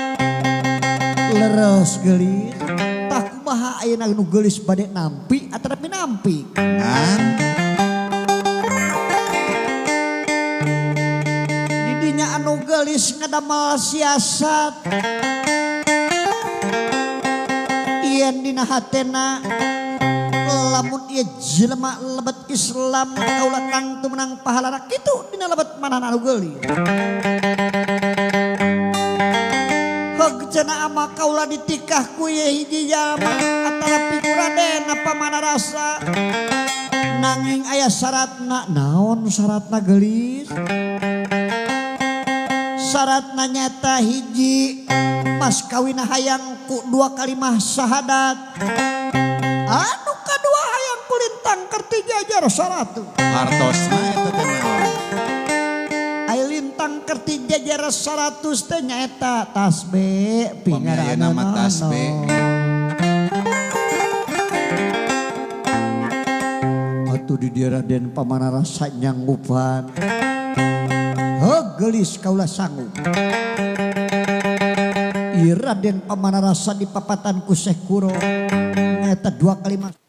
leres geulis tah kumaha ayeuna nu geulis bade nampi atrapi nampi. Ngan Didinya anu geulis ngadamel siasat yen dina hatena lamun ieu jelema lebet Islam kaula nang teu menang pahalana kitu dina lebet manehna anu geulis. Heug cenah ama kaula ditikah ku ieu hiji jalma atarapi ku Raden Pamanarasa. Nanging aya syaratna. Naon syaratna geulis? Syaratna nyata hiji mas kawina hayang ku dua kalimah syahadat. Anu kadua hayang kulintang kerti jajar salatu. hartosna eta teh naon? Ai lintang kerti jajar seratus teh nyaeta tasbih Pamilya nama tasbih. Atuh di dia Raden Pamanarasa nyanggupan. Heug geulis kaula sanggup. Ieu Raden Pamanarasa dipapatan ku Syekh Kuro nyaeta dua kalimat